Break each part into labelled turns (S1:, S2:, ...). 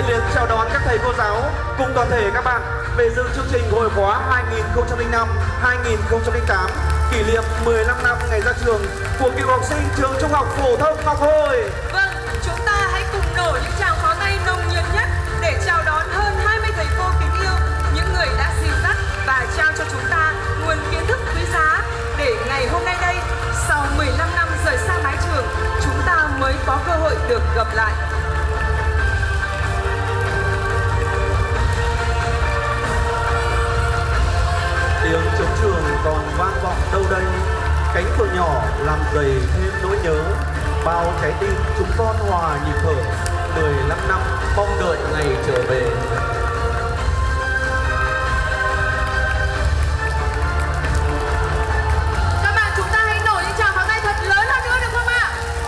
S1: nhiệt liệt chào đón các thầy cô giáo cùng toàn thể các bạn về dự chương trình hội khóa 2005-2008 kỷ niệm 15 năm ngày ra trường của cựu học sinh trường Trung học phổ thông Ngọc Hồi.
S2: Vâng, chúng ta hãy cùng nổ những tràng pháo tay nồng nhiệt nhất để chào đón hơn 20 thầy cô kính yêu, những người đã dìu dắt và trao cho chúng ta nguồn kiến thức quý giá để ngày hôm nay đây, sau 15 năm rời xa mái trường, chúng ta mới có cơ hội được gặp lại.
S1: Tiếng trống trường còn vang vọng đâu đây, cánh cửa nhỏ làm dày thêm nỗi nhớ, bao trái tim chúng con hòa nhịp thở, 15 năm mong đợi ngày trở về.
S2: Các bạn, chúng ta hãy nổ những tràng pháo tay thật lớn hơn nữa được không ạ?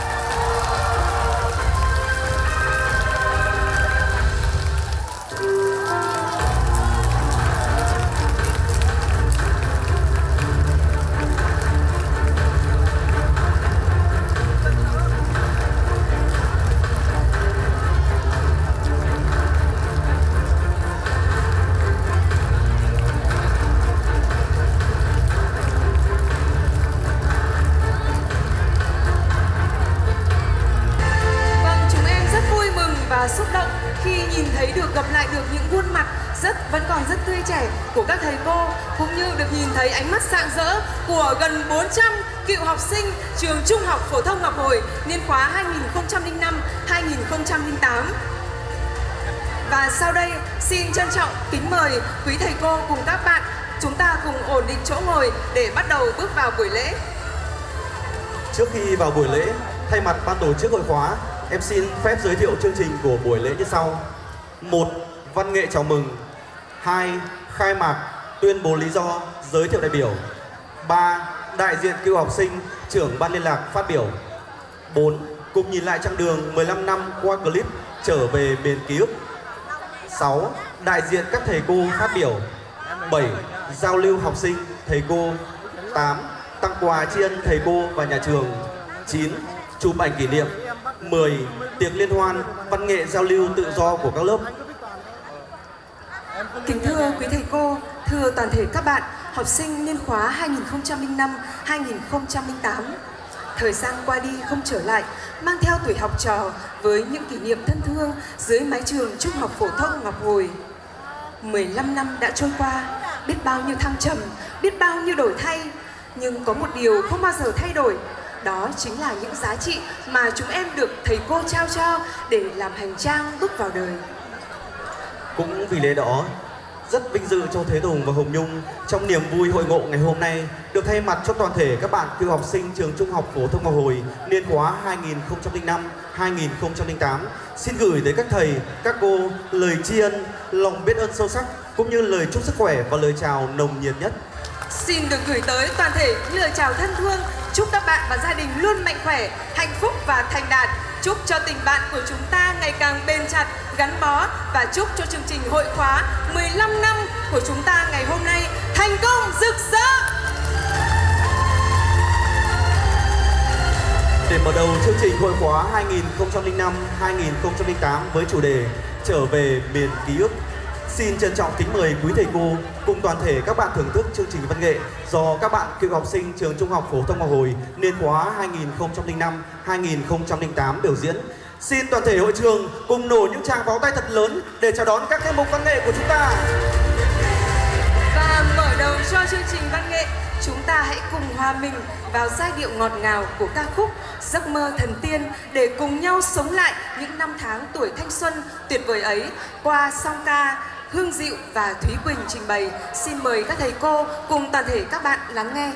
S2: Xúc động khi nhìn thấy được gặp lại được những khuôn mặt vẫn còn rất tươi trẻ của các thầy cô, cũng như được nhìn thấy ánh mắt rạng rỡ của gần 400 cựu học sinh trường Trung học phổ thông Ngọc Hồi niên khóa 2005-2008. Và sau đây xin trân trọng kính mời quý thầy cô cùng các bạn chúng ta cùng ổn định chỗ ngồi để bắt đầu bước vào buổi lễ.
S1: Trước khi vào buổi lễ, thay mặt ban tổ chức hội khóa, em xin phép giới thiệu chương trình của buổi lễ như sau. 1. Văn nghệ chào mừng. 2. Khai mạc, tuyên bố lý do, giới thiệu đại biểu. 3. Đại diện cựu học sinh, trưởng ban liên lạc phát biểu. 4. Cùng nhìn lại chặng đường 15 năm qua clip trở về miền ký ức. 6. Đại diện các thầy cô phát biểu. 7. Giao lưu học sinh, thầy cô. 8. Tặng quà tri ân thầy cô và nhà trường. 9. Chụp ảnh kỷ niệm. 10. Tiệc liên hoan văn nghệ giao lưu tự do của các lớp.
S2: Kính thưa quý thầy cô, thưa toàn thể các bạn học sinh niên khóa 2005-2008. Thời gian qua đi không trở lại, mang theo tuổi học trò với những kỷ niệm thân thương dưới mái trường Trung học phổ thông Ngọc Hồi. 15 năm đã trôi qua, biết bao nhiêu thăng trầm, biết bao nhiêu đổi thay, nhưng có một điều không bao giờ thay đổi. Đó chính là những giá trị mà chúng em được thầy cô trao cho để làm hành trang bước vào đời.
S1: Cũng vì lẽ đó, rất vinh dự cho Thế Tùng và Hồng Nhung trong niềm vui hội ngộ ngày hôm nay được thay mặt cho toàn thể các bạn cựu học sinh trường Trung học phổ thông Ngọc Hồi niên khóa 2005-2008 xin gửi tới các thầy, các cô lời tri ân, lòng biết ơn sâu sắc cũng như lời chúc sức khỏe và lời chào nồng nhiệt nhất.
S2: Xin được gửi tới toàn thể những lời chào thân thương, chúc các bạn và gia đình luôn mạnh khỏe, hạnh phúc và thành đạt. Chúc cho tình bạn của chúng ta ngày càng bền chặt, gắn bó và chúc cho chương trình hội khóa 15 năm của chúng ta ngày hôm nay thành công rực rỡ.
S1: Để mở đầu chương trình hội khóa 2005-2008 với chủ đề Trở về miền ký ức, xin trân trọng kính mời quý thầy cô cùng toàn thể các bạn thưởng thức chương trình văn nghệ do các bạn cựu học sinh trường Trung học phổ thông Ngọc Hồi niên khóa 2005-2008 biểu diễn. Xin toàn thể hội trường cùng nổ những tràng pháo tay thật lớn để chào đón các tiết mục văn nghệ của chúng ta.
S2: Và mở đầu cho chương trình văn nghệ, chúng ta hãy cùng hòa mình vào giai điệu ngọt ngào của ca khúc Giấc mơ thần tiên để cùng nhau sống lại những năm tháng tuổi thanh xuân tuyệt vời ấy qua song ca Hương Diệu và Thúy Quỳnh trình bày. Xin mời các thầy cô cùng toàn thể các bạn lắng nghe.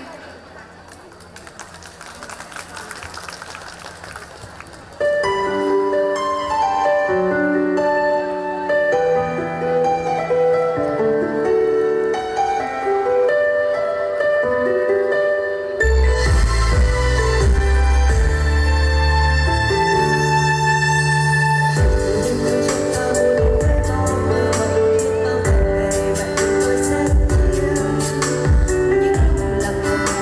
S3: Hãy subscribe cho kênh Ghiền Mì Gõ để không bỏ lỡ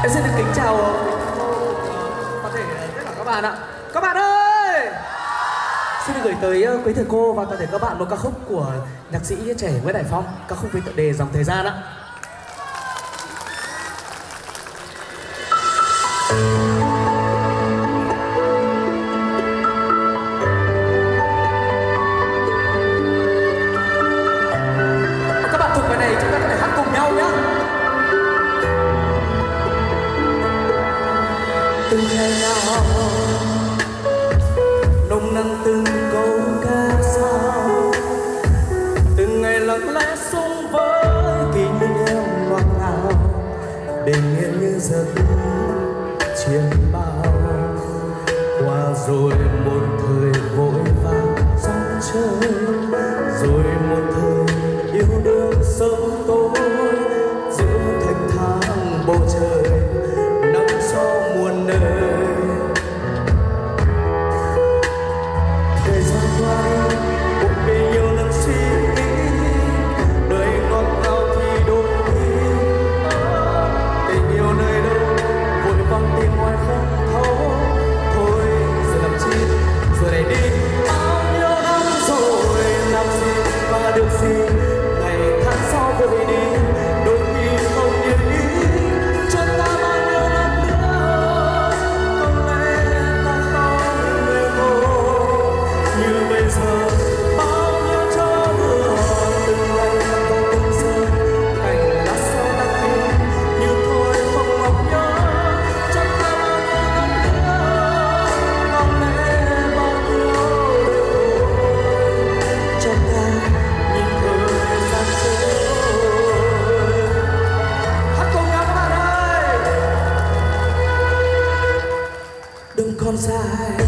S3: Em xin được kính chào toàn thể tất cả các bạn ạ. Các bạn ơi, xin được gửi tới quý thầy cô và toàn thể các bạn một ca khúc của nhạc sĩ trẻ Nguyễn Đại Phong, ca khúc với tựa đề Dòng Thời Gian ạ. Các bạn thuộc bài này chúng ta có thể hát cùng nhau nhé. Từng ngày nào nồng nàn từng câu ca sao, từng ngày lặng lẽ sống với kỷ niệm ngọt ngào, bình yên như giấc chiêm bao. Qua rồi một thời vội vàng dòng chơi, rồi một thời yêu đương sớm tối, giữa thanh thang bầu trời nắng gió muôn nơi. Thời gian qua một bề nhiều lần suy nghĩ, đời ngọt ngào thì đôi khi tình yêu nơi đâu vội vàng tìm hoài không thấu. Thôi giờ làm chi rồi này đi, bao nhiêu năm rồi làm gì và được gì, ngày tháng sau vội đi đôi khi không như ý. Cho ta bao nhiêu năm nữa có lẽ ta không về ngồi như bây giờ. Bao nhiêu cho vừa từng ngày và từng giờ, cảnh lá sau đang tìm như thôi không ngọc nhớ. Cho ta bao nhiêu năm nữa có lẽ bao nhiêu đời thôi, cho ta nhìn thời gian trôi. Hát cùng nhau các bạn ơi. Đừng còn dài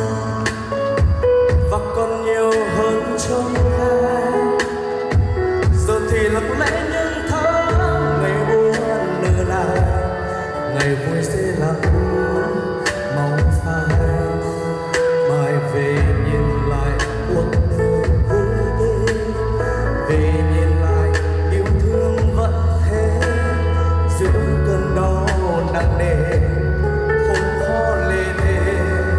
S3: và còn nhiều hơn trong gai, giờ thì lặng lẽ những tháng ngày buồn nở lại, ngày vui sẽ lặng mong phai. Mai về nhìn lại cuộc đời vui tươi, về nhìn lại yêu thương vẫn thế, giữa cơn đau nặng nề khốn khó lê thê.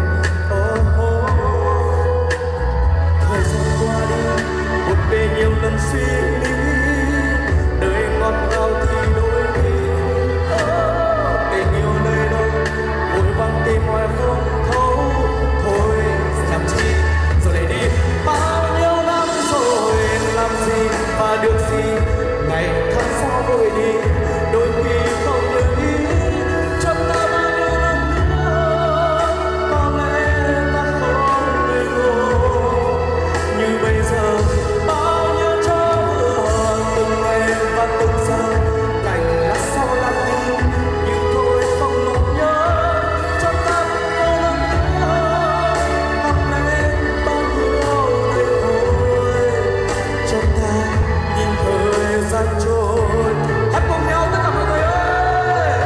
S3: Thời gian qua đi một bề nhiều lần suy nghĩ, đời ngọt ngào thì đôi khi tình yêu nơi đâu vội vàng tìm hoài không thấu. Thôi làm chi rồi lại đi, bao nhiêu năm rồi làm gì và được gì, ngày tháng sau vội đi đôi khi không được ý. Cho ta bao nhiêu năm nữa có lẽ ta không về ngồi như bây giờ. Bao nhiêu cho vừa từng ngày và từng giờ, cảnh lá sau lặng im nhưng thôi không ngọc nhớ. Cho ta bao nhiêu năm nữa ngọc lên bao nhiêu đời thôi, cho ta nhìn thời gian trôi. Hát cùng nhau tất cả mọi người ơi.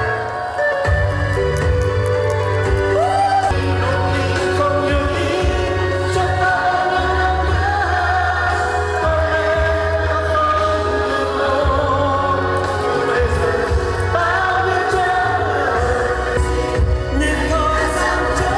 S3: Không như ý, cho ta bao nhiêu năm nữa có lẽ ta không được rồi. Bây giờ bao nhiêu chuyện nhìn thời gian trôi.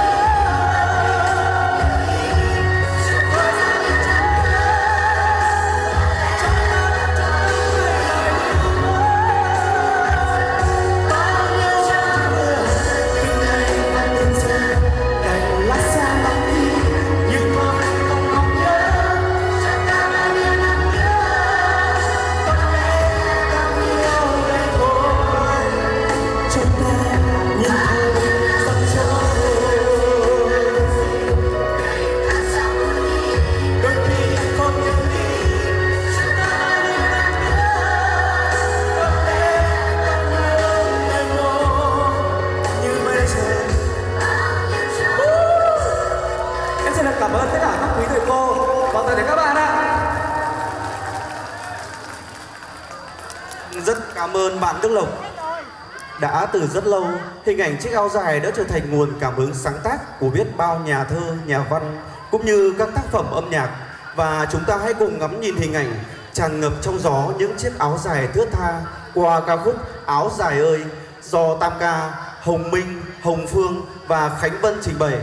S3: Cảnh lá xa lặng đi nhưng thôi không ngọc nhớ. Cho ta bao nhiêu năm nữa có lẽ bao nhiêu đời thôi, cho ta nhìn thời gian trôi. Đôi khi không như ý, cho ta bao nhiêu năm nữa có lẽ bao nhiêu đời thôi, như bây giờ. Em xin được cảm ơn tất cả các quý thầy cô và toàn thể các bạn ạ.
S1: Rất cảm ơn bạn Đức Lộc. Đã từ rất lâu, hình ảnh chiếc áo dài đã trở thành nguồn cảm hứng sáng tác của biết bao nhà thơ, nhà văn cũng như các tác phẩm âm nhạc. Và chúng ta hãy cùng ngắm nhìn hình ảnh tràn ngập trong gió những chiếc áo dài thướt tha qua ca khúc Áo Dài Ơi. do tam ca Hồng Minh, Hồng Phương và Khánh Vân trình bày.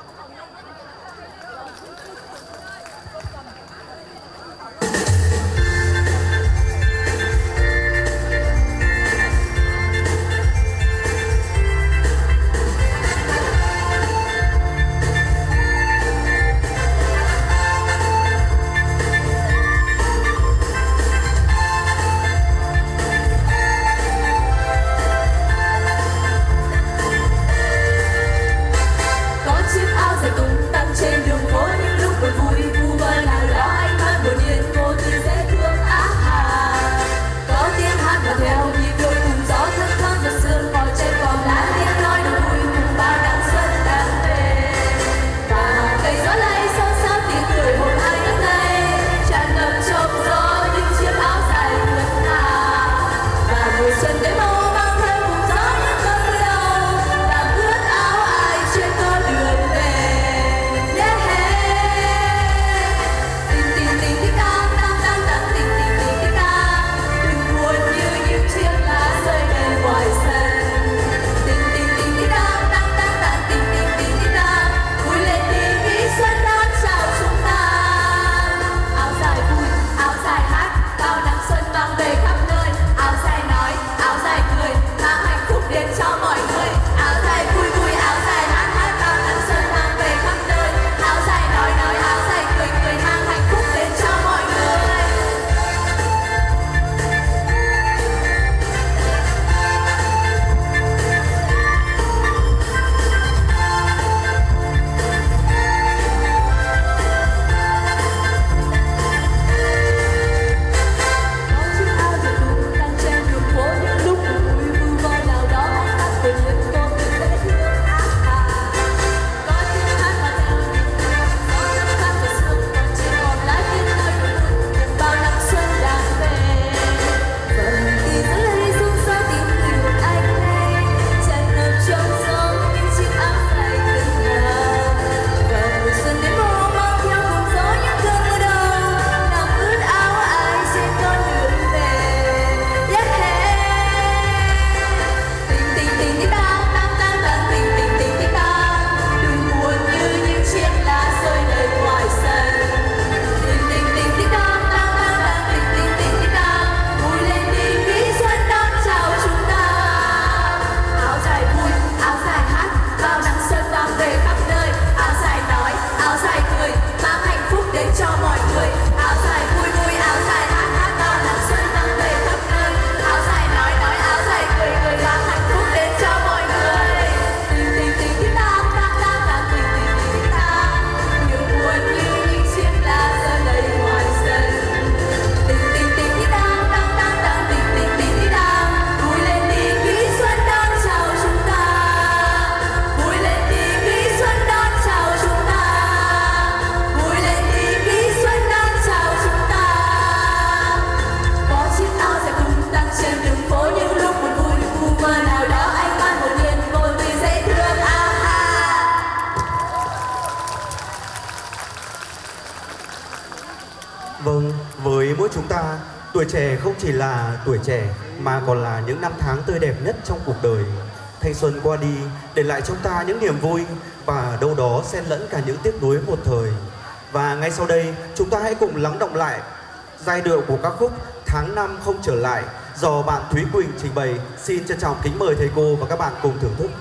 S1: Vâng, với mỗi chúng ta, tuổi trẻ không chỉ là tuổi trẻ mà còn là những năm tháng tươi đẹp nhất trong cuộc đời. Thanh xuân qua đi, để lại chúng ta những niềm vui và đâu đó xen lẫn cả những tiếc nuối một thời. Và ngay sau đây, chúng ta hãy cùng lắng động lại giai điệu của ca khúc Tháng Năm Không Trở Lại do bạn Thúy Quỳnh trình bày. Xin trân trọng kính mời thầy cô và các bạn cùng thưởng thức.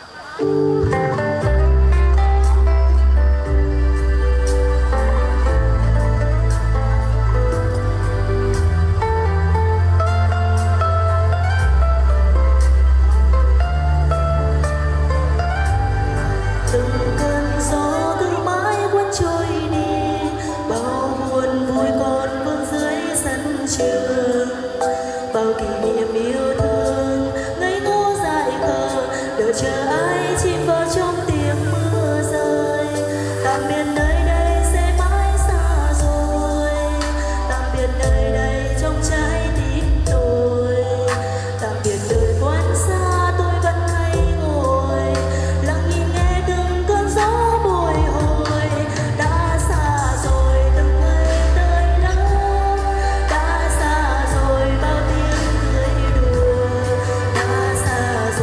S4: Bao kỷ niệm yêu thương ngây ngô dại khờ, đợi chờ ai chìm vào trong tiếng mưa rơi. Tạm biệt nơi đây sẽ mãi xa rồi, tạm biệt nơi đây trong trái tim tôi. Tạm biệt đời quan xa, tôi vẫn hay ngồi lặng nhìn nghe từng cơn gió bồi hồi. Đã xa rồi từng ngày tới đâu, đã xa rồi bao tiếng cười đùa, đã xa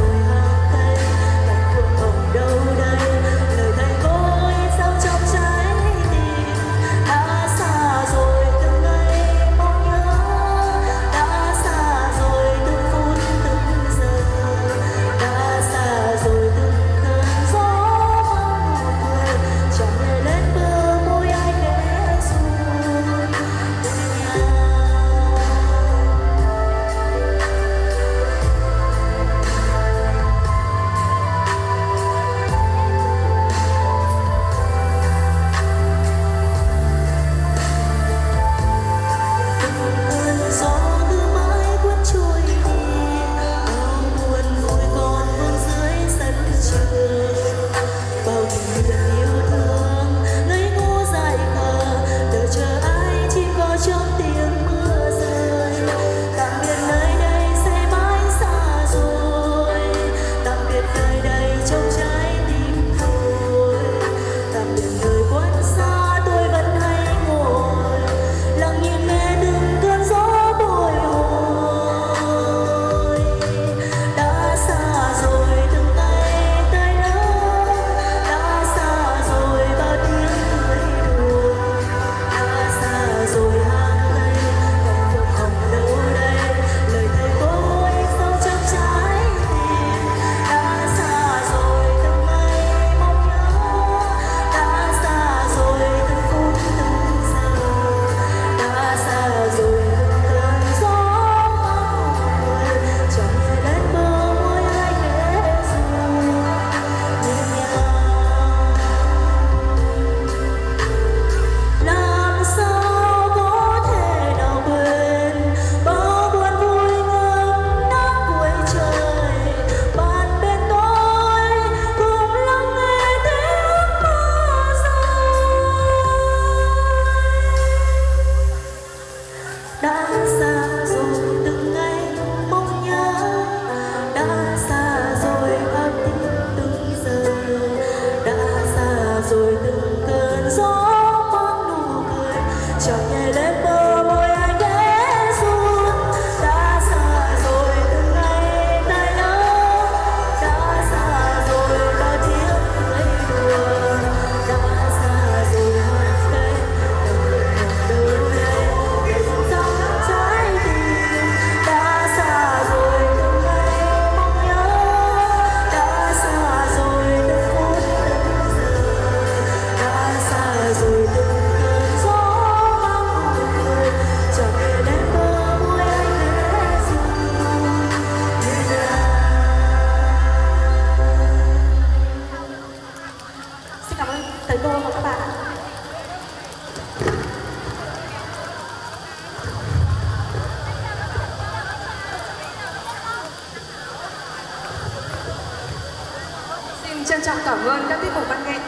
S2: xin trân trọng cảm ơn các tiết mục văn nghệ.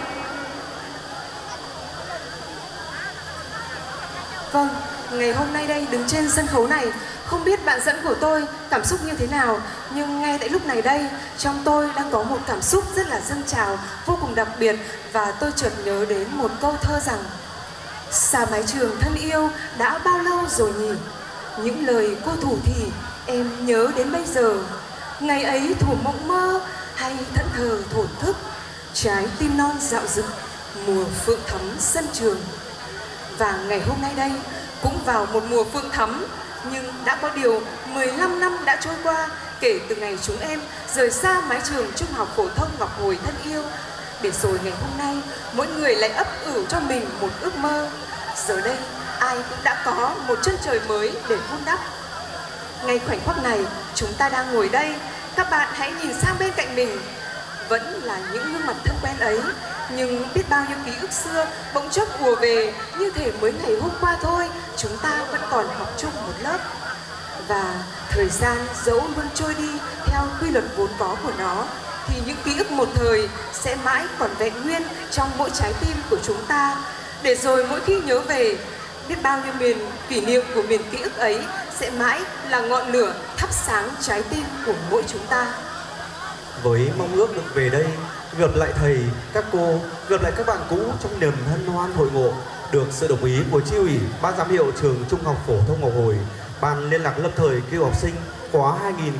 S2: Vâng, ngày hôm nay đây đứng trên sân khấu này, không biết bạn dẫn của tôi cảm xúc như thế nào, nhưng ngay tại lúc này đây, trong tôi đang có một cảm xúc rất là dâng trào, vô cùng đặc biệt, và tôi chợt nhớ đến một câu thơ rằng: xa mái trường thân yêu đã bao lâu rồi nhỉ? Những lời cô thủ thì em nhớ đến bây giờ. Ngày ấy thủ mộng mơ hay thẫn thờ thổn thức, trái tim non dạo dực mùa phượng thắm sân trường. Và ngày hôm nay đây cũng vào một mùa phượng thắm, nhưng đã có điều 15 năm đã trôi qua kể từ ngày chúng em rời xa mái trường Trung học phổ thông Ngọc Hồi thân yêu. Để rồi ngày hôm nay mỗi người lại ấp ủ cho mình một ước mơ. Giờ đây ai cũng đã có một chân trời mới để vun đắp. Ngay khoảnh khắc này chúng ta đang ngồi đây, các bạn hãy nhìn sang bên cạnh mình. Vẫn là những gương mặt thân quen ấy, nhưng biết bao nhiêu ký ức xưa bỗng chốc ùa về, như thể mới ngày hôm qua thôi chúng ta vẫn còn học chung một lớp. Và thời gian dẫu luôn trôi đi theo quy luật vốn có của nó, thì những ký ức một thời sẽ mãi còn vẹn nguyên trong mỗi trái tim của chúng ta. Để rồi mỗi khi nhớ về, biết bao nhiêu kỷ niệm của miền ký ức ấy sẽ mãi là ngọn lửa thắp sáng trái tim của mỗi chúng ta.
S1: Với mong ước được về đây, gặp lại thầy, các cô, gặp lại các bạn cũ trong niềm hân hoan hội ngộ, được sự đồng ý của chi ủy, ban giám hiệu trường Trung học phổ thông Ngọc Hồi, ban liên lạc lâm thời kêu học sinh khóa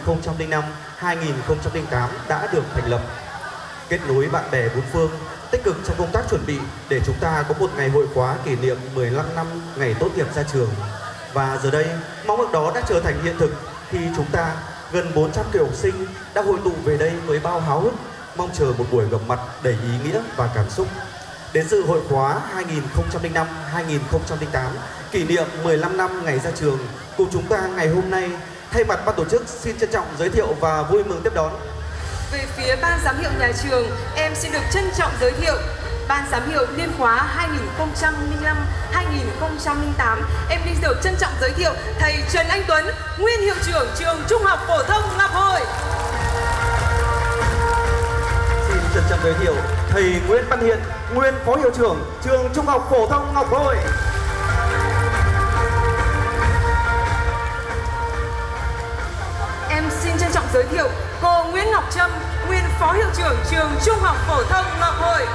S1: 2005-2008 đã được thành lập. Kết nối bạn bè bốn phương, tích cực trong công tác chuẩn bị để chúng ta có một ngày hội khóa kỷ niệm 15 năm ngày tốt nghiệp ra trường. Và giờ đây, mong ước đó đã trở thành hiện thực khi chúng ta gần 400 cựu học sinh đã hội tụ về đây với bao háo hức, mong chờ một buổi gặp mặt đầy ý nghĩa và cảm xúc. Đến dự hội khóa 2005-2008 kỷ niệm 15 năm ngày ra trường cùng chúng ta ngày hôm nay, thay mặt ban tổ chức xin trân trọng giới thiệu và vui mừng tiếp đón.
S2: Về phía ban giám hiệu nhà trường, em xin được trân trọng giới thiệu ban giám hiệu liên khóa 2005-2008, em xin được trân trọng giới thiệu thầy Trần Anh Tuấn, nguyên hiệu trưởng trường Trung học phổ thông Ngọc Hồi.
S1: Xin trân trọng giới thiệu thầy Nguyễn Văn Hiện, nguyên phó hiệu trưởng trường Trung học phổ thông Ngọc Hồi.
S2: Em xin trân trọng giới thiệu cô Nguyễn Ngọc Trâm, nguyên phó hiệu trưởng trường Trung học phổ thông Ngọc Hồi.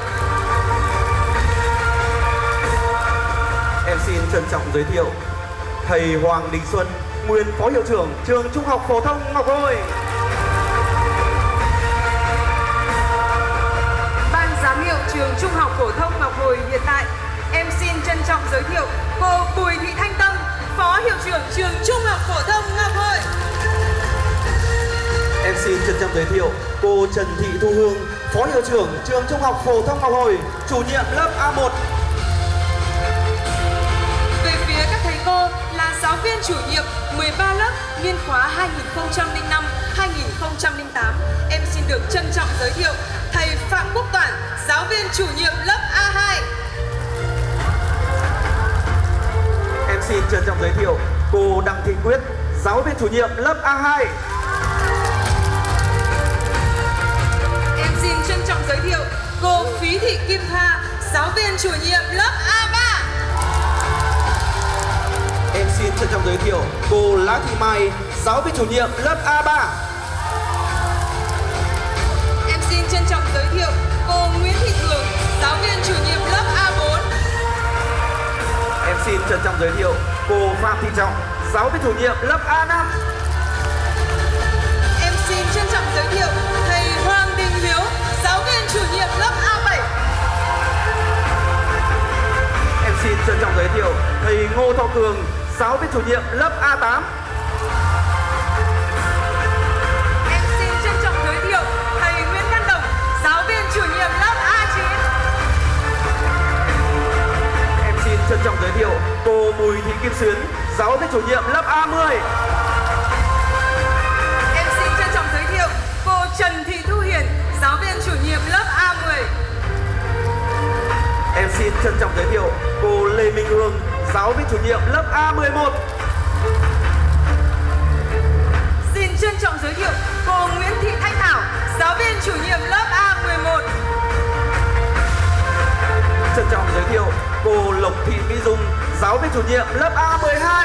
S1: Em xin trân trọng giới thiệu thầy Hoàng Đình Xuân, nguyên phó hiệu trưởng trường Trung học phổ thông Ngọc Hồi.
S2: Ban giám hiệu trường Trung học phổ thông Ngọc Hồi hiện tại, em xin trân trọng giới thiệu cô Bùi Thị Thanh Tâm, phó hiệu trưởng trường Trung học phổ thông Ngọc Hồi.
S1: Em xin trân trọng giới thiệu cô Trần Thị Thu Hương, phó hiệu trưởng trường Trung học phổ thông Ngọc Hồi, chủ nhiệm lớp A1.
S2: Về phía các thầy cô là giáo viên chủ nhiệm 13 lớp niên khóa 2005-2008, em xin được trân trọng giới thiệu thầy Phạm Quốc Toản, giáo viên chủ nhiệm lớp A2.
S1: Em xin trân trọng giới thiệu cô Đặng Thị Quyết, giáo viên chủ nhiệm lớp A2.
S2: Em xin trân trọng giới thiệu cô Phí Thị Kim Thoa, giáo viên chủ nhiệm lớp A3.
S1: Em xin trân trọng giới thiệu cô Lã Thị Mai, giáo viên chủ nhiệm lớp A3.
S2: Em xin trân trọng giới thiệu cô Nguyễn Thị Thường, giáo viên chủ nhiệm lớp A4.
S1: Em xin trân trọng giới thiệu cô Phạm Thị Trọng, giáo viên chủ nhiệm lớp A5.
S2: Em xin trân trọng giới thiệu thầy Hoàng Đình Hiếu, giáo viên chủ nhiệm lớp A7.
S1: Em xin trân trọng giới thiệu thầy Ngô Thọ Cường, giáo viên chủ nhiệm lớp A8.
S2: Em xin trân trọng giới thiệu thầy Nguyễn Văn Đồng, giáo viên chủ nhiệm lớp A9.
S1: Em xin trân trọng giới thiệu cô Bùi Thị Kim Xuyến, giáo viên chủ nhiệm lớp A10.
S2: Em xin trân trọng giới thiệu cô Trần Thị Thu Hiền, giáo viên chủ nhiệm lớp A10.
S1: Em xin trân trọng giới thiệu cô Lê Minh Hương, giáo viên chủ nhiệm lớp A11.
S2: Xin trân trọng giới thiệu cô Nguyễn Thị Thanh Thảo, giáo viên chủ nhiệm lớp A11.
S1: Lộc Thị Mỹ Dung, giáo viên chủ nhiệm lớp A12.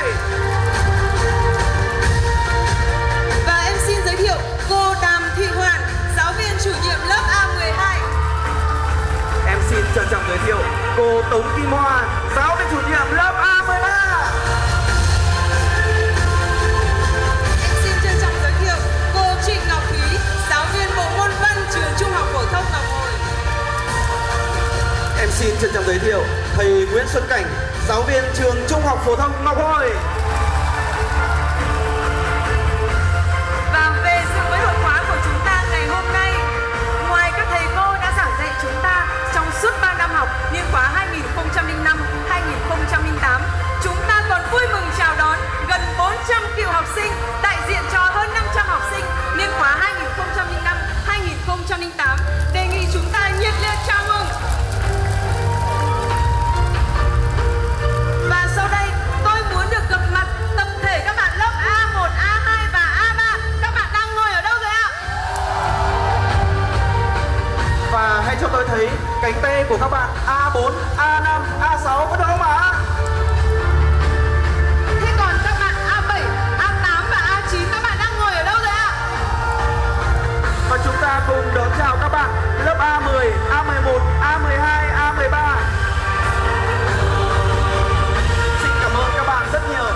S2: Và em xin giới thiệu cô Đàm Thị Hoàn, giáo viên chủ nhiệm lớp A12.
S1: Em xin trân trọng giới thiệu cô Tống Kim Hoa, giáo viên chủ nhiệm lớp A13.
S2: Em xin trân trọng giới thiệu cô Trịnh Ngọc Thúy, giáo viên bộ môn văn trường Trung học phổ thông Ngọc Hồi.
S1: Em xin trân trọng giới thiệu thầy Nguyễn Xuân Cảnh, giáo viên trường Trung học phổ thông Ngọc Hồi.
S5: Và về sự với hội khóa của chúng ta ngày hôm nay, ngoài các thầy cô đã giảng dạy chúng ta trong suốt 3 năm học niên khóa 2005-2008, chúng ta còn vui mừng chào đón gần 400 cựu học sinh đại diện cho hơn 500 học sinh niên khóa 2005-2008. Đề nghị chúng ta nhiệt liệt chào mừng. Và sau đây tôi muốn được gặp mặt tập thể các bạn lớp A1, A2 và A3. Các bạn đang ngồi ở đâu rồi ạ?
S1: Và hãy cho tôi thấy cánh tay của các bạn A4, A5, A6 có được không ạ?
S5: Thế còn các bạn A7, A8 và A9 các bạn đang ngồi ở đâu rồi ạ?
S1: Và chúng ta cùng đón chào các bạn lớp A10, A11, A12, A13. Xin cảm ơn các bạn rất nhiều.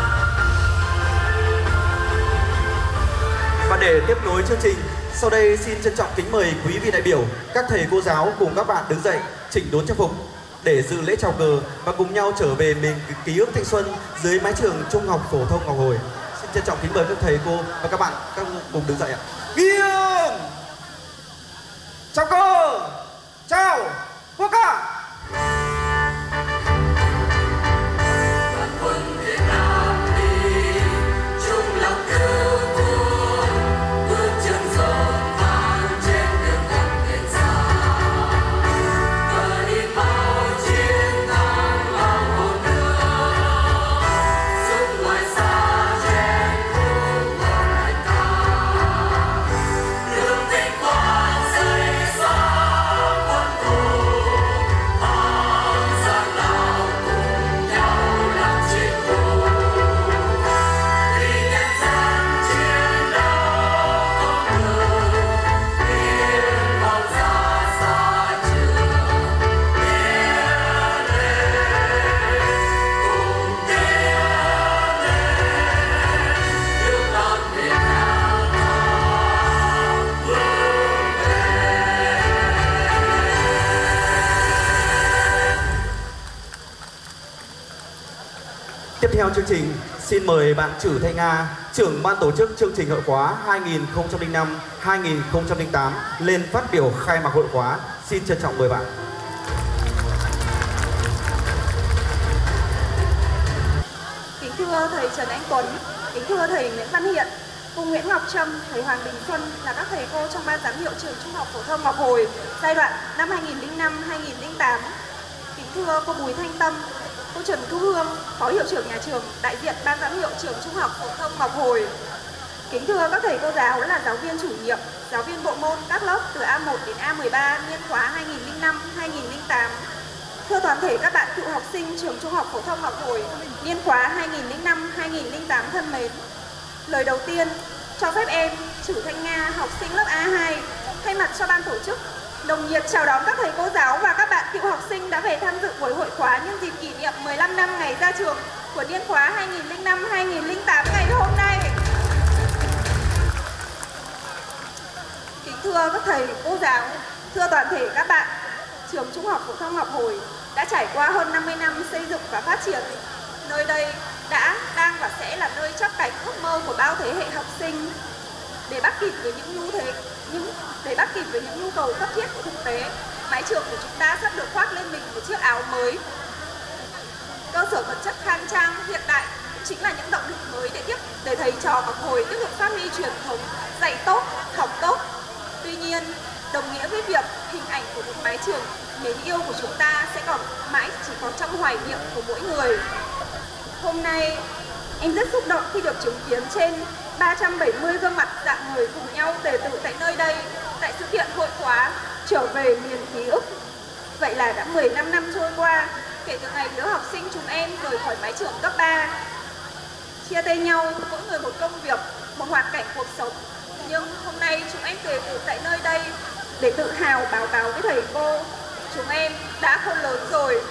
S1: Và để tiếp nối chương trình, sau đây xin trân trọng kính mời quý vị đại biểu, các thầy cô giáo cùng các bạn đứng dậy chỉnh đốn trang phục để dự lễ chào cờ và cùng nhau trở về miền ký ức thanh xuân dưới mái trường Trung học phổ thông Ngọc Hồi. Xin trân trọng kính mời các thầy cô và các bạn cùng đứng dậy ạ. Nghiêng, chào cờ, chào quốc ca. Tiếp theo chương trình, xin mời bạn Trử Thanh Nga, trưởng ban tổ chức chương trình hội khóa 2005-2008 lên phát biểu khai mạc hội khóa. Xin trân trọng mời bạn.
S6: Kính thưa thầy Trần Anh Tuấn, kính thưa thầy Nguyễn Văn Hiện, cô Nguyễn Ngọc Trâm, thầy Hoàng Đình Xuân là các thầy cô trong ban giám hiệu trường Trung học phổ thông Ngọc Hồi giai đoạn năm 2005-2008. Kính thưa cô Bùi Thanh Tâm, cô Trần Thu Hương, phó hiệu trưởng nhà trường, đại diện ban giám hiệu trường Trung học phổ thông Ngọc Hồi. Kính thưa các thầy cô giáo là giáo viên chủ nhiệm, giáo viên bộ môn các lớp từ A1 đến A13 niên khóa 2005-2008. Thưa toàn thể các bạn cựu học sinh trường Trung học phổ thông Ngọc Hồi niên khóa 2005-2008 thân mến. Lời đầu tiên, cho phép em, Trử Thanh Nga, học sinh lớp A2, thay mặt cho ban tổ chức, nồng nhiệt chào đón các thầy cô giáo và các bạn cựu học sinh đã về tham dự buổi hội khóa nhân dịp kỷ niệm 15 năm ngày ra trường của niên khóa 2005-2008 ngày hôm nay. Kính thưa các thầy cô giáo, thưa toàn thể các bạn, trường Trung học phổ thông Ngọc Hồi đã trải qua hơn 50 năm xây dựng và phát triển. Nơi đây đã, đang và sẽ là nơi chắp cánh ước mơ của bao thế hệ học sinh. Để bắt kịp với những nhu cầu cấp thiết của thực tế, mái trường của chúng ta sắp được khoác lên mình một chiếc áo mới. Cơ sở vật chất khang trang hiện đại cũng chính là những động lực mới để thầy trò Ngọc Hồi tiếp tục phát huy truyền thống dạy tốt, học tốt. Tuy nhiên, đồng nghĩa với việc hình ảnh của một mái trường mến yêu của chúng ta sẽ còn mãi chỉ còn trong hoài niệm của mỗi người. Hôm nay, em rất xúc động khi được chứng kiến trên 370 gương mặt dạng người cùng nhau tề tựu tại nơi đây, tại sự kiện hội khóa trở về miền ký ức. Vậy là đã 15 năm trôi qua, Kể từ ngày lứa học sinh chúng em rời khỏi mái trường cấp 3, chia tay nhau, mỗi người một công việc, một hoàn cảnh cuộc sống. Nhưng hôm nay chúng em tề tụ tại nơi đây để tự hào báo cáo với thầy cô, chúng em đã không lớn rồi.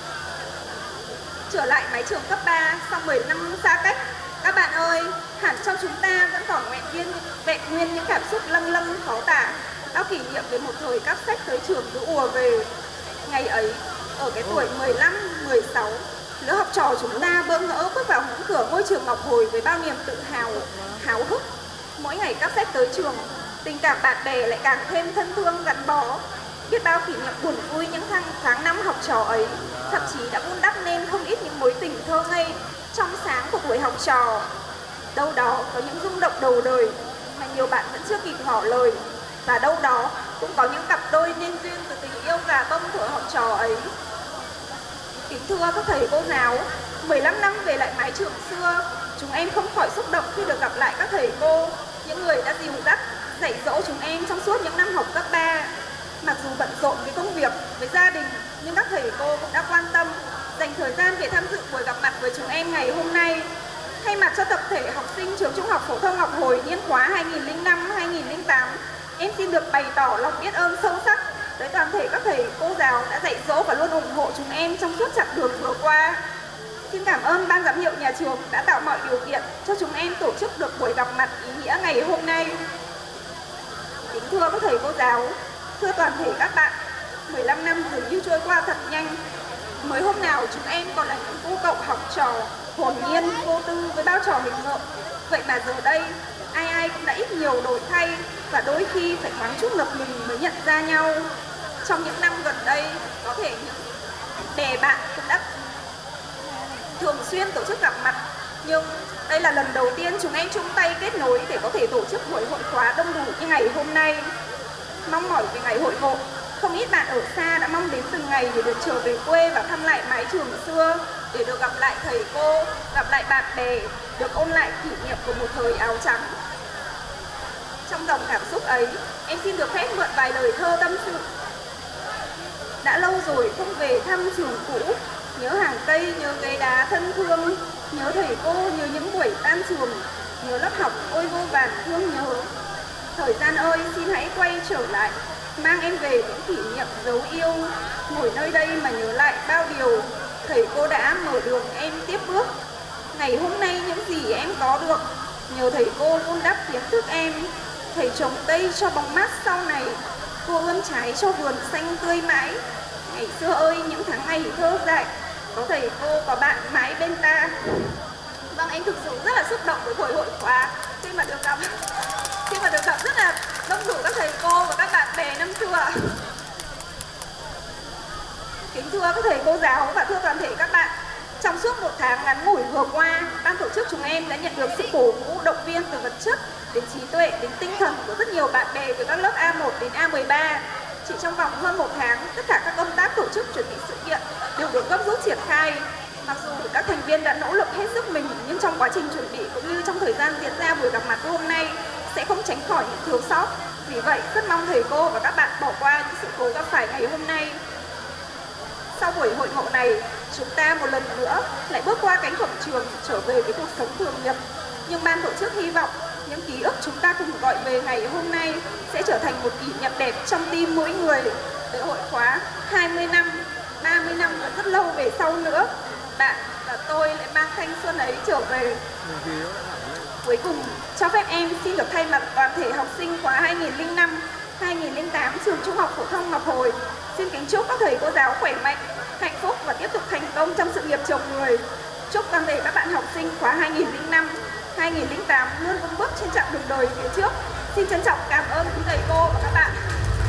S6: Trở lại mái trường cấp 3 sau 10 năm xa cách, các bạn ơi, hẳn trong chúng ta vẫn còn vẹn nguyên những cảm xúc lâng lâng khó tả. Bao kỷ niệm về một thời cắp sách tới trường cứ ùa về. Ngày ấy, ở cái tuổi 15, 16, lứa học trò chúng ta bỡ ngỡ bước vào ngưỡng cửa ngôi trường Ngọc Hồi với bao niềm tự hào, háo hức. Mỗi ngày cắp sách tới trường, tình cảm bạn bè lại càng thêm thân thương gắn bó. Biết bao kỷ niệm buồn vui những tháng năm học trò ấy, thậm chí đã vun đắp nên không ít những mối tình thơ ngây trong sáng của tuổi học trò. Đâu đó có những rung động đầu đời mà nhiều bạn vẫn chưa kịp ngỏ lời, và đâu đó cũng có những cặp đôi nên duyên từ tình yêu gà bông thuở học trò ấy. Kính thưa các thầy cô giáo, 15 năm về lại mái trường xưa, chúng em không khỏi xúc động khi được gặp lại các thầy cô, những người đã dìu dắt, dạy dỗ chúng em trong suốt những năm học cấp 3. Mặc dù bận rộn với công việc, với gia đình, nhưng các thầy cô cũng đã quan tâm, dành thời gian để tham dự buổi gặp mặt với chúng em ngày hôm nay. Thay mặt cho tập thể học sinh trường Trung học phổ thông Ngọc Hồi niên khóa 2005-2008, em xin được bày tỏ lòng biết ơn sâu sắc tới toàn thể các thầy cô giáo đã dạy dỗ và luôn ủng hộ chúng em trong suốt chặng đường vừa qua. Xin cảm ơn ban giám hiệu nhà trường đã tạo mọi điều kiện cho chúng em tổ chức được buổi gặp mặt ý nghĩa ngày hôm nay. Kính thưa các thầy cô giáo, thưa toàn thể các bạn, 15 năm dường như trôi qua thật nhanh. Mới hôm nào chúng em còn là những cô cậu học trò hồn nhiên, vô tư với bao trò nghịch ngợm. Vậy mà giờ đây, ai ai cũng đã ít nhiều đổi thay và đôi khi phải thoáng chút ngập ngừng mới nhận ra nhau. Trong những năm gần đây, có thể những bè bạn cũng đã thường xuyên tổ chức gặp mặt, nhưng đây là lần đầu tiên chúng em chung tay kết nối để có thể tổ chức buổi hội khóa đông đủ như ngày hôm nay. Mong mỏi về ngày hội ngộ, không ít bạn ở xa đã mong đến từng ngày để được trở về quê và thăm lại mái trường xưa, để được gặp lại thầy cô, gặp lại bạn bè, được ôn lại kỷ niệm của một thời áo trắng. Trong dòng cảm xúc ấy, em xin được phép mượn vài lời thơ tâm sự. Đã lâu rồi không về thăm trường cũ, nhớ hàng cây, nhớ ghế đá thân thương, nhớ thầy cô, nhớ những buổi tan trường, nhớ lớp học ôi vô vàn thương nhớ. Thời gian ơi, xin hãy quay trở lại, mang em về những kỷ niệm dấu yêu. Ngồi nơi đây mà nhớ lại bao điều thầy cô đã mở đường em tiếp bước. Ngày hôm nay những gì em có được, nhờ thầy cô vun đắp kiến thức em. Thầy trồng cây cho bóng mát sau này, cô ươm trái cho vườn xanh tươi mãi. Ngày xưa ơi, những tháng ngày thơ dại, có thầy cô, có bạn mãi bên ta. Vâng, em thực sự rất là xúc động với buổi hội khóa khi mà được gặp rất là đông đủ các thầy cô và các bạn bè năm xưa. Kính thưa các thầy cô giáo và thưa toàn thể các bạn, trong suốt một tháng ngắn ngủi vừa qua, ban tổ chức chúng em đã nhận được sự cổ vũ động viên từ vật chất đến trí tuệ đến tinh thần của rất nhiều bạn bè từ các lớp A1 đến A13. Chỉ trong vòng hơn một tháng, tất cả các công tác tổ chức chuẩn bị sự kiện đều được gấp rút triển khai. Mặc dù các thành viên đã nỗ lực hết sức mình, nhưng trong quá trình chuẩn bị cũng như trong thời gian diễn ra buổi gặp mặt hôm nay sẽ không tránh khỏi những thiếu sót. Vì vậy, rất mong thầy cô và các bạn bỏ qua những sự cố gặp phải ngày hôm nay. Sau buổi hội ngộ này, chúng ta một lần nữa lại bước qua cánh cổng trường trở về với cuộc sống thường nhật. Nhưng ban tổ chức hy vọng những ký ức chúng ta cùng gọi về ngày hôm nay sẽ trở thành một kỷ niệm đẹp trong tim mỗi người. Để hội khóa 20 năm, 30 năm và rất lâu về sau nữa, bạn và tôi lại mang thanh xuân ấy trở về. Cuối cùng, cho phép em xin được thay mặt toàn thể học sinh khóa 2005, 2008 trường Trung học phổ thông Ngọc Hồi xin kính chúc các thầy cô giáo khỏe mạnh, hạnh phúc và tiếp tục thành công trong sự nghiệp chồng người. Chúc toàn thể các bạn học sinh khóa 2005, 2008 luôn vững bước trên chặng đường đời phía trước. Xin trân trọng cảm ơn quý thầy cô và các bạn.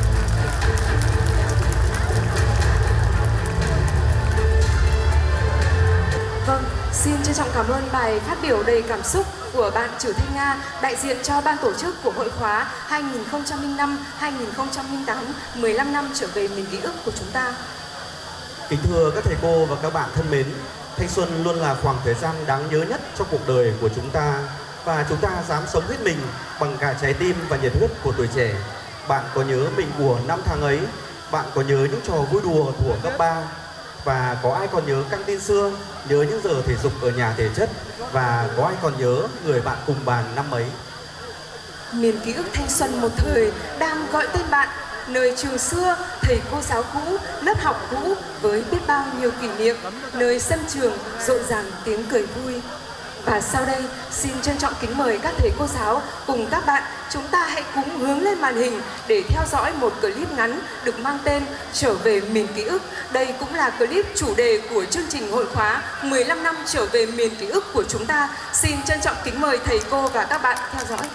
S2: Vâng, xin trân trọng cảm ơn bài phát biểu đầy cảm xúc của bạn Trử Thanh Nga, đại diện cho ban tổ chức của hội khóa 2005-2008, 15 năm trở về miền ký ức của chúng ta.
S1: Kính thưa các thầy cô và các bạn thân mến, thanh xuân luôn là khoảng thời gian đáng nhớ nhất trong cuộc đời của chúng ta, và chúng ta dám sống hết mình bằng cả trái tim và nhiệt huyết của tuổi trẻ. Bạn có nhớ mình của năm tháng ấy? Bạn có nhớ những trò vui đùa thuở cấp 3? Và có ai còn nhớ căng tin xưa, nhớ những giờ thể dục ở nhà thể chất, và có ai còn nhớ người bạn cùng bàn năm ấy?
S2: Miền ký ức thanh xuân một thời đang gọi tên bạn, nơi trường xưa, thầy cô giáo cũ, lớp học cũ với biết bao nhiêu kỷ niệm, nơi sân trường rộn ràng tiếng cười vui. Và sau đây, xin trân trọng kính mời các thầy cô giáo cùng các bạn, chúng ta hãy cùng hướng lên màn hình để theo dõi một clip ngắn được mang tên Trở về miền ký ức. Đây cũng là clip chủ đề của chương trình hội khóa 15 năm trở về miền ký ức của chúng ta. Xin trân trọng kính mời thầy cô và các bạn theo dõi.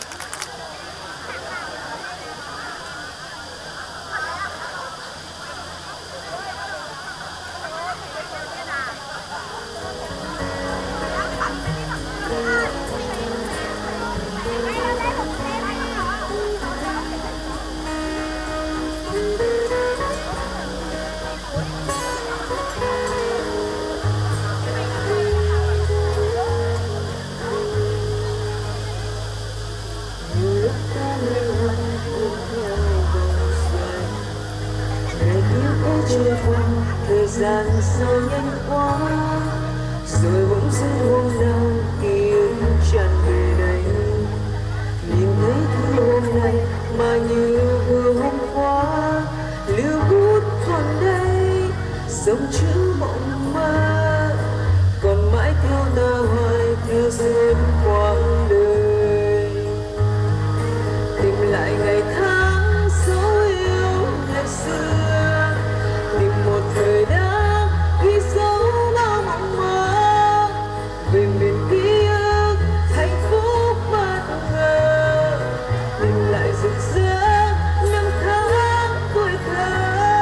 S4: Thời gian sao nhanh quá, rồi bỗng dưng hôm nào ký ức tràn về đây. Nhìn thấy thứ hôm nay mà như vừa hôm qua, lưu bút còn đây, dòng chữ mộng mơ còn mãi theo ta hoài, theo suốt quãng đời. Tìm lại ngày tháng dấu yêu ngày xưa, tìm một thời đã ghi dấu bao mộng mơ về miền ký ức hạnh phúc bất ngờ. Tìm lại rực rỡ năm tháng tuổi thơ.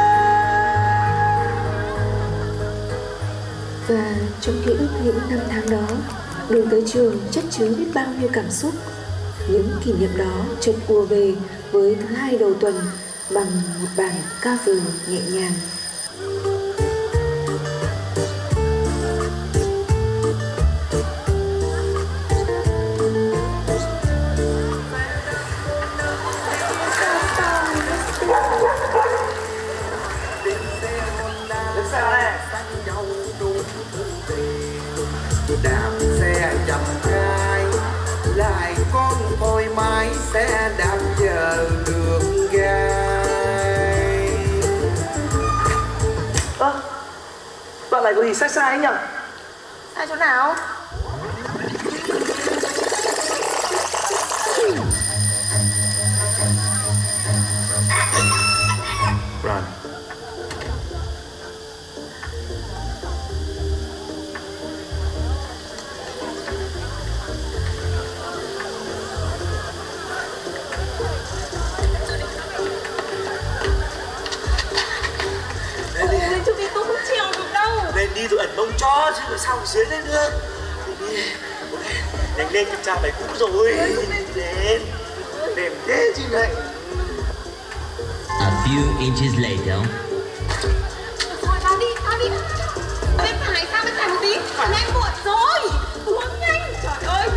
S7: Và trong ký ức những năm tháng đó, đường tới trường chất chứa biết bao nhiêu cảm xúc. Những kỷ niệm đó chợt ùa về với thứ hai đầu tuần bằng một bản cover nhẹ nhàng.
S3: Đạp xe chậm gai lại con thôi mãi sẽ đạp giờ đường gai.
S8: Đoạn này có gì sai sai ấy nhỉ?
S6: Sai chỗ nào?
S8: Run.
S6: Lên cho đi, tôi không chịu được đâu.
S8: Lên đi rồi ẩn mông cho chứ làm sao dưới lên được. Đi. Nhanh lên kiểm tra bài cũ rồi. Lên. Đẹp thế chứ này.
S9: A few inches later.
S6: Thôi tao đi. Bên phải sang bên phải một tí. Nhanh muộn rồi. Uống nhanh. Trời ơi.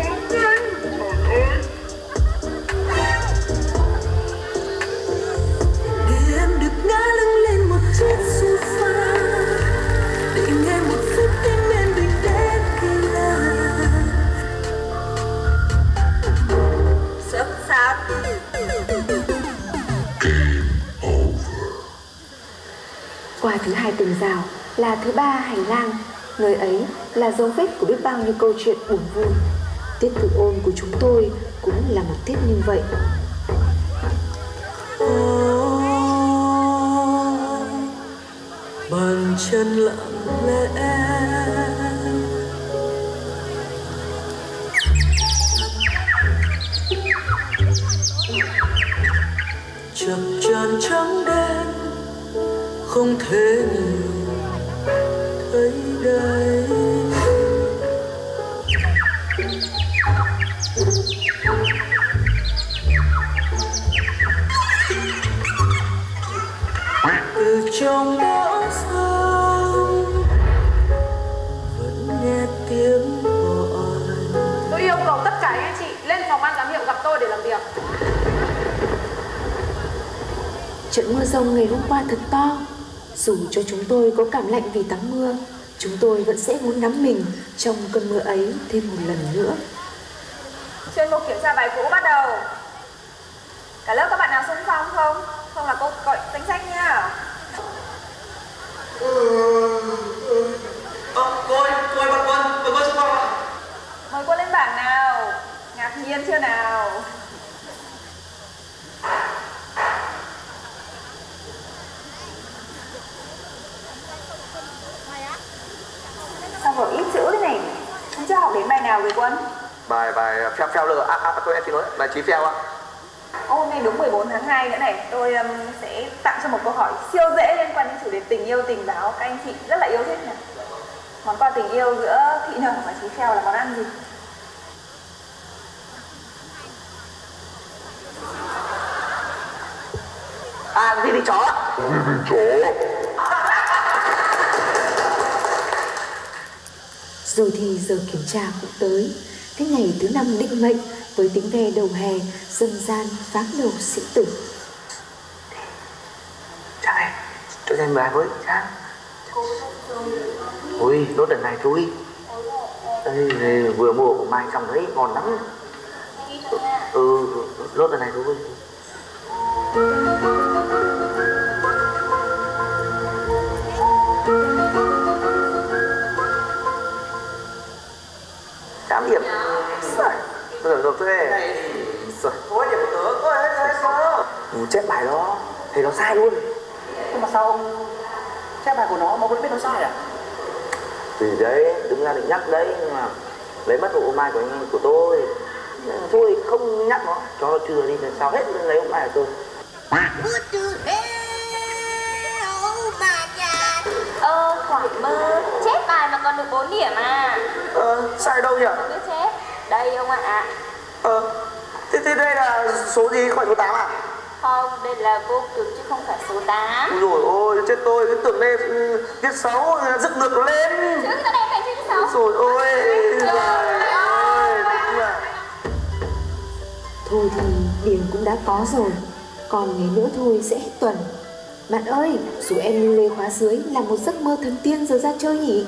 S4: Để em được ngã lưng lên một chiếc sofa, để nghe một phút tim em bình đến khi là
S6: Sắp sắp.
S7: Qua thứ hai tường rào là thứ ba hành lang. Nơi ấy là dấu vết của biết bao nhiêu câu chuyện buồn vui. Tiết tự ôn của chúng tôi cũng là một tiết như vậy.
S4: bàn chân lặng lẽ. Chập tràn trắng đen không thể nhìn thấy đây. Từ trong bão sông vẫn nghe tiếng gọi.
S6: Tôi yêu cầu tất cả anh chị lên phòng ban giám hiệu gặp tôi để làm việc.
S7: Trận mưa rông ngày hôm qua thật to, Dù cho chúng tôi có cảm lạnh vì tắm mưa, chúng tôi vẫn sẽ muốn nắm mình trong cơn mưa ấy thêm một lần nữa.
S6: Chuyên mục kiểm tra bài cũ bắt đầu. Cả lớp các bạn nào xung phong không? Không là cô gọi danh sách nha.
S8: Cô ơi bật quân xung phong ạ.
S6: Mời cô lên bảng nào. Ngạc nhiên chưa nào? Sao vở ít chữ thế này? Không chưa học đến bài nào rồi Quân?
S8: Bài phèo lờ. Tôi em xin lỗi, bài Chí Phèo ạ.
S6: Hôm nay đúng 14 tháng 2 nữa này, tôi sẽ tặng cho một câu hỏi siêu dễ liên quan đến chủ đề tình yêu tình báo. Các anh chị rất là yêu thích này. Món quà tình yêu giữa Thị Nở và Chí Phèo là món ăn gì?
S8: Gì thì chó.
S7: Rồi thì giờ kiểm tra cũng tới. Cái ngày thứ 5 định mệnh với tiếng ve đầu hè dân gian váng đầu sĩ tử.
S8: Trang này, cho em bài với Trang. Ui, nốt lần này chú. Đây, vừa mua của Mai xong đấy, ngon lắm. Nốt lần này chú. Chám điểm. Rồi thế. Ôi điểm của tớ. Ôi chép bài đó, thầy nó sai luôn. Nhưng mà sao ông chép bài của nó mà vẫn biết nó sai à? Thì đấy, đứng ra định nhắc đấy, nhưng mà lấy mất của Mai của tôi. Thôi không nhắc nó, cho nó chừa đi, sao hết lấy hôm nay của tôi.
S10: Khoảng mơ, chép bài mà còn được 4 điểm à?
S8: Sai đâu nhỉ?
S10: Không biết chép. Đây ông ạ.
S8: Thế đây là số gì, khỏi số 8 à?
S10: Không, đây là vô cực chứ không phải số 8.
S8: Ôi dồi ôi, chết tôi, cái tưởng đây viết 6, dựng ngược nó lên.
S10: Chứ cái đây phải viết 6.
S8: Rồi ôi, trời ơi.
S7: Thôi thì điểm cũng đã có rồi, còn ngày nữa thôi sẽ hết tuần. Bạn ơi, dù em như lê khóa dưới là một giấc mơ thần tiên giờ ra chơi nhỉ?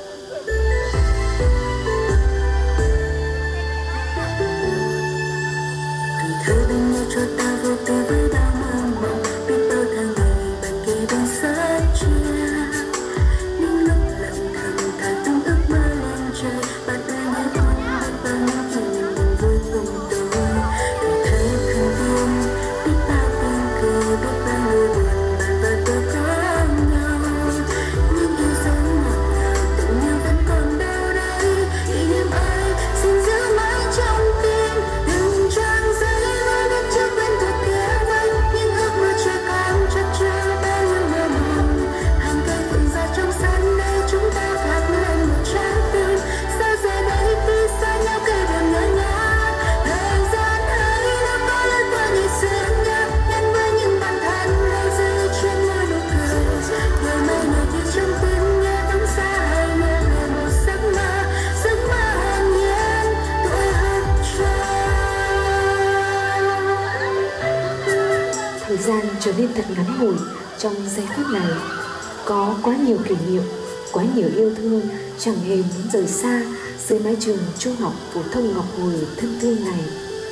S4: Thơ bên nhau cho ta vô tư với bao mơ mộng, biết bao tháng ngày bạn kề bên sát chia. Những lúc lặng thầm thả tung ước mơ lên trời, bạn ơi nhớ con biết bao nhiêu kỷ niệm vui cùng tôi. Tuổi thơ thần tiên, biết bao tiếng cười, biết bao nỗi buồn bạn và tôi có nhau. Nhưng yêu dấu ngọt ngào tình yêu vẫn còn đâu đây, kỷ niệm ấy xin giữ mãi trong tim. Đừng trang giấy với biết trước quen thuộc kia vây, những ước mơ chưa cam chắc chưa bao nhiêu mơ mộng. Hàng cây phượng ra trong sân đây chúng ta phát lên một trái tim. Sao giờ đây khi xa nhau cây buồn ngỡ ngàng, thời gian ấy đã có lối qua ngày xưa nhớ đến với những bạn thân hay giữ trên môi nụ cười. Điều này nổi tiếng trong tim nghe vẫn xa hay nhớ về một giấc mơ hồn nhiên tuổi học trò.
S7: Thời gian trở nên thật ngắn ngủi trong giây phút này. Có quá nhiều kỷ niệm, quá nhiều yêu thương chẳng hề muốn rời xa dưới mái trường trung học phổ thông Ngọc Hồi thân thương này.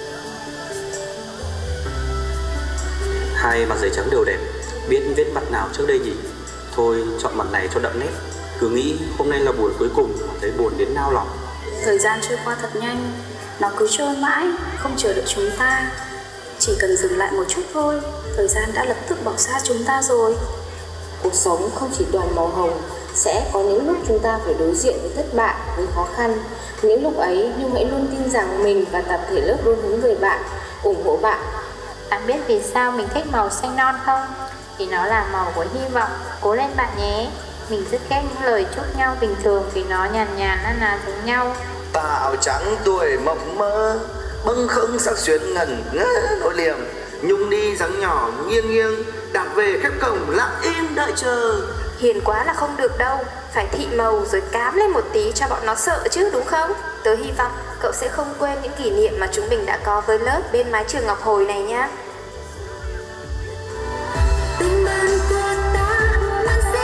S11: Hai mặt giấy trắng đều đẹp, biết viết mặt nào trước đây nhỉ? Thôi chọn mặt này cho đậm nét. Cứ nghĩ hôm nay là buổi cuối cùng mà thấy buồn đến nao lòng.
S12: Thời gian trôi qua thật nhanh, nó cứ trôi mãi, không chờ đợi chúng ta. Chỉ cần dừng lại một chút thôi, thời gian đã lập tức bỏ xa chúng ta rồi.
S13: Cuộc sống không chỉ toàn màu hồng, sẽ có những lúc chúng ta phải đối diện với thất bại, với khó khăn. Những lúc ấy, Nhung hãy luôn tin rằng mình và tập thể lớp luôn hướng về bạn, ủng hộ bạn.
S10: Bạn biết vì sao mình thích màu xanh non không? Vì nó là màu của hy vọng. Cố lên bạn nhé. Mình rất ghét những lời chúc nhau bình thường vì nó nhàn nhàn na giống nhau.
S8: Ta áo trắng tuổi mộng mơ, bâng khuâng sắc xuyên ngẩn ngỡ nỗi liềm. Nhung đi dáng nhỏ nghiêng nghiêng, đạp về khép cổng lặng im đợi chờ.
S12: Hiền quá là không được đâu, phải thị màu rồi cám lên một tí cho bọn nó sợ chứ đúng không? Tớ hy vọng cậu sẽ không quên những kỷ niệm mà chúng mình đã có với lớp bên mái trường Ngọc Hồi này nhá.
S4: Tình bạn của ta vẫn sẽ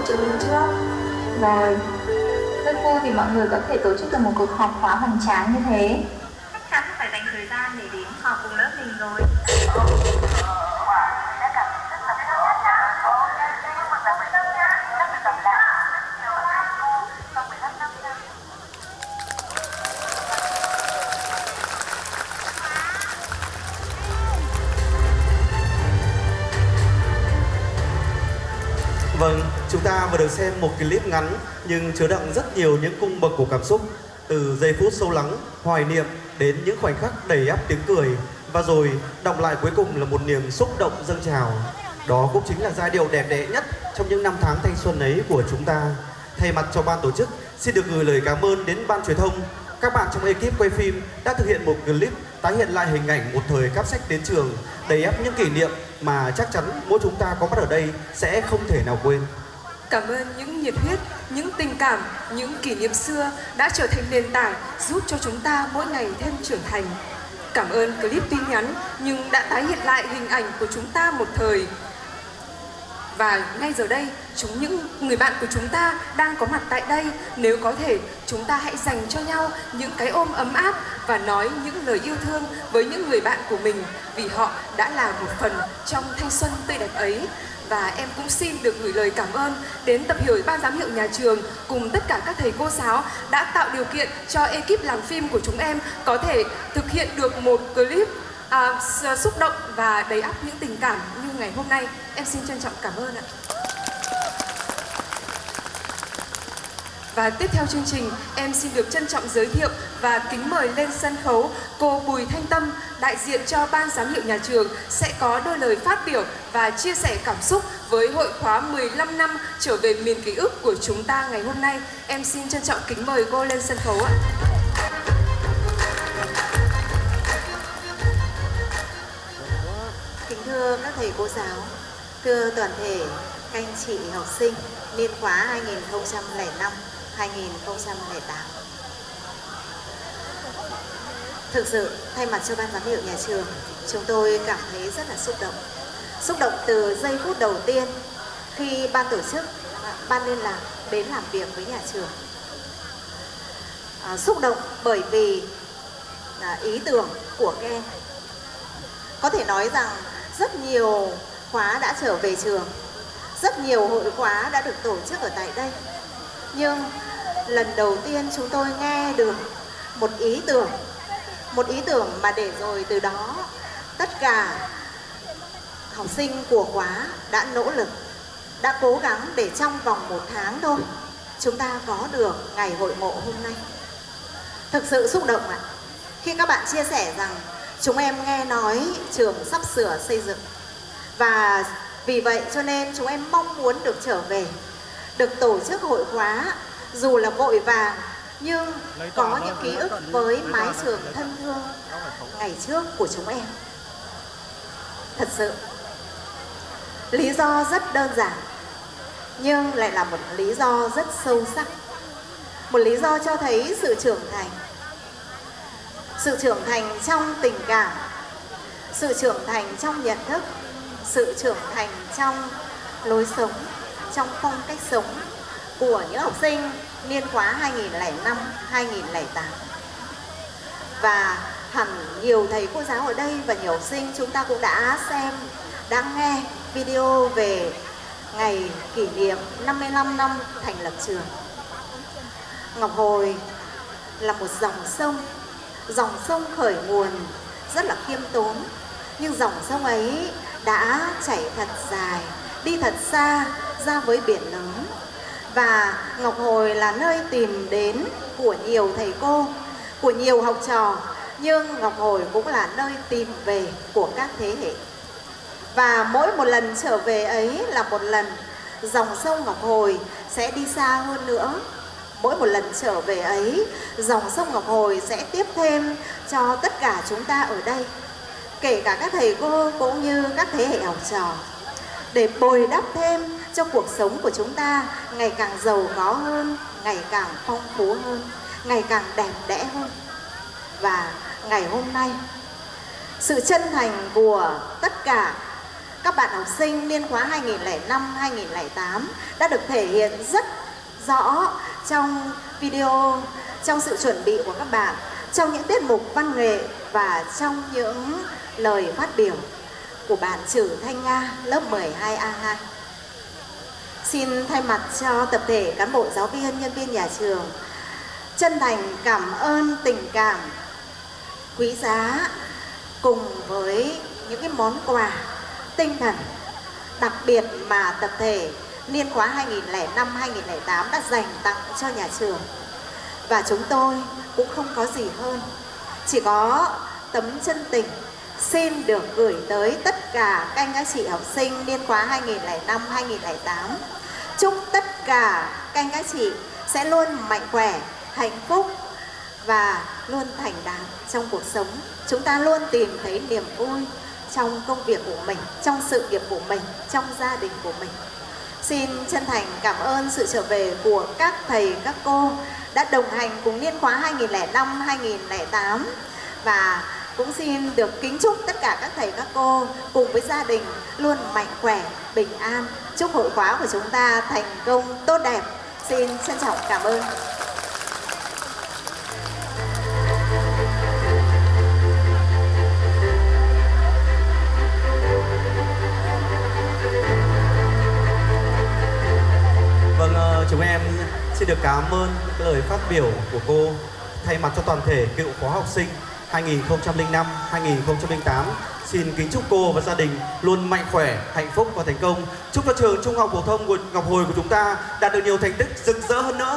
S14: trợ mình trước. Rồi, rất vui vì mọi người có thể tổ chức được một cuộc họp khóa hoành tráng như thế.
S15: Chắc chắn phải dành thời gian để đến họp cùng lớp mình rồi.
S1: Vâng, chúng ta vừa được xem một clip ngắn nhưng chứa đựng rất nhiều những cung bậc của cảm xúc, từ giây phút sâu lắng, hoài niệm đến những khoảnh khắc đầy ắp tiếng cười, và rồi đọng lại cuối cùng là một niềm xúc động dâng trào. Đó cũng chính là giai điệu đẹp đẽ nhất trong những năm tháng thanh xuân ấy của chúng ta. Thay mặt cho ban tổ chức, xin được gửi lời cảm ơn đến ban truyền thông, các bạn trong ekip quay phim đã thực hiện một clip tái hiện lại hình ảnh một thời cắp sách đến trường, đầy ắp những kỷ niệm mà chắc chắn mỗi chúng ta có mặt ở đây sẽ không thể nào quên.
S2: Cảm ơn những nhiệt huyết, những tình cảm, những kỷ niệm xưa đã trở thành nền tảng giúp cho chúng ta mỗi ngày thêm trưởng thành. Cảm ơn clip tuy ngắn nhưng đã tái hiện lại hình ảnh của chúng ta một thời. Và ngay giờ đây, những người bạn của chúng ta đang có mặt tại đây. Nếu có thể, chúng ta hãy dành cho nhau những cái ôm ấm áp và nói những lời yêu thương với những người bạn của mình, vì họ đã là một phần trong thanh xuân tươi đẹp ấy. Và em cũng xin được gửi lời cảm ơn đến tập thể ban giám hiệu nhà trường cùng tất cả các thầy cô giáo đã tạo điều kiện cho ekip làm phim của chúng em có thể thực hiện được một clip xúc động và đầy ắp những tình cảm như ngày hôm nay. Em xin trân trọng cảm ơn ạ. Và tiếp theo chương trình, em xin được trân trọng giới thiệu và kính mời lên sân khấu cô Bùi Thanh Tâm, đại diện cho ban giám hiệu nhà trường sẽ có đôi lời phát biểu và chia sẻ cảm xúc với hội khóa 15 năm trở về miền ký ức của chúng ta ngày hôm nay. Em xin trân trọng kính mời cô lên sân khấu ạ.
S16: Kính thưa các thầy cô giáo, thưa toàn thể các anh chị học sinh niên khóa 2005-2008. Thực sự, thay mặt cho ban giám hiệu nhà trường, chúng tôi cảm thấy rất là xúc động. Xúc động từ giây phút đầu tiên khi ban tổ chức, ban liên lạc đến làm việc với nhà trường. Xúc động bởi vì ý tưởng của các em. Có thể nói rằng rất nhiều khóa đã trở về trường, rất nhiều hội khóa đã được tổ chức ở tại đây. Nhưng lần đầu tiên chúng tôi nghe được một ý tưởng mà để rồi từ đó tất cả học sinh của khóa đã nỗ lực, đã cố gắng để trong vòng 1 tháng thôi chúng ta có được ngày hội ngộ hôm nay. Thực sự xúc động ạ. Khi các bạn chia sẻ rằng chúng em nghe nói trường sắp sửa xây dựng, và vì vậy cho nên chúng em mong muốn được trở về, được tổ chức hội khóa, dù là vội vàng nhưng có những ký ức với mái trường thân thương ngày trước của chúng em. Thật sự, lý do rất đơn giản nhưng lại là một lý do rất sâu sắc. Một lý do cho thấy sự trưởng thành trong tình cảm, sự trưởng thành trong nhận thức, sự trưởng thành trong lối sống, trong phong cách sống của những học sinh niên khóa 2005-2008. Và hẳn nhiều thầy cô giáo ở đây và nhiều học sinh chúng ta cũng đã xem, đã nghe video về ngày kỷ niệm 55 năm thành lập trường. Ngọc Hồi là một dòng sông khởi nguồn rất là khiêm tốn, nhưng dòng sông ấy đã chảy thật dài, đi thật xa ra với biển lớn. Và Ngọc Hồi là nơi tìm đến của nhiều thầy cô, của nhiều học trò, nhưng Ngọc Hồi cũng là nơi tìm về của các thế hệ. Và mỗi một lần trở về ấy là một lần dòng sông Ngọc Hồi sẽ đi xa hơn nữa. Mỗi một lần trở về ấy, dòng sông Ngọc Hồi sẽ tiếp thêm cho tất cả chúng ta ở đây, kể cả các thầy cô cũng như các thế hệ học trò, để bồi đắp thêm cho cuộc sống của chúng ta ngày càng giàu có hơn, ngày càng phong phú hơn, ngày càng đẹp đẽ hơn. Và ngày hôm nay, sự chân thành của tất cả các bạn học sinh niên khóa 2005-2008 đã được thể hiện rất rõ trong video, trong sự chuẩn bị của các bạn, trong những tiết mục văn nghệ và trong những lời phát biểu của bạn Trử Thanh Nga lớp 12A2. Xin thay mặt cho tập thể cán bộ, giáo viên, nhân viên nhà trường chân thành cảm ơn tình cảm quý giá cùng với những cái món quà tinh thần đặc biệt mà tập thể niên khóa 2005-2008 đã dành tặng cho nhà trường. Và chúng tôi cũng không có gì hơn, chỉ có tấm chân tình xin được gửi tới tất cả các anh các chị học sinh niên khóa 2005-2008. Chúc tất cả các anh các chị sẽ luôn mạnh khỏe, hạnh phúc và luôn thành đạt trong cuộc sống. Chúng ta luôn tìm thấy niềm vui trong công việc của mình, trong sự nghiệp của mình, trong gia đình của mình. Xin chân thành cảm ơn sự trở về của các thầy, các cô đã đồng hành cùng niên khóa 2005-2008 và cũng xin được kính chúc tất cả các thầy, các cô cùng với gia đình luôn mạnh khỏe, bình an. Chúc hội khóa của chúng ta thành công tốt đẹp. Xin trân trọng cảm ơn.
S1: Vâng, chúng em xin được cảm ơn lời phát biểu của cô thay mặt cho toàn thể cựu khóa học sinh 2005-2008. Xin kính chúc cô và gia đình luôn mạnh khỏe, hạnh phúc và thành công. Chúc cho trường Trung học phổ thông Ngọc Hồi của chúng ta đạt được nhiều thành tích rực rỡ hơn nữa.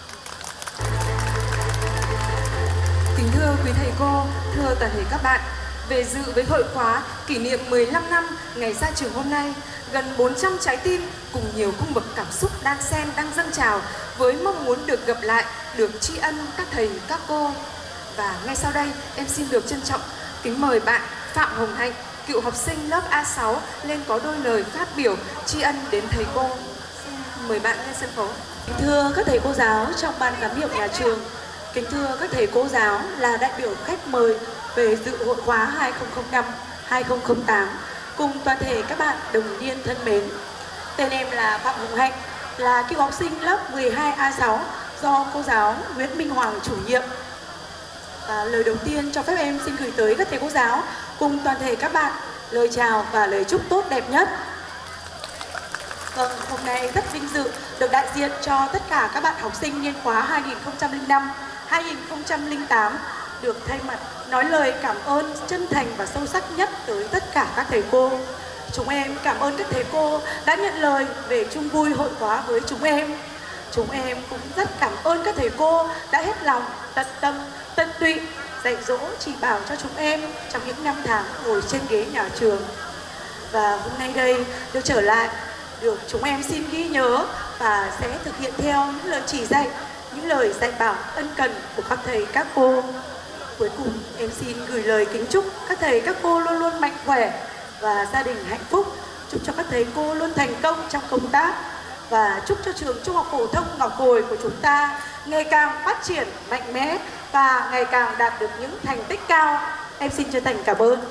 S2: Kính thưa quý thầy cô, thưa toàn thể các bạn, về dự với hội khóa kỷ niệm 15 năm ngày ra trường hôm nay, gần 400 trái tim cùng nhiều cung bậc cảm xúc đang xen, đang dâng trào với mong muốn được gặp lại, được tri ân các thầy, các cô. Và ngay sau đây, em xin được trân trọng kính mời bạn Phạm Hồng Hạnh, cựu học sinh lớp A6 lên có đôi lời phát biểu tri ân đến thầy cô. Xin mời bạn lên sân khấu.
S17: Kính thưa các thầy cô giáo trong ban giám hiệu nhà trường, kính thưa các thầy cô giáo là đại biểu khách mời về dự hội khóa 2005-2008 cùng toàn thể các bạn đồng niên thân mến. Tên em là Phạm Hồng Hạnh, là cựu học sinh lớp 12A6 do cô giáo Nguyễn Minh Hoàng chủ nhiệm. Và lời đầu tiên cho phép em xin gửi tới các thầy cô giáo cùng toàn thể các bạn lời chào và lời chúc tốt đẹp nhất. Vâng, hôm nay rất vinh dự được đại diện cho tất cả các bạn học sinh niên khóa 2005-2008 được thay mặt nói lời cảm ơn chân thành và sâu sắc nhất tới tất cả các thầy cô. Chúng em cảm ơn các thầy cô đã nhận lời về chung vui hội khóa với chúng em. Chúng em cũng rất cảm ơn các thầy cô đã hết lòng, tận tâm, tận tụy dạy dỗ chỉ bảo cho chúng em trong những năm tháng ngồi trên ghế nhà trường. Và hôm nay đây được trở lại, được chúng em xin ghi nhớ và sẽ thực hiện theo những lời chỉ dạy, những lời dạy bảo ân cần của các thầy, các cô. Cuối cùng em xin gửi lời kính chúc các thầy, các cô luôn luôn mạnh khỏe và gia đình hạnh phúc. Chúc cho các thầy cô luôn thành công trong công tác và chúc cho trường Trung học phổ thông Ngọc Hồi của chúng ta ngày càng phát triển mạnh mẽ và ngày càng đạt được những thành tích cao. Em xin chân thành cảm ơn.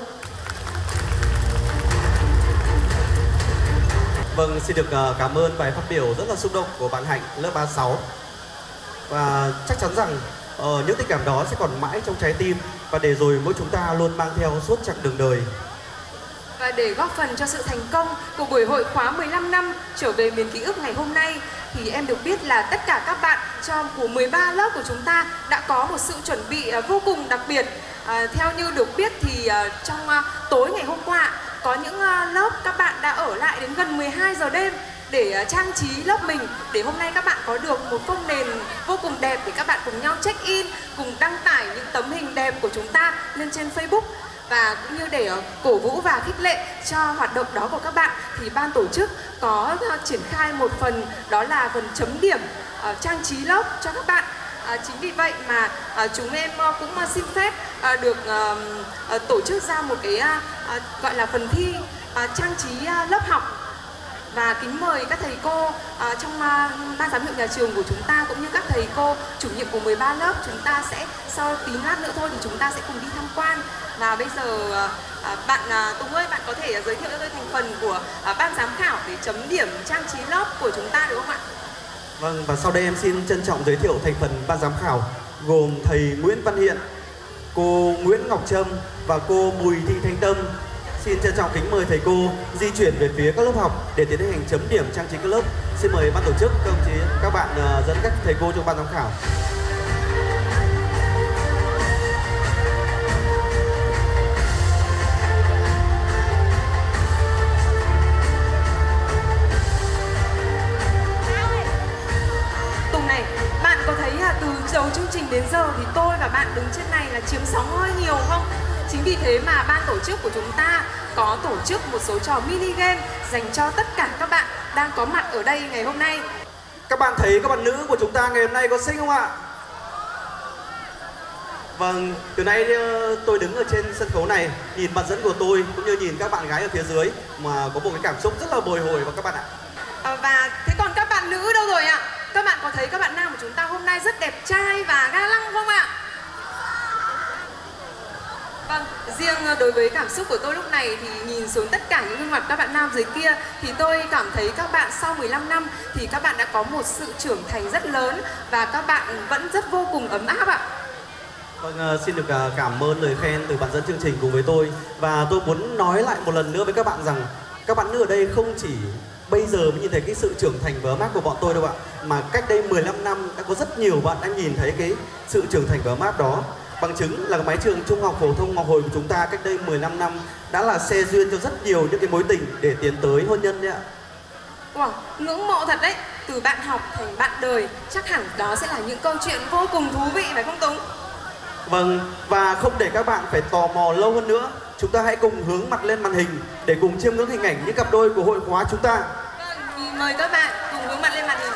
S1: Vâng, xin được cảm ơn bài phát biểu rất là xúc động của bạn Hạnh lớp A6. Và chắc chắn rằng những tình cảm đó sẽ còn mãi trong trái tim và để rồi mỗi chúng ta luôn mang theo suốt chặng đường đời.
S2: Và để góp phần cho sự thành công của buổi hội khóa 15 năm trở về miền ký ức ngày hôm nay thì em được biết là tất cả các bạn của 13 lớp của chúng ta đã có một sự chuẩn bị vô cùng đặc biệt. Theo như được biết thì trong tối ngày hôm qua có những lớp các bạn đã ở lại đến gần 12 giờ đêm để trang trí lớp mình, để hôm nay các bạn có được một phông nền vô cùng đẹp để các bạn cùng nhau check in, cùng đăng tải những tấm hình đẹp của chúng ta lên trên Facebook. Và cũng như để cổ vũ và khích lệ cho hoạt động đó của các bạn thì ban tổ chức có triển khai một phần, đó là phần chấm điểm trang trí lớp cho các bạn. Chính vì vậy mà chúng em cũng xin phép được tổ chức ra một cái gọi là phần thi trang trí lớp học. Và kính mời các thầy cô trong ban giám hiệu nhà trường của chúng ta cũng như các thầy cô chủ nhiệm của 13 lớp, chúng ta sẽ sau tí lát nữa thôi thì chúng ta sẽ cùng đi tham quan. Và bây giờ Tùng ơi, bạn có thể giới thiệu cho tôi thành phần của ban giám khảo để chấm điểm trang trí lớp của chúng ta được không ạ?
S1: Vâng, và sau đây em xin trân trọng giới thiệu thành phần ban giám khảo gồm thầy Nguyễn Văn Hiện, cô Nguyễn Ngọc Trâm và cô Bùi Thị Thanh Tâm. Xin trân trọng kính mời thầy cô di chuyển về phía các lớp học để tiến hành chấm điểm trang trí các lớp. Xin mời ban tổ chức, các đồng chí, các bạn dẫn các thầy cô trong ban giám khảo.
S2: Tùng này, bạn có thấy từ đầu chương trình đến giờ thì tôi và bạn đứng trên này là chiếm sóng hơi nhiều không? Chính vì thế mà ban tổ chức của chúng ta có tổ chức một số trò mini game dành cho tất cả các bạn đang có mặt ở đây ngày hôm nay.
S1: Các bạn thấy các bạn nữ của chúng ta ngày hôm nay có xinh không ạ? Vâng, từ nãy tôi đứng ở trên sân khấu này, nhìn bạn dẫn của tôi cũng như nhìn các bạn gái ở phía dưới mà có một cái cảm xúc rất là bồi hồi vào các bạn ạ.
S2: Và thế còn các bạn nữ đâu rồi ạ? Các bạn có thấy các bạn nam của chúng ta hôm nay rất đẹp trai và ga lăng không ạ? Vâng, riêng đối với cảm xúc của tôi lúc này thì nhìn xuống tất cả những gương mặt các bạn nam dưới kia thì tôi cảm thấy các bạn sau 15 năm thì các bạn đã có một sự trưởng thành rất lớn và các bạn vẫn rất vô cùng ấm áp ạ.
S1: Vâng, xin được cảm ơn lời khen từ bạn dẫn chương trình cùng với tôi. Và tôi muốn nói lại một lần nữa với các bạn rằng các bạn nữ ở đây không chỉ bây giờ mới nhìn thấy cái sự trưởng thành và ấm áp của bọn tôi đâu ạ, mà cách đây 15 năm đã có rất nhiều bạn đã nhìn thấy cái sự trưởng thành và ấm áp đó. Bằng chứng là mái trường Trung học phổ thông Ngọc Hồi của chúng ta cách đây 15 năm đã là xe duyên cho rất nhiều những cái mối tình để tiến tới hôn nhân đấy ạ.
S2: Wow, ngưỡng mộ thật đấy, từ bạn học thành bạn đời, chắc hẳn đó sẽ là những câu chuyện vô cùng thú vị phải không Tùng?
S1: Vâng, và không để các bạn phải tò mò lâu hơn nữa, chúng ta hãy cùng hướng mặt lên màn hình để cùng chiêm ngưỡng hình ảnh những cặp đôi của hội khóa chúng ta.
S2: Vâng, mời các bạn cùng hướng mặt lên màn hình.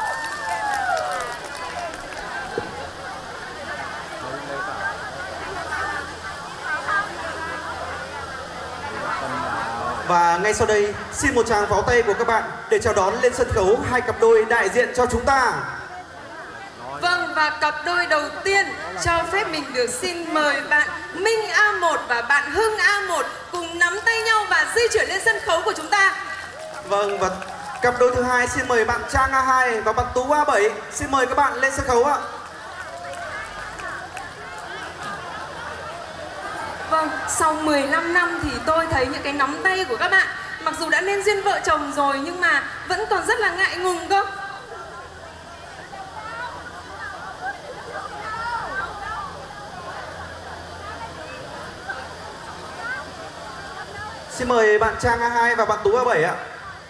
S1: Và ngay sau đây, xin một tràng pháo tay của các bạn để chào đón lên sân khấu hai cặp đôi đại diện cho chúng ta.
S2: Vâng, và cặp đôi đầu tiên cho phép mình được xin mời bạn Minh A1 và bạn Hưng A1 cùng nắm tay nhau và di chuyển lên sân khấu của chúng ta.
S1: Vâng, và cặp đôi thứ hai xin mời bạn Trang A2 và bạn Tú A7. Xin mời các bạn lên sân khấu ạ.
S2: Vâng, sau 15 năm thì tôi thấy những cái nắm tay của các bạn mặc dù đã nên duyên vợ chồng rồi nhưng mà vẫn còn rất là ngại ngùng cơ.
S1: Xin mời bạn Trang A2 và bạn Tú A7 ạ.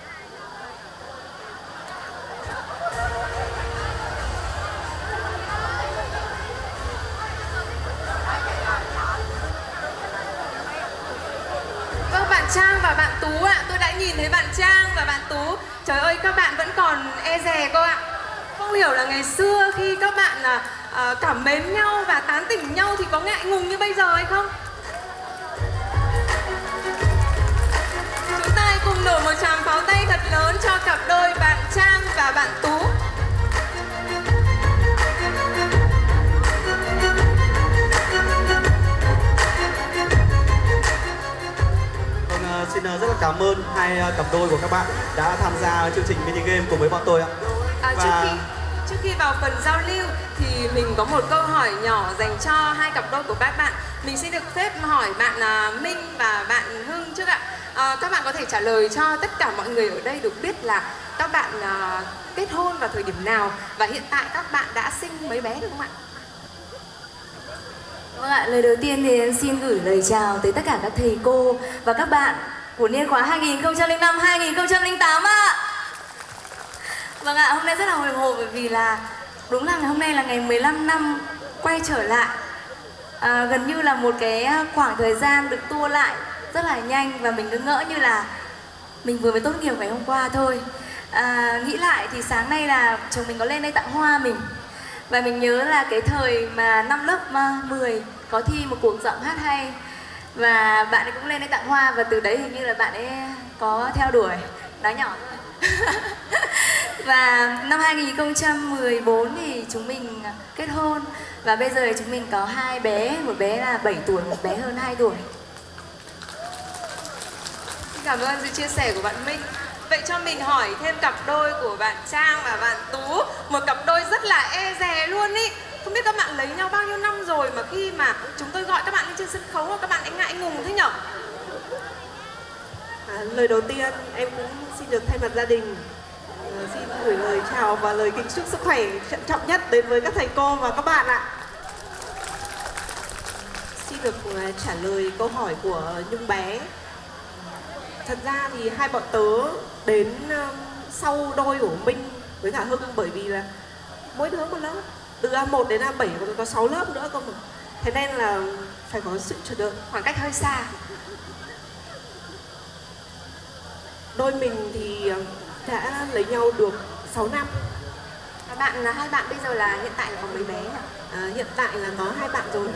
S2: Trang và bạn Tú ạ, tôi đã nhìn thấy bạn Trang và bạn Tú. Trời ơi, các bạn vẫn còn e dè cô ạ. Không hiểu là ngày xưa khi các bạn cảm mến nhau và tán tỉnh nhau thì có ngại ngùng như bây giờ hay không? Chúng ta hãy cùng đổ một tràng pháo tay thật lớn cho cặp đôi bạn Trang và bạn Tú.
S1: Xin rất là cảm ơn hai cặp đôi của các bạn đã tham gia chương trình mini game cùng với bọn tôi ạ.
S2: Trước khi vào phần giao lưu thì mình có một câu hỏi nhỏ dành cho hai cặp đôi của các bạn. Mình xin được phép hỏi bạn Minh và bạn Hưng trước ạ. Các bạn có thể trả lời cho tất cả mọi người ở đây được biết là các bạn kết hôn vào thời điểm nào và hiện tại các bạn đã sinh mấy bé được không ạ?
S18: Vâng ạ, lời đầu tiên thì em xin gửi lời chào tới tất cả các thầy cô và các bạn của niên khóa 2005-2008 ạ. Vâng ạ, hôm nay rất là hồi hộp bởi vì là đúng là ngày hôm nay là ngày 15 năm quay trở lại. Gần như là một cái khoảng thời gian được tua lại rất là nhanh và mình cứ ngỡ như là mình vừa mới tốt nghiệp ngày hôm qua thôi. Nghĩ lại thì sáng nay là chồng mình có lên đây tặng hoa mình. Và mình nhớ là cái thời mà năm lớp 10 có thi một cuộc giọng hát hay. Và bạn ấy cũng lên đây tặng hoa và từ đấy hình như là bạn ấy có theo đuổi. Nói nhỏ thôi. Và năm 2014 thì chúng mình kết hôn. Và bây giờ chúng mình có hai bé, một bé là 7 tuổi, một bé hơn 2 tuổi.
S2: Cảm ơn sự chia sẻ của bạn Minh. Vậy cho mình hỏi thêm cặp đôi của bạn Trang và bạn Tú, một cặp đôi rất là e dè luôn ý. Không biết các bạn lấy nhau bao nhiêu năm rồi mà khi mà chúng tôi gọi các bạn lên trên sân khấu các bạn ngại ngùng thế nhở?
S6: Lời đầu tiên em cũng xin được thay mặt gia đình xin gửi lời chào và lời kính chúc sức khỏe trân trọng nhất đến với các thầy cô và các bạn ạ. Xin được trả lời câu hỏi của Nhung bé. Thật ra thì hai bọn tớ đến sau đôi của Minh với cả Hưng, bởi vì là mỗi đứa một lớp, từ A1 đến A7 còn có 6 lớp nữa cơ mà. Thế nên là phải có sự chuẩn bị,
S2: khoảng cách hơi xa.
S6: Đôi mình thì đã lấy nhau được 6 năm.
S2: Và hai bạn bây giờ là hiện tại là có mấy bé nhỉ?
S6: Hiện tại là có 2 bạn rồi.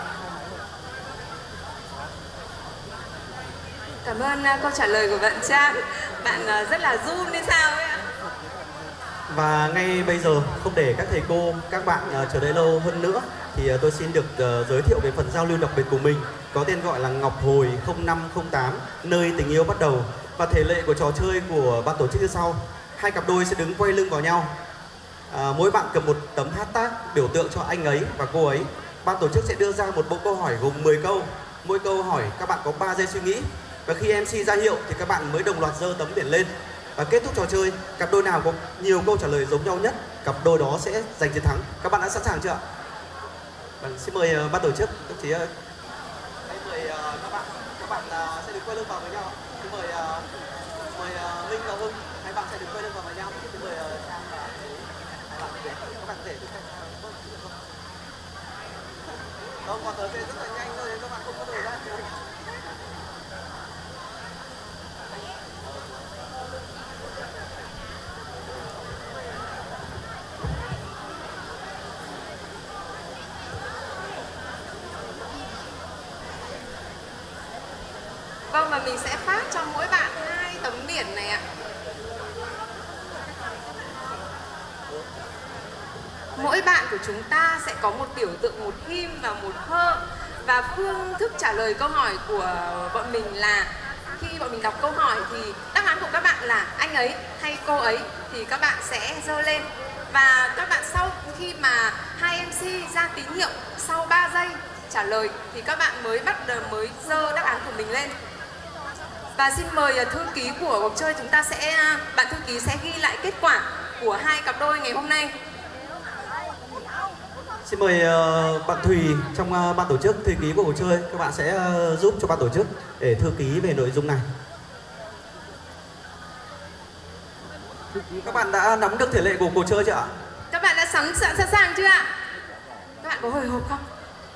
S2: Cảm ơn câu trả lời của bạn Trang. Bạn rất là run hay sao ấy ạ?
S1: Và ngay bây giờ, không để các thầy cô, các bạn chờ đợi lâu hơn nữa, thì tôi xin được giới thiệu về phần giao lưu đặc biệt của mình, có tên gọi là Ngọc Hồi 0508, nơi tình yêu bắt đầu. Và thể lệ của trò chơi của ban tổ chức như sau: hai cặp đôi sẽ đứng quay lưng vào nhau, mỗi bạn cầm một tấm hashtag biểu tượng cho anh ấy và cô ấy. Ban tổ chức sẽ đưa ra một bộ câu hỏi gồm 10 câu, mỗi câu hỏi các bạn có 3 giây suy nghĩ, và khi MC ra hiệu thì các bạn mới đồng loạt giơ tấm biển lên. Và kết thúc trò chơi, cặp đôi nào có nhiều câu trả lời giống nhau nhất, cặp đôi đó sẽ giành chiến thắng. Các bạn đã sẵn sàng chưa ạ? Xin mời ban tổ chức, các chị ơi. Mời các bạn sẽ được quay lưng vào với nhau. Xin mời Linh và Hưng, hai bạn sẽ được quay lưng vào với nhau. Xin mời Trang và hai bạn các bạn có thể không, còn tớ sẽ rất là nhanh thôi, các bạn không có thời gian.
S2: Vâng, và mình sẽ phát cho mỗi bạn 2 tấm biển này ạ. Mỗi bạn của chúng ta sẽ có một biểu tượng, một him và một hơ. Và phương thức trả lời câu hỏi của bọn mình là khi bọn mình đọc câu hỏi thì đáp án của các bạn là anh ấy hay cô ấy thì các bạn sẽ giơ lên. Và các bạn sau khi mà hai MC ra tín hiệu sau 3 giây trả lời thì các bạn mới giơ đáp án của mình lên. Và xin mời thư ký của cuộc chơi chúng ta bạn thư ký sẽ ghi lại kết quả của hai cặp đôi ngày hôm nay.
S1: Xin mời bạn Thùy trong ban tổ chức, thư ký của cuộc chơi, các bạn sẽ giúp cho ban tổ chức để thư ký về nội dung này. Các bạn đã nắm được thể lệ của cuộc chơi chưa ạ?
S2: Các bạn đã sẵn sàng chưa ạ? Các bạn có hồi hộp không?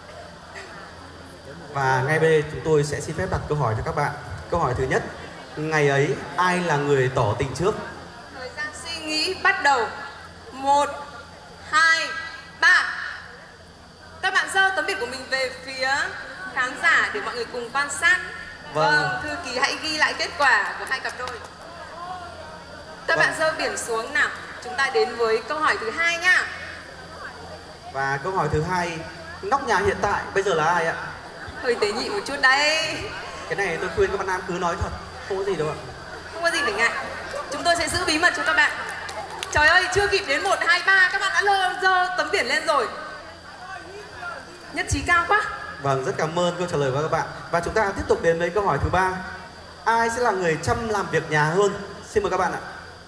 S1: Và ngay bây giờ chúng tôi sẽ xin phép đặt câu hỏi cho các bạn. Câu hỏi thứ nhất: ngày ấy ai là người tỏ tình trước?
S2: Thời gian suy nghĩ bắt đầu. 1, 2, 3. Các bạn giơ tấm biển của mình về phía khán giả để mọi người cùng quan sát. Vâng, thư ký hãy ghi lại kết quả của hai cặp đôi. Các bạn giơ biển xuống nào. Chúng ta đến với câu hỏi thứ 2 nhá.
S1: Và câu hỏi thứ 2: nóc nhà hiện tại bây giờ là ai ạ?
S2: Hơi tế nhị một chút đấy.
S1: Cái này tôi khuyên các bạn nam cứ nói thật, không có gì đâu ạ.
S2: Không có gì phải ngại. Chúng tôi sẽ giữ bí mật cho các bạn. Trời ơi, chưa kịp đến 1, 2, 3 các bạn đã giơ tấm biển lên rồi. Nhất trí cao quá.
S1: Vâng, rất cảm ơn câu trả lời của các bạn. Và chúng ta tiếp tục đến với câu hỏi thứ 3: ai sẽ là người chăm làm việc nhà hơn? Xin mời các bạn ạ.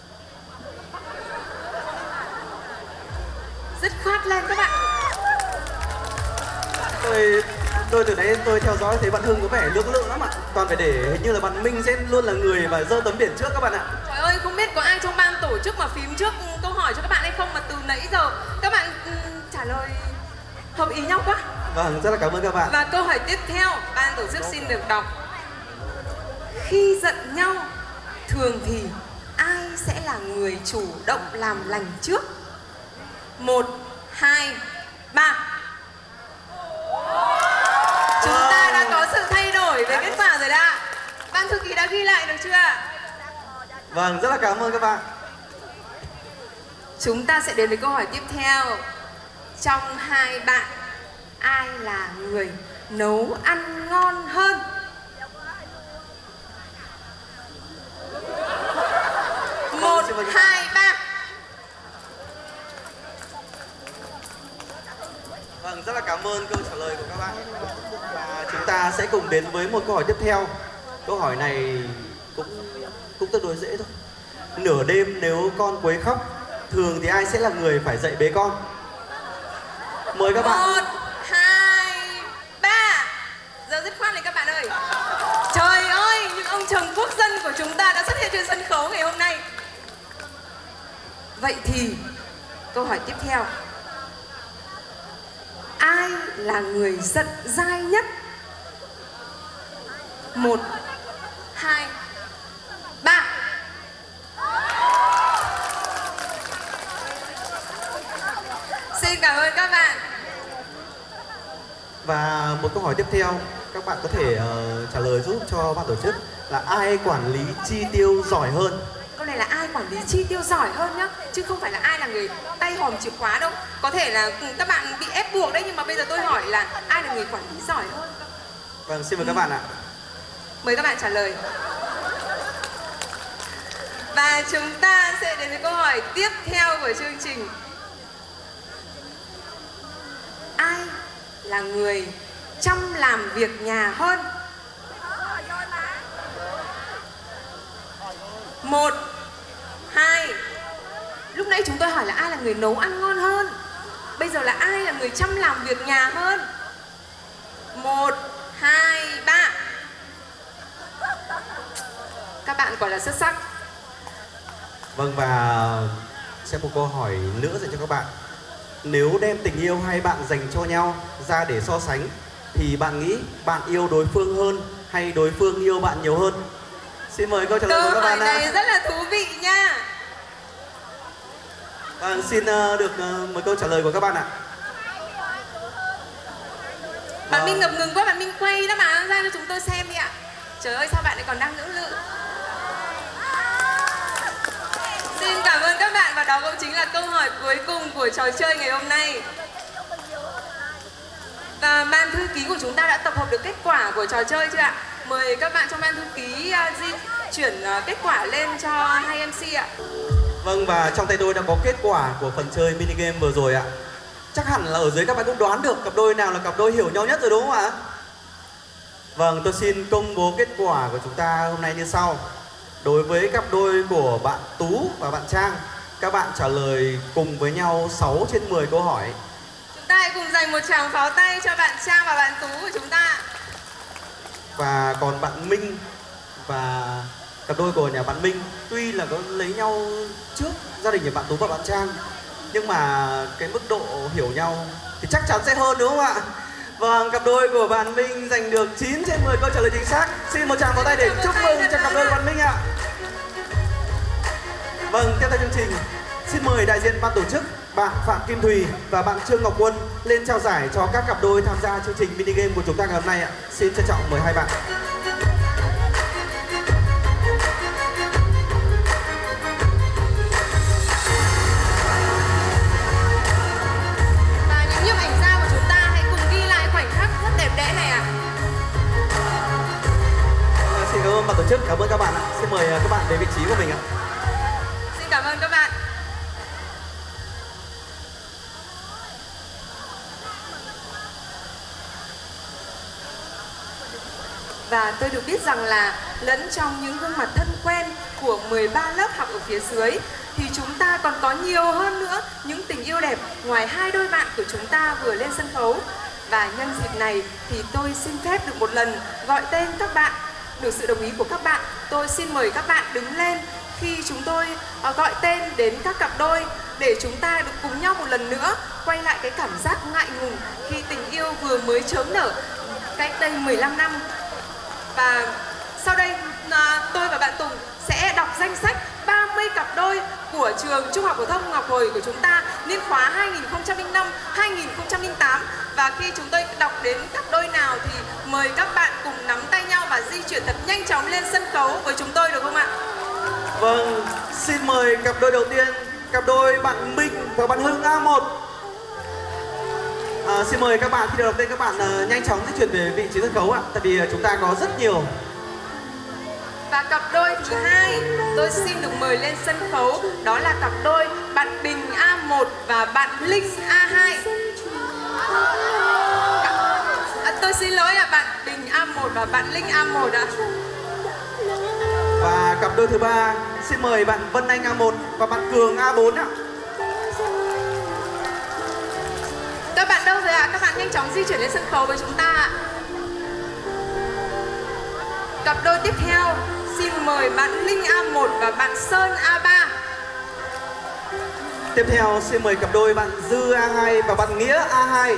S2: Rất khoát lên các bạn.
S1: Tôi từ nãy tôi theo dõi thấy bạn Hưng có vẻ lưỡng lự lắm ạ. Toàn phải để hình như là bạn Minh sẽ luôn là người và giơ tấm biển trước các bạn ạ.
S2: Trời ơi, không biết có ai trong ban tổ chức mà phím trước câu hỏi cho các bạn hay không mà từ nãy giờ các bạn trả lời hợp ý nhau quá.
S1: Vâng, rất là cảm ơn các bạn.
S2: Và câu hỏi tiếp theo ban tổ chức xin được đọc: khi giận nhau thường thì ai sẽ là người chủ động làm lành trước? 1, 2, 3. Chúng ta đã có sự thay đổi về kết quả rồi đã. Ban thư ký đã ghi lại được chưa ạ?
S1: Vâng, rất là cảm ơn các bạn.
S2: Chúng ta sẽ đến với câu hỏi tiếp theo. Trong hai bạn, ai là người nấu ăn ngon hơn?
S5: 2, 3.
S1: Vâng, rất là cảm ơn câu trả lời của các bạn. Và chúng ta sẽ cùng đến với một câu hỏi tiếp theo. Câu hỏi này cũng tương đối dễ thôi. Nửa đêm nếu con quấy khóc, thường thì ai sẽ là người phải dậy bế con? Mời các bạn.
S5: 1, 2, 3. Giờ dứt khoát này các bạn ơi. Trời ơi, những ông chồng quốc dân của chúng ta đã xuất hiện trên sân khấu ngày hôm nay.
S2: Vậy thì câu hỏi tiếp theo, ai là người giận dai nhất?
S5: 1, 2, 3. Xin cảm ơn các bạn.
S1: Và một câu hỏi tiếp theo, các bạn có thể trả lời giúp cho ban tổ chức là ai quản lý chi tiêu giỏi hơn?
S2: Câu này là ai quản lý chi tiêu giỏi hơn nhá, chứ không phải là ai là người tay hòm chìa khóa đâu. Có thể là các bạn bị ép buộc đấy, nhưng mà bây giờ tôi hỏi là ai là người quản lý giỏi hơn.
S1: Vâng, xin mời các bạn ạ.
S2: Mời các bạn trả lời.
S5: Và chúng ta sẽ đến với câu hỏi tiếp theo của chương trình.
S2: Ai là người chăm làm việc nhà hơn?
S5: 1, 2.
S2: Lúc nãy chúng tôi hỏi là ai là người nấu ăn ngon hơn. Bây giờ là ai là người chăm làm việc nhà hơn?
S5: 1, 2, 3.
S2: Các bạn quả là xuất sắc.
S1: Vâng, và sẽ một câu hỏi nữa dành cho các bạn. Nếu đem tình yêu hai bạn dành cho nhau ra để so sánh, thì bạn nghĩ bạn yêu đối phương hơn hay đối phương yêu bạn nhiều hơn? Xin mời câu trả lời của các bạn ạ.
S5: Câu hỏi này rất là thú vị nha.
S1: Vâng, xin được một câu trả lời của các bạn ạ.
S5: Bạn Minh ngập ngừng quá, bạn Minh quay đáp án ra cho chúng tôi xem đi ạ. Trời ơi, sao bạn lại còn đang lưỡng lự. Xin cảm ơn các bạn, và đó cũng chính là câu hỏi cuối cùng của trò chơi ngày hôm nay.
S2: Và ban thư ký của chúng ta đã tập hợp được kết quả của trò chơi chưa ạ? Mời các bạn trong ban thư ký di chuyển kết quả lên cho hai MC ạ.
S1: Vâng, và trong tay tôi đã có kết quả của phần chơi mini game vừa rồi ạ. Chắc hẳn là ở dưới các bạn cũng đoán được cặp đôi nào là cặp đôi hiểu nhau nhất rồi đúng không ạ? Vâng, tôi xin công bố kết quả của chúng ta hôm nay như sau. Đối với cặp đôi của bạn Tú và bạn Trang, các bạn trả lời cùng với nhau 6 trên 10 câu hỏi.
S5: Chúng ta hãy cùng dành một tràng pháo tay cho bạn Trang và bạn Tú của chúng ta.
S1: Và còn bạn Minh và cặp đôi của nhà bạn Minh, tuy là có lấy nhau trước gia đình nhà bạn Tú và bạn Trang, nhưng mà cái mức độ hiểu nhau thì chắc chắn sẽ hơn đúng không ạ? Vâng, cặp đôi của bạn Minh giành được 9 trên 10 câu trả lời chính xác. Xin một tràng pháo tay để chúc mừng cho cặp đôi của bạn Minh ạ. Vâng, tiếp theo chương trình, xin mời đại diện ban tổ chức bạn Phạm Kim Thùy và bạn Trương Ngọc Quân lên trao giải cho các cặp đôi tham gia chương trình mini game của chúng ta ngày hôm nay ạ. Xin trân trọng mời hai bạn.
S5: Và những nhiếp ảnh gia của chúng ta hãy cùng ghi lại khoảnh khắc rất đẹp đẽ này ạ.
S1: Xin cảm ơn ban tổ chức, cảm ơn các bạn ạ. Xin mời các bạn về vị trí của mình ạ.
S5: Xin cảm ơn các bạn.
S2: Và tôi được biết rằng là lẫn trong những gương mặt thân quen của 13 lớp học ở phía dưới thì chúng ta còn có nhiều hơn nữa những tình yêu đẹp ngoài hai đôi bạn của chúng ta vừa lên sân khấu. Và nhân dịp này thì tôi xin phép được một lần gọi tên các bạn. Được sự đồng ý của các bạn, tôi xin mời các bạn đứng lên khi chúng tôi gọi tên đến các cặp đôi, để chúng ta được cùng nhau một lần nữa quay lại cái cảm giác ngại ngùng khi tình yêu vừa mới chớm nở cách đây 15 năm. Và sau đây tôi và bạn Tùng sẽ đọc danh sách 30 cặp đôi của trường Trung học phổ thông Ngọc Hồi của chúng ta niên khóa 2005-2008. Và khi chúng tôi đọc đến cặp đôi nào thì mời các bạn cùng nắm tay nhau và di chuyển thật nhanh chóng lên sân khấu với chúng tôi được không ạ?
S1: Vâng, xin mời cặp đôi đầu tiên, cặp đôi bạn Minh và bạn Hưng A1. Xin mời các bạn khi đọc tên các bạn nhanh chóng di chuyển về vị trí sân khấu ạ. Tại vì chúng ta có rất nhiều
S2: Và cặp đôi thứ hai tôi xin được mời lên sân khấu, đó là cặp đôi bạn Bình A1 và bạn Linh A2. Tôi xin lỗi ạ, bạn Bình A1 và bạn Linh A1 ạ.
S1: Và cặp đôi thứ ba xin mời bạn Vân Anh A1 và bạn Cường A4 ạ.
S2: Các bạn đâu rồi ạ? Các bạn nhanh chóng di chuyển lên sân khấu với chúng ta ạ. Cặp đôi tiếp theo xin mời bạn Linh A1 và bạn Sơn A3.
S1: Tiếp theo xin mời cặp đôi bạn Dư A2 và bạn Nghĩa A2.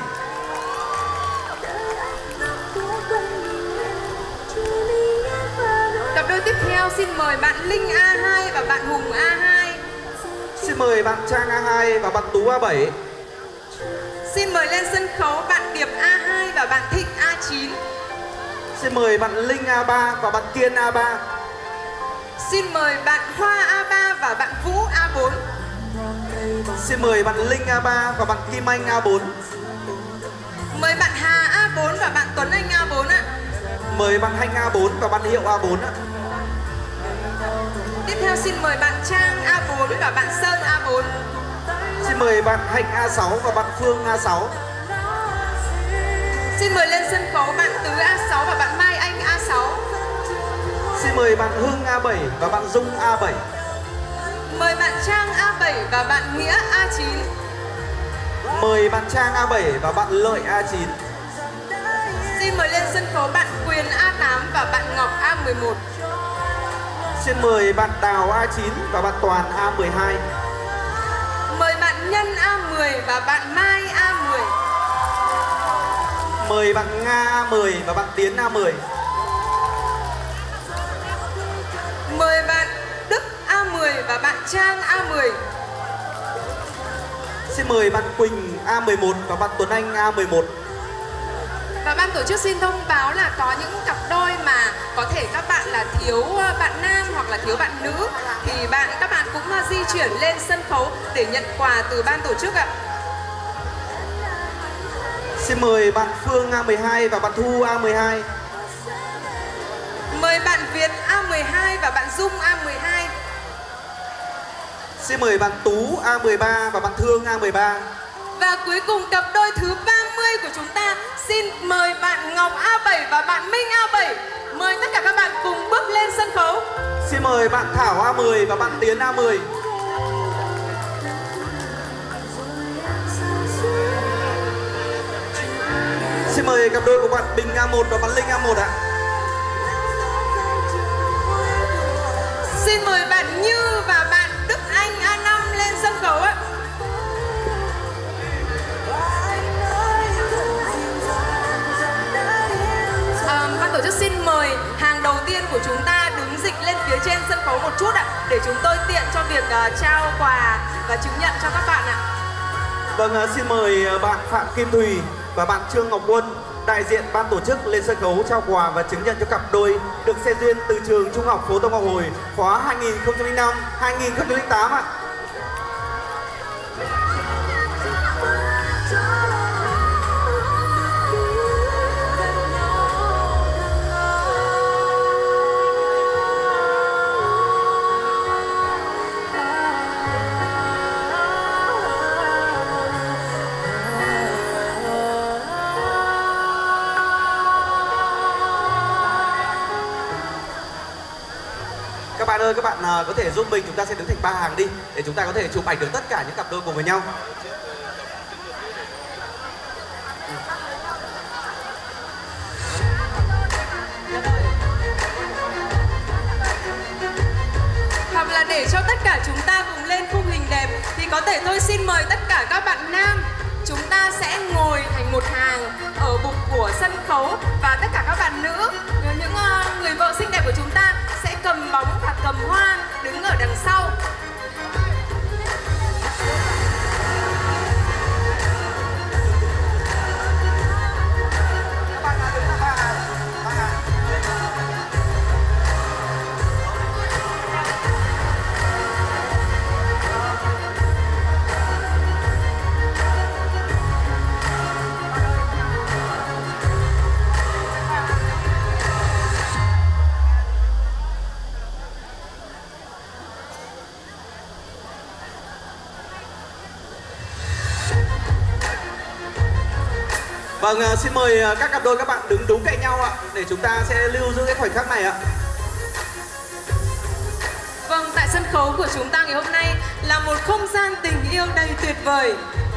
S2: Cặp đôi tiếp theo xin mời bạn Linh A2 và bạn Hùng A2.
S1: Xin mời bạn Trang A2 và bạn Tú A7.
S2: Xin mời lên sân khấu bạn Điệp A2 và bạn Thịnh A9.
S1: Xin mời bạn Linh A3 và bạn Kiên A3.
S2: Xin mời bạn Hoa A3 và bạn Vũ A4.
S1: Xin mời bạn Linh A3 và bạn Kim Anh A4.
S2: Mời bạn Hà A4 và bạn Tuấn Anh A4 ạ.
S1: Mời bạn Thanh A4 và bạn Hiệu A4 ạ.
S2: Tiếp theo xin mời bạn Trang A4 và bạn Sơn A4.
S1: Xin mời bạn Hạnh A6 và bạn Phương A6.
S2: Xin mời lên sân khấu bạn Tứ A6 và bạn Mai Anh A6.
S1: Xin mời bạn Hưng A7 và bạn Dung A7.
S2: Mời bạn Trang A7 và bạn Nghĩa A9.
S1: Mời bạn Trang A7 và bạn Lợi A9.
S2: Xin mời lên sân khấu bạn Quyền A8 và bạn Ngọc A11.
S1: Xin mời bạn Đào A9 và bạn Toàn A12.
S2: Mời bạn Nhân A10 và bạn Mai A10.
S1: Mời bạn Nga A10 và bạn Tiến A10.
S2: Mời bạn Đức A10 và bạn Trang A10.
S1: Xin mời bạn Quỳnh A11 và bạn Tuấn Anh A11.
S2: Và ban tổ chức xin thông báo là có những cặp đôi mà có thể các bạn là thiếu bạn nam hoặc là thiếu bạn nữ thì các bạn cũng di chuyển lên sân khấu để nhận quà từ ban tổ chức ạ.
S1: Xin mời bạn Phương A12 và bạn Thu A12.
S2: Mời bạn Việt A12 và bạn Dung A12.
S1: Xin mời bạn Tú A13 và bạn Thương A13.
S2: Và cuối cùng cặp đôi thứ 30 của chúng ta xin mời bạn Ngọc A7 và bạn Minh A7. Mời tất cả các bạn cùng bước lên sân khấu.
S1: Xin mời bạn Thảo A10 và bạn Tiến A10. Xin mời cặp đôi của bạn Bình A1 và bạn Linh A1 ạ.
S2: Xin mời bạn Như và bạn Đức Anh A5 lên sân khấu ạ. Ban tổ chức xin mời hàng đầu tiên của chúng ta đứng dịch lên phía trên sân khấu một chút ạ, để chúng tôi tiện cho việc trao quà và chứng nhận cho các bạn ạ.
S1: Vâng, xin mời bạn Phạm Kim Thùy và bạn Trương Ngọc Quân, đại diện ban tổ chức lên sân khấu trao quà và chứng nhận cho cặp đôi được xe duyên từ trường Trung học phổ thông Ngọc Hồi khóa 2005-2008 ạ. Các bạn ơi, các bạn có thể giúp mình, chúng ta sẽ đứng thành 3 hàng đi để chúng ta có thể chụp ảnh được tất cả những cặp đôi cùng với nhau.
S2: Hoặc là để cho tất cả chúng ta cùng lên khung hình đẹp thì có thể tôi xin mời tất cả các bạn nam, chúng ta sẽ ngồi thành một hàng ở bục của sân khấu, và tất cả các bạn nữ, những người vợ xinh đẹp của chúng ta sẽ cầm bóng và cầm hoa đứng ở đằng sau.
S1: Vâng, xin mời các cặp đôi các bạn đứng đúng cạnh nhau ạ, để chúng ta sẽ lưu giữ cái khoảnh khắc này ạ.
S2: Vâng, tại sân khấu của chúng ta ngày hôm nay là một không gian tình yêu đầy tuyệt vời.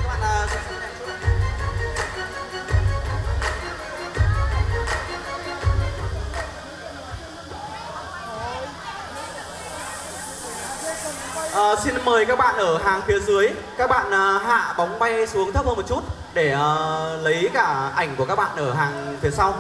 S1: Xin mời các bạn ở hàng phía dưới, các bạn hạ bóng bay xuống thấp hơn một chút để lấy cả ảnh của các bạn ở hàng phía sau.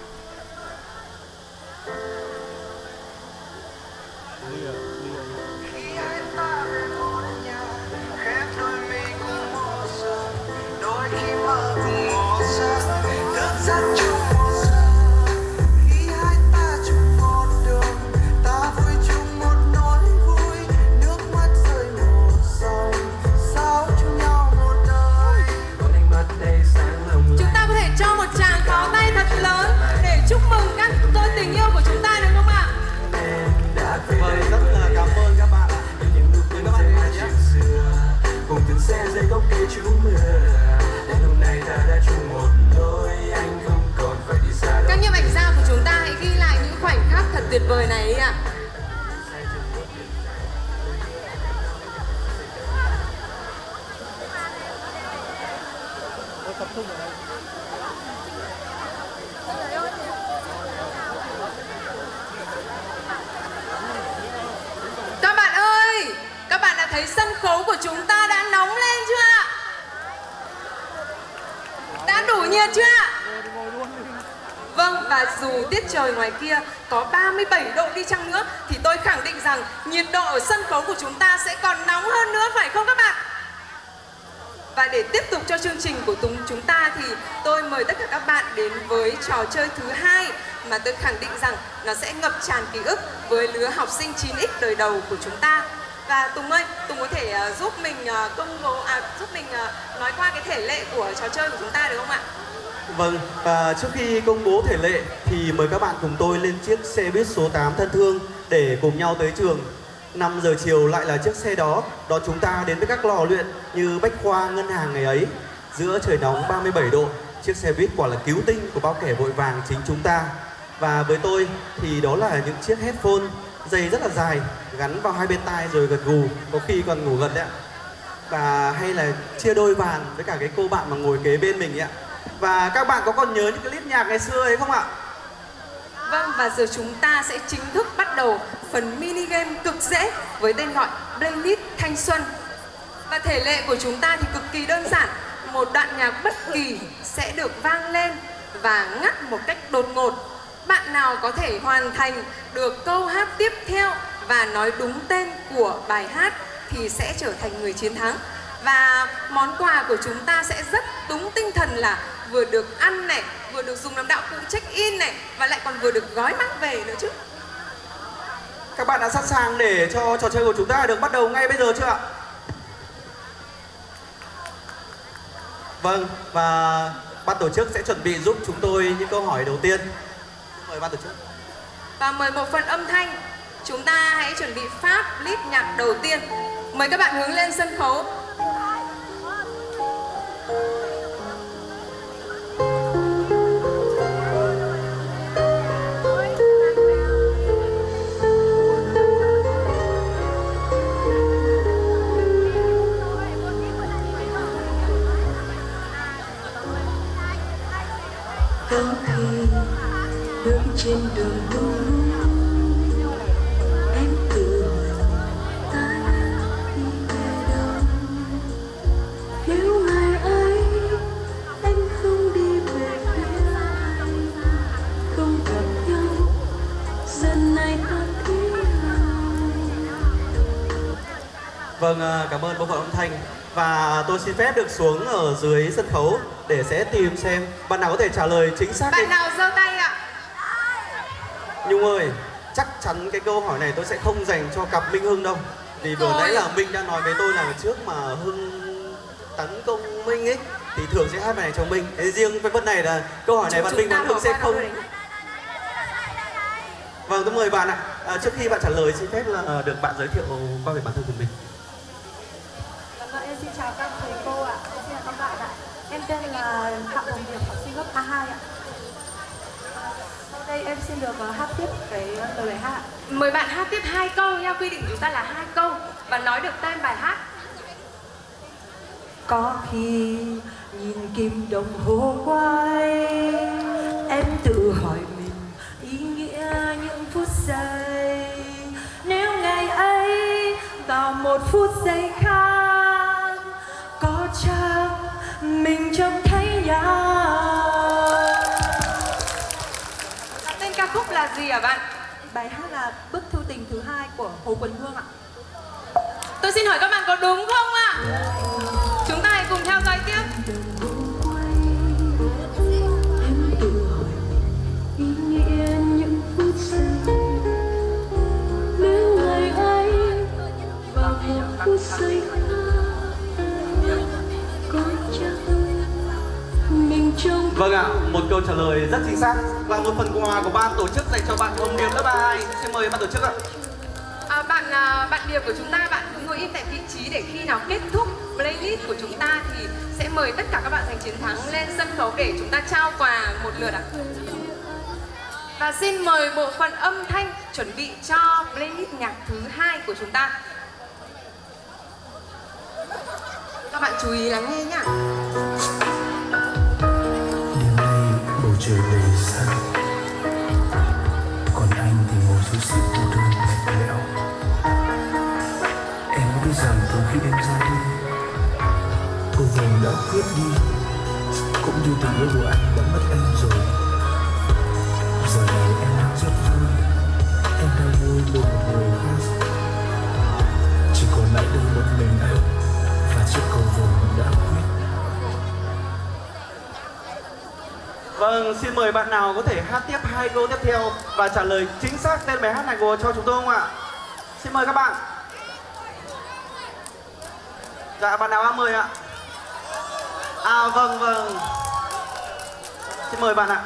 S2: Chúc mừng các đôi tình yêu của chúng ta được không ạ?
S1: Vâng, rất là cảm ơn các bạn. Các bạn nhé.
S3: Cùng từng xe dây gốc cây chú mưa. Đến hôm nay ta đã chung một lối, anh không còn phải đi xa đâu.
S2: Các nhiếp ảnh gia của chúng ta hãy ghi lại những khoảnh khắc thật tuyệt vời này ạ. Các bạn ơi, các bạn đã thấy sân khấu của chúng ta đã nóng lên chưa ạ? Đã đủ nhiệt chưa ạ? Vâng, và dù tiết trời ngoài kia có 37 độ đi chăng nữa thì tôi khẳng định rằng nhiệt độ ở sân khấu của chúng ta sẽ còn nóng hơn nữa, phải không các bạn? Và để tiếp tục cho chương trình của chúng ta thì tôi mời tất cả các bạn đến với trò chơi thứ hai mà tôi khẳng định rằng nó sẽ ngập tràn ký ức với lứa học sinh 9X đời đầu của chúng ta. Và Tùng ơi, Tùng có thể giúp mình nói qua cái thể lệ của trò chơi của chúng ta được không ạ?
S1: Vâng, và trước khi công bố thể lệ thì mời các bạn cùng tôi lên chiếc xe buýt số 8 thân thương để cùng nhau tới trường. 5 giờ chiều lại là chiếc xe đó, đón chúng ta đến với các lò luyện như Bách Khoa, Ngân hàng ngày ấy. Giữa trời nóng 37 độ, chiếc xe buýt quả là cứu tinh của bao kẻ vội vàng chính chúng ta. Và với tôi thì đó là những chiếc headphone dây rất là dài, gắn vào hai bên tai rồi gật gù, có khi còn ngủ gật đấy ạ. Và hay là chia đôi bàn với cả cái cô bạn mà ngồi kế bên mình ấy ạ. Và các bạn có còn nhớ những clip nhạc ngày xưa ấy không ạ?
S2: Vâng, và giờ chúng ta sẽ chính thức bắt đầu phần mini game cực dễ với tên gọi Playlist Thanh Xuân. Và thể lệ của chúng ta thì cực kỳ đơn giản. Một đoạn nhạc bất kỳ sẽ được vang lên và ngắt một cách đột ngột. Bạn nào có thể hoàn thành được câu hát tiếp theo và nói đúng tên của bài hát thì sẽ trở thành người chiến thắng. Và món quà của chúng ta sẽ rất đúng tinh thần là vừa được ăn này, vừa được dùng làm đạo cụ check-in này, và lại còn vừa được gói mang về nữa chứ.
S1: Các bạn đã sẵn sàng để cho trò chơi của chúng ta được bắt đầu ngay bây giờ chưa ạ? Vâng, và ban tổ chức sẽ chuẩn bị giúp chúng tôi những câu hỏi đầu tiên. Mời ban tổ chức.
S2: Và mời bộ phận âm thanh, chúng ta hãy chuẩn bị phát clip nhạc đầu tiên. Mời các bạn hướng lên sân khấu.
S4: Có khi bước trên đường buồn em tự hỏi ta đi về đâu. Nếu ngày ấy em không đi về phía anh, không gặp nhau dần này ta thế nào.
S1: Vâng, cảm ơn bộ phận âm thanh. Và tôi xin phép được xuống ở dưới sân khấu để sẽ tìm xem bạn nào có thể trả lời chính xác.
S2: Bạn nào giơ tay ạ?
S1: Nhung ơi, chắc chắn cái câu hỏi này tôi sẽ không dành cho cặp Minh Hưng đâu. Vì vừa nãy là Minh đã nói với tôi là trước mà Hưng tấn công Minh ấy thì thường sẽ hát bài này cho Minh. Thế riêng với vấn này là câu hỏi này bạn Minh và Hưng sẽ không. Vâng, tôi mời bạn ạ. Trước khi bạn trả lời xin phép là được bạn giới thiệu qua về bản thân của mình.
S6: Vâng, em xin chào các thầy cô ạ, em xin chào các bạn ạ. Em tên là Phạm Hồng Điệp, học sinh lớp A2 ạ. Sau đây em xin được hát tiếp cái lời bài hát.
S5: Mời bạn hát tiếp 2 câu nha, quy định của chúng ta là 2 câu và nói được tên bài hát.
S3: Có khi nhìn kim đồng hồ quay, em tự hỏi mình ý nghĩa những phút giây. Nếu ngày ấy vào một phút giây khác, có chắc mình trông thấy nhau.
S5: Tên ca khúc là gì hả bạn?
S6: Bài hát là Bức thư tình thứ 2 của Hồ Quỳnh Hương ạ.
S5: Tôi xin hỏi các bạn có đúng không ạ? Chúng ta hãy cùng theo dõi tiếp.
S3: Em tự hỏi ý nghĩa những phút giây. Nếu ngày ấy vào một phút giây có chắc mình trông.
S1: Vâng ạ, một câu trả lời rất chính xác và một phần quà của ban tổ chức dành cho bạn Hồng Điệp lớp A2. Xin mời ban tổ chức ạ.
S5: Bạn Điệp của chúng ta, bạn cứ ngồi im tại vị trí để khi nào kết thúc playlist của chúng ta thì sẽ mời tất cả các bạn giành chiến thắng lên sân khấu để chúng ta trao quà một lượt ạ. Và xin mời bộ phận âm thanh chuẩn bị cho playlist nhạc thứ 2 của chúng ta. Các bạn chú ý lắng nghe nhá.
S3: Đêm nay bầu trời đầy sao, còn anh thì ngồi dưới xích cô đơn lạnh lẽo. Em có biết rằng từ khi em ra đi, cô vồng đã quyết đi, cũng như tình yêu của anh đã mất em rồi. Giờ này em đang rất vui, em đang vui bên một người khác. Chỉ còn lại đây một mình anh và chiếc cầu vồng đã quyết.
S1: Vâng, xin mời bạn nào có thể hát tiếp 2 câu tiếp theo và trả lời chính xác tên bài hát này của cho chúng tôi không ạ? Xin mời các bạn. Dạ, bạn nào A10 ạ? Vâng. Xin mời bạn ạ.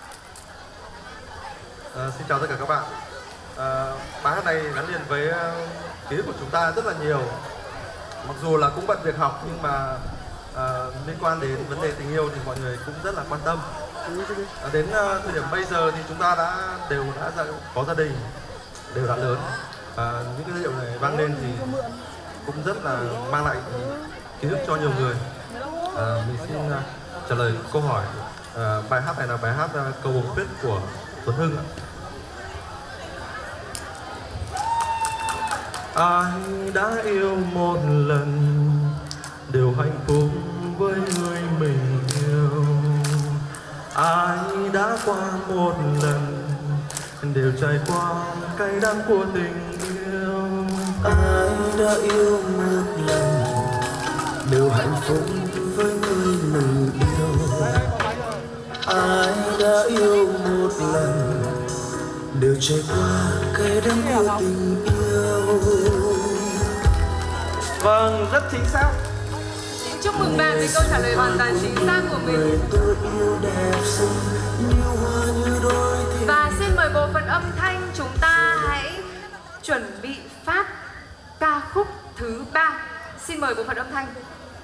S19: Xin chào tất cả các bạn. Bài hát này gắn liền với ký ức của chúng ta rất là nhiều. Mặc dù là cũng bận việc học nhưng mà liên quan đến vấn đề tình yêu thì mọi người cũng rất là quan tâm. Đến thời điểm bây giờ thì chúng ta đều đã có gia đình, đều đã lớn. Những cái điệu này vang lên thì cũng rất là mang lại ký ức cho nhiều người. Mình xin trả lời câu hỏi. Bài hát này là bài hát Cầu Vồng Tuyết của Tuấn Hưng ạ. Ai đã yêu một lần đều hạnh phúc với người mình yêu. Ai đã qua một lần đều trải qua cay đắng của tình yêu.
S3: Ai đã yêu một lần đều hạnh phúc với người mình yêu. Ai đã yêu một lần đều trải qua cay đắng của tình yêu.
S1: Vâng, rất chính xác.
S5: Chúc mừng bạn vì câu trả lời hoàn toàn chính xác của mình. Và xin mời bộ phận âm thanh chúng ta hãy chuẩn bị phát ca khúc thứ 3. Xin mời bộ phận âm thanh.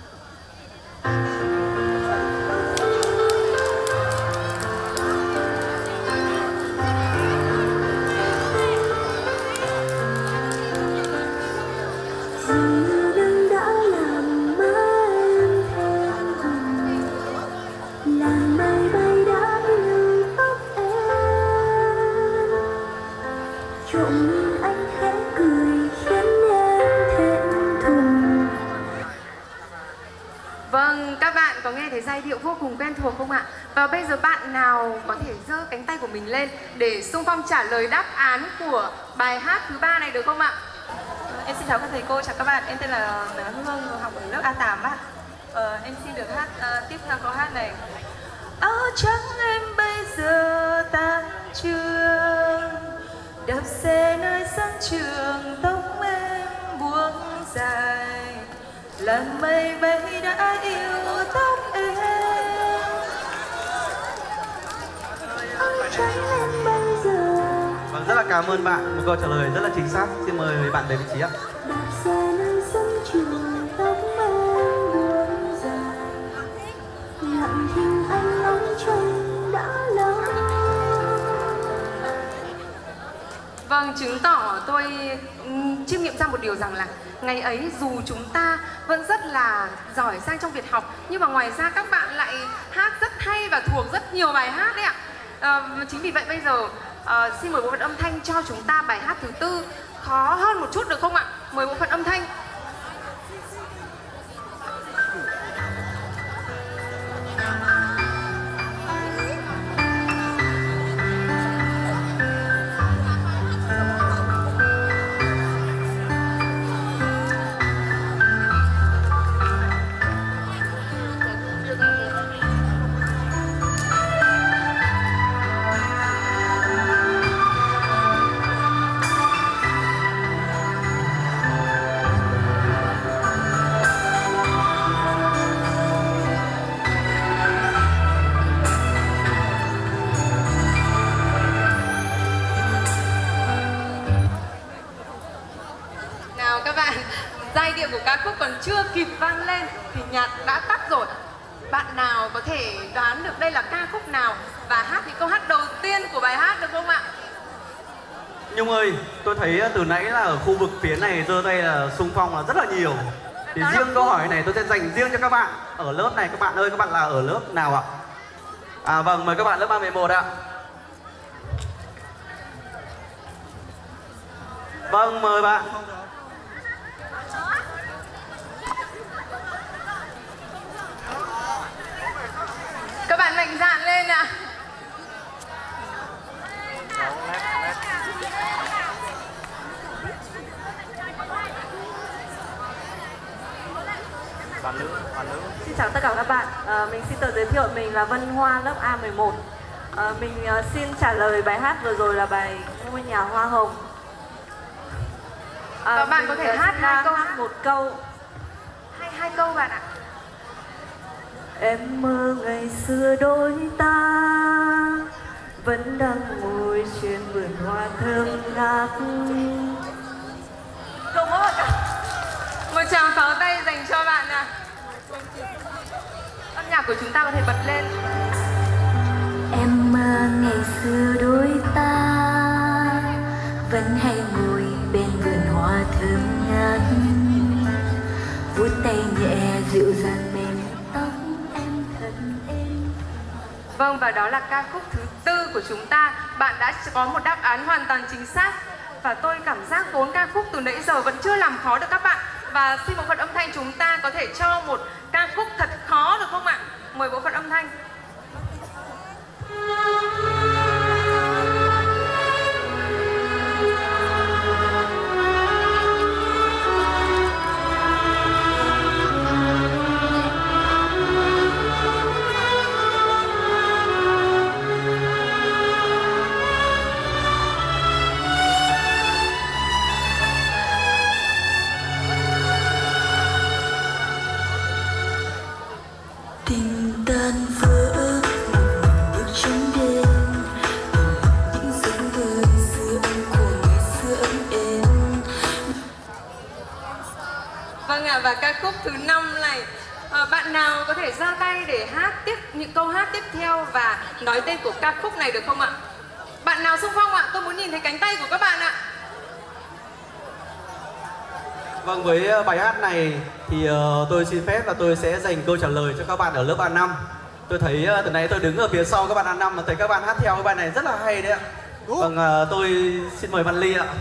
S5: Vâng, các bạn có nghe thấy giai điệu vô cùng quen thuộc không ạ? Và bây giờ bạn nào có thể giơ cánh tay của mình lên để xung phong trả lời đáp án của bài hát thứ 3 này được không ạ?
S6: Em xin chào các thầy cô, chào các bạn. Em tên là Hương, học ở lớp A8 ạ. Em xin được hát tiếp theo câu hát này. Áo trắng em bây giờ tan trường, đạp xe nơi sân trường, tóc em buông dài, làn mây bay đã yêu tóc em.
S1: Vâng, rất là cảm ơn bạn. Một câu trả lời rất là chính xác. Xin mời bạn về vị trí ạ.
S3: Lặng thinh anh ngóng trông
S5: Vâng, chứng tỏ tôi chiêm nghiệm ra một điều rằng là ngày ấy dù chúng ta vẫn rất là giỏi sang trong việc học, nhưng mà ngoài ra các bạn lại hát rất hay và thuộc rất nhiều bài hát đấy ạ. Chính vì vậy bây giờ xin mời bộ phận âm thanh cho chúng ta bài hát thứ tư, khó hơn một chút được không ạ? Mời bộ phận âm thanh. Giai điệu của ca khúc còn chưa kịp vang lên thì nhạc đã tắt rồi. Bạn nào có thể đoán được đây là ca khúc nào và hát những câu hát đầu tiên của bài hát được không ạ?
S1: Nhung ơi, tôi thấy từ nãy là ở khu vực phía này giơ tay là xung phong là rất là nhiều. Thì riêng câu hỏi này tôi sẽ dành riêng cho các bạn ở lớp này. Các bạn ơi, các bạn là ở lớp nào ạ? Vâng, mời các bạn lớp 311 ạ. Vâng, mời bạn.
S5: Các bạn mạnh dạn lên ạ.
S20: Xin chào tất cả các bạn. Mình xin tự giới thiệu mình là Vân Hoa, lớp A11. Mình xin trả lời bài hát vừa rồi là bài Ngôi Nhà Hoa Hồng.
S5: Và bạn có thể hát hai câu,
S20: một câu.
S5: Hai câu bạn ạ.
S20: Em mơ ngày xưa đôi ta vẫn đang ngồi trên vườn hoa thơm ngát.
S5: Đúng rồi. Một tràng pháo tay dành cho bạn ạ. Âm nhạc của chúng ta có thể bật lên.
S4: Em mơ ngày xưa đôi ta vẫn hay ngồi bên vườn hoa thơm ngát, vuốt tay nhẹ dịu dàng mềm tóc em thật êm.
S5: Vâng, và đó là ca khúc thứ tư của chúng ta. Bạn đã có một đáp án hoàn toàn chính xác. Và tôi cảm giác 4 ca khúc từ nãy giờ vẫn chưa làm khó được các bạn. Và xin bộ phận âm thanh chúng ta có thể cho một ca khúc thật khó được không ạ? Mời bộ phận âm thanh.
S4: Tình tan vỡ bước trong đêm, những giấc mơ xưa ấm của ngày xưa ấm êm.
S5: Vâng ạ, và ca khúc thứ 5 này, bạn nào có thể giơ tay để hát tiếp những câu hát tiếp theo và nói tên của ca khúc này được không ạ? Bạn nào xung phong ạ? Tôi muốn nhìn thấy cánh tay của các bạn ạ.
S1: Vâng, với bài hát này thì tôi xin phép là tôi sẽ dành câu trả lời cho các bạn ở lớp A5. Tôi thấy từ nãy tôi đứng ở phía sau các bạn A5 mà thấy các bạn hát theo cái bài này rất là hay đấy ạ. Vâng, tôi xin mời Văn Ly ạ.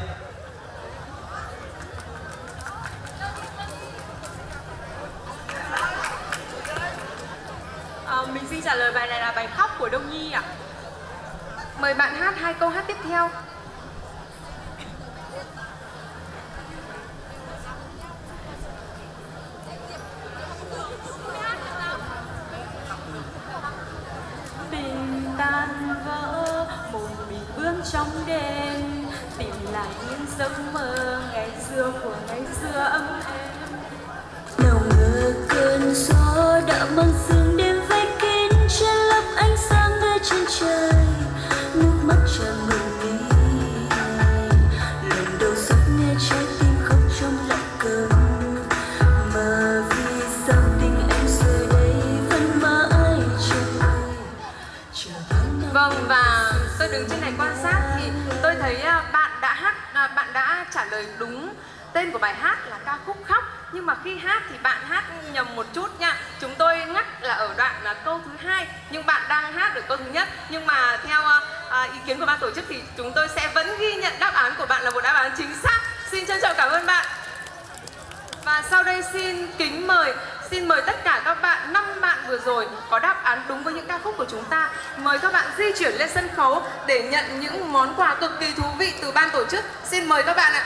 S5: Mình xin trả lời bài này là bài Khóc của Đông Nhi ạ. Mời bạn hát 2 câu hát tiếp theo.
S20: Tình tan vỡ một mình bước trong đêm, tìm lại những giấc mơ ngày xưa của ngày xưa ấm êm.
S4: Nào ngờ cơn gió đã mang sương đêm vây kín che lấp ánh sáng nơi trên trời, nước mắt tràn ngừng nghỉ. Lần đầu giấc nghe trái tim khóc trong lặng cơn, mà vì sao tình em giờ đây vẫn mãi chờ.
S5: Vâng, và tôi đứng trên này quan sát thì tôi thấy bạn đã hát trả lời đúng tên của bài hát là ca khúc Khóc. Nhưng mà khi hát thì bạn hát nhầm một chút nha. Chúng tôi nhắc là ở đoạn là câu thứ 2, nhưng bạn đang hát ở câu thứ nhất. Nhưng mà theo ý kiến của ban tổ chức thì chúng tôi sẽ vẫn ghi nhận đáp án của bạn là một đáp án chính xác. Xin trân trọng cảm ơn bạn. Và sau đây xin mời tất cả các bạn, 5 bạn vừa rồi có đáp án đúng với những ca khúc của chúng ta. Mời các bạn di chuyển lên sân khấu để nhận những món quà cực kỳ thú vị từ ban tổ chức. Xin mời các bạn ạ.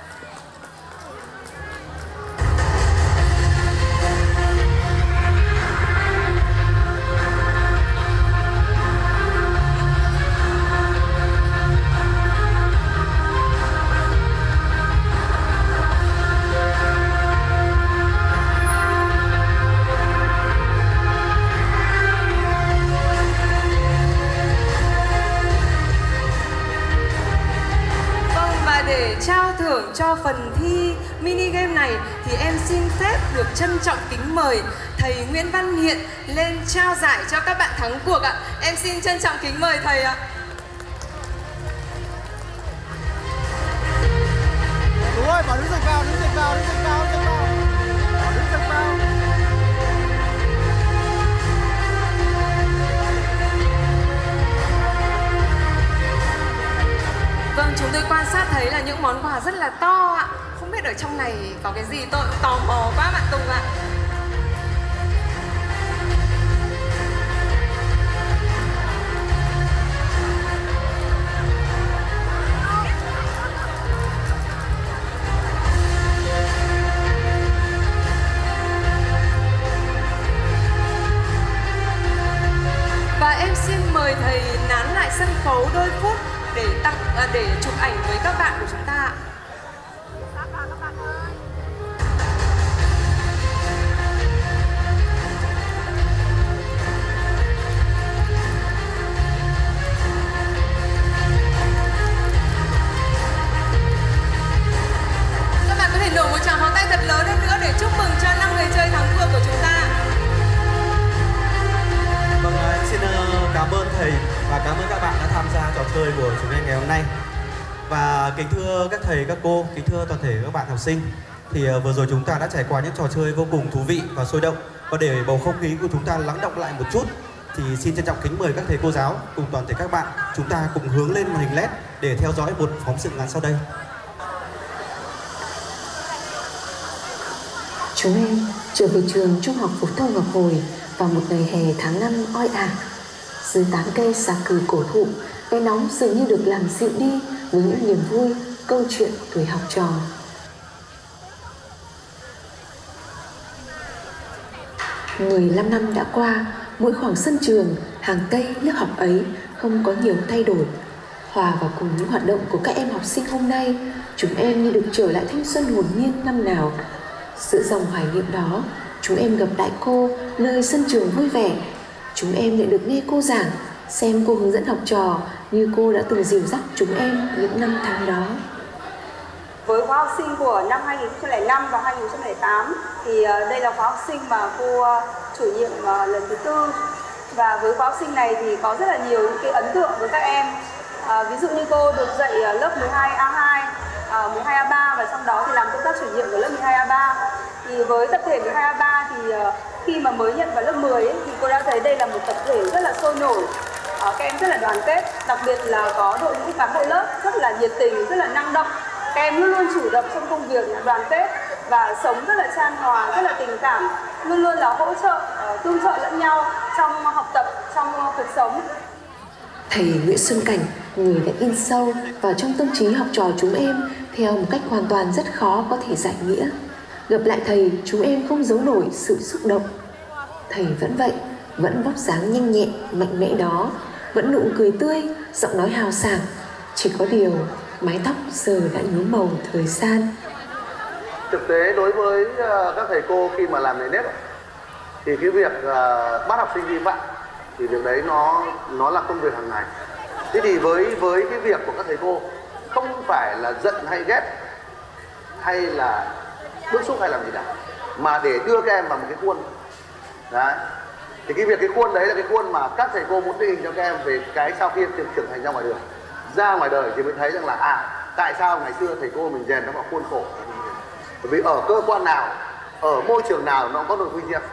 S5: Để trao thưởng cho phần thi mini game này thì em xin phép được trân trọng kính mời thầy Nguyễn Văn Hiện lên trao giải cho các bạn thắng cuộc ạ. Em xin trân trọng kính mời thầy ạ.
S3: Đúng rồi, bảo đứng dậy vào, đứng dậy vào, đứng dậy vào, đứng dậy vào. Bảo đứng dậy vào.
S5: Vâng, chúng tôi quan sát thấy là những món quà rất là to ạ. Không biết ở trong này có cái gì, tôi cũng tò mò quá bạn Tùng ạ. Và em xin mời thầy nán lại sân khấu đôi phút để chụp ảnh với các bạn của chúng ta ạ. Các bạn có thể nổ một tràng pháo tay thật lớn hơn nữa để chúc mừng cho 5 người chơi thắng cuộc của chúng ta.
S1: Vâng, xin cảm ơn thầy và cảm ơn các bạn đã tham gia trò chơi của chúng em ngày hôm nay. Và kính thưa các thầy, các cô, kính thưa toàn thể các bạn học sinh, thì vừa rồi chúng ta đã trải qua những trò chơi vô cùng thú vị và sôi động. Và để bầu không khí của chúng ta lắng động lại một chút thì xin trân trọng kính mời các thầy cô giáo cùng toàn thể các bạn chúng ta cùng hướng lên màn hình LED để theo dõi một phóng sự ngắn sau đây.
S7: Chúng em trở về trường Trung học phổ thông Ngọc Hồi vào một ngày hè tháng 5 oi ả. Dưới tán cây xà cừ cổ thụ, cái nóng dường như được làm dịu đi với những niềm vui, câu chuyện tuổi học trò. "15 năm đã qua, mỗi khoảng sân trường, hàng cây lớp học ấy không có nhiều thay đổi. Hòa vào cùng những hoạt động của các em học sinh hôm nay, chúng em như được trở lại thanh xuân hồn nhiên năm nào. Giữa dòng hoài niệm đó, chúng em gặp lại cô nơi sân trường vui vẻ. Chúng em lại được nghe cô giảng, xem cô hướng dẫn học trò như cô đã từng dìu dắt chúng em những năm tháng đó."
S6: Với khóa học sinh của năm 2005 và 2008 thì đây là khóa học sinh mà cô chủ nhiệm lần thứ 4. Và với khóa học sinh này thì có rất là nhiều những cái ấn tượng với các em. Ví dụ như cô được dạy lớp 12A2, 12A3 và trong đó thì làm công tác chủ nhiệm của lớp 12A3. Thì với tập thể 12A3 thì khi mà mới nhận vào lớp 10 ấy, thì cô đã thấy đây là một tập thể rất là sôi nổi. Các em rất là đoàn kết, đặc biệt là có đội ngũ cán bộ lớp rất là nhiệt tình, rất là năng động. Các em luôn luôn chủ động trong công việc, đoàn kết và sống rất là chan hòa, rất là tình cảm, luôn luôn là hỗ trợ, tương trợ lẫn nhau trong học tập, trong cuộc sống.
S7: Thầy Nguyễn Xuân Cảnh, người đã in sâu vào trong tâm trí học trò chúng em theo một cách hoàn toàn rất khó có thể giải nghĩa. Gặp lại thầy, chúng em không giấu nổi sự xúc động. Thầy vẫn vậy, vẫn vóc dáng nhanh nhẹn, mạnh mẽ đó, vẫn nụ cười tươi, giọng nói hào sảng. Chỉ có điều, mái tóc giờ đã nhuốm màu thời gian.
S21: Thực tế đối với các thầy cô khi mà làm nề nếp thì cái việc bắt học sinh vi phạm thì việc đấy nó là công việc hàng ngày. Thế thì với cái việc của các thầy cô không phải là giận hay ghét hay là bức xúc hay làm gì cả, mà để đưa các em vào một cái khuôn. Đấy. Thì cái khuôn đấy là cái khuôn mà các thầy cô muốn định hình cho các em về cái sau khi trưởng thành ra ngoài đường. Ra ngoài đời thì mới thấy rằng là tại sao ngày xưa thầy cô mình rèn nó vào khuôn khổ? Bởi vì ở cơ quan nào, ở môi trường nào nó có nội quy riêng.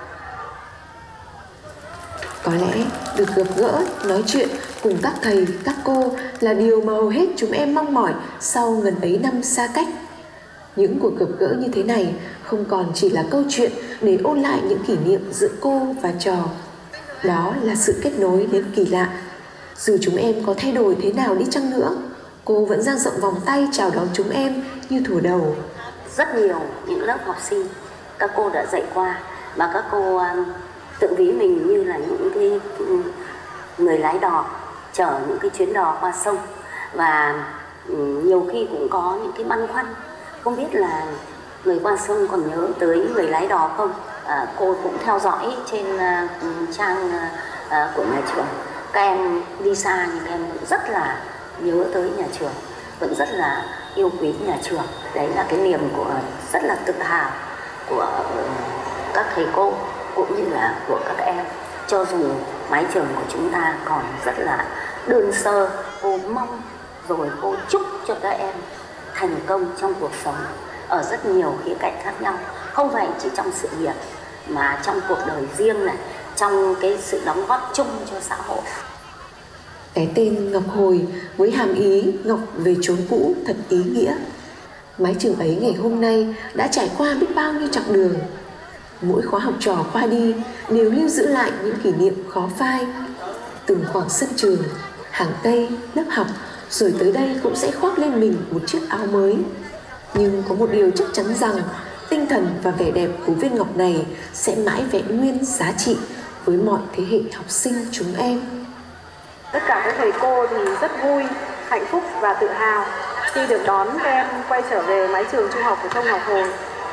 S7: Có lẽ được gặp gỡ, nói chuyện cùng các thầy, các cô là điều mà hầu hết chúng em mong mỏi sau ngần ấy năm xa cách. Những cuộc gặp gỡ như thế này không còn chỉ là câu chuyện để ôn lại những kỷ niệm giữa cô và trò. Đó là sự kết nối đến kỳ lạ. Dù chúng em có thay đổi thế nào đi chăng nữa, cô vẫn dang rộng vòng tay chào đón chúng em như thuở đầu.
S9: Rất nhiều những lớp học sinh các cô đã dạy qua, và các cô tự ví mình như là những cái người lái đò chở những cái chuyến đò qua sông, và nhiều khi cũng có những cái băn khoăn không biết là người qua sông còn nhớ tới người lái đò không. Cô cũng theo dõi trên trang của nhà trường, các em đi xa nhưng các em rất là nhớ tới nhà trường, vẫn rất là yêu quý nhà trường. Đấy là cái niềm của rất là tự hào của các thầy cô cũng như là của các em. Cho dù mái trường của chúng ta còn rất là đơn sơ, cô mong rồi cô chúc cho các em thành công trong cuộc sống ở rất nhiều khía cạnh khác nhau, không phải chỉ trong sự nghiệp mà trong cuộc đời riêng này, trong cái sự đóng góp chung cho xã hội.
S7: Cái tên Ngọc Hồi với hàm ý Ngọc về chốn cũ thật ý nghĩa. Mái trường ấy ngày hôm nay đã trải qua biết bao nhiêu chặng đường. Mỗi khóa học trò qua đi đều lưu giữ lại những kỷ niệm khó phai. Từng khoảng sân trường, hàng cây, lớp học, rồi tới đây cũng sẽ khoác lên mình một chiếc áo mới. Nhưng có một điều chắc chắn rằng tinh thần và vẻ đẹp của viên ngọc này sẽ mãi vẹn nguyên giá trị với mọi thế hệ học sinh chúng em.
S6: Tất cả các thầy cô thì rất vui, hạnh phúc và tự hào khi được đón các em quay trở về mái trường Trung học phổ thông Ngọc Hồi.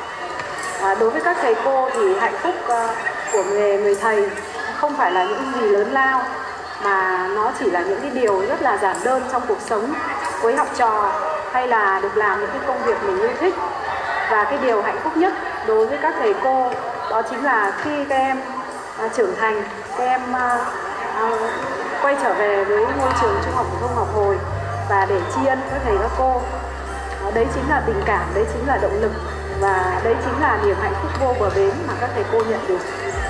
S6: Đối với các thầy cô thì hạnh phúc của người thầy không phải là những gì lớn lao, mà nó chỉ là những cái điều rất là giản đơn trong cuộc sống với học trò, hay là được làm những cái công việc mình yêu thích. Và cái điều hạnh phúc nhất đối với các thầy cô đó chính là khi các em trưởng thành, các em quay trở về với ngôi trường Trung học phổ thông Ngọc Hồi và để tri ân các thầy các cô. Đấy chính là tình cảm, đấy chính là động lực, và đấy chính là niềm hạnh phúc vô bờ bến mà các thầy cô nhận được.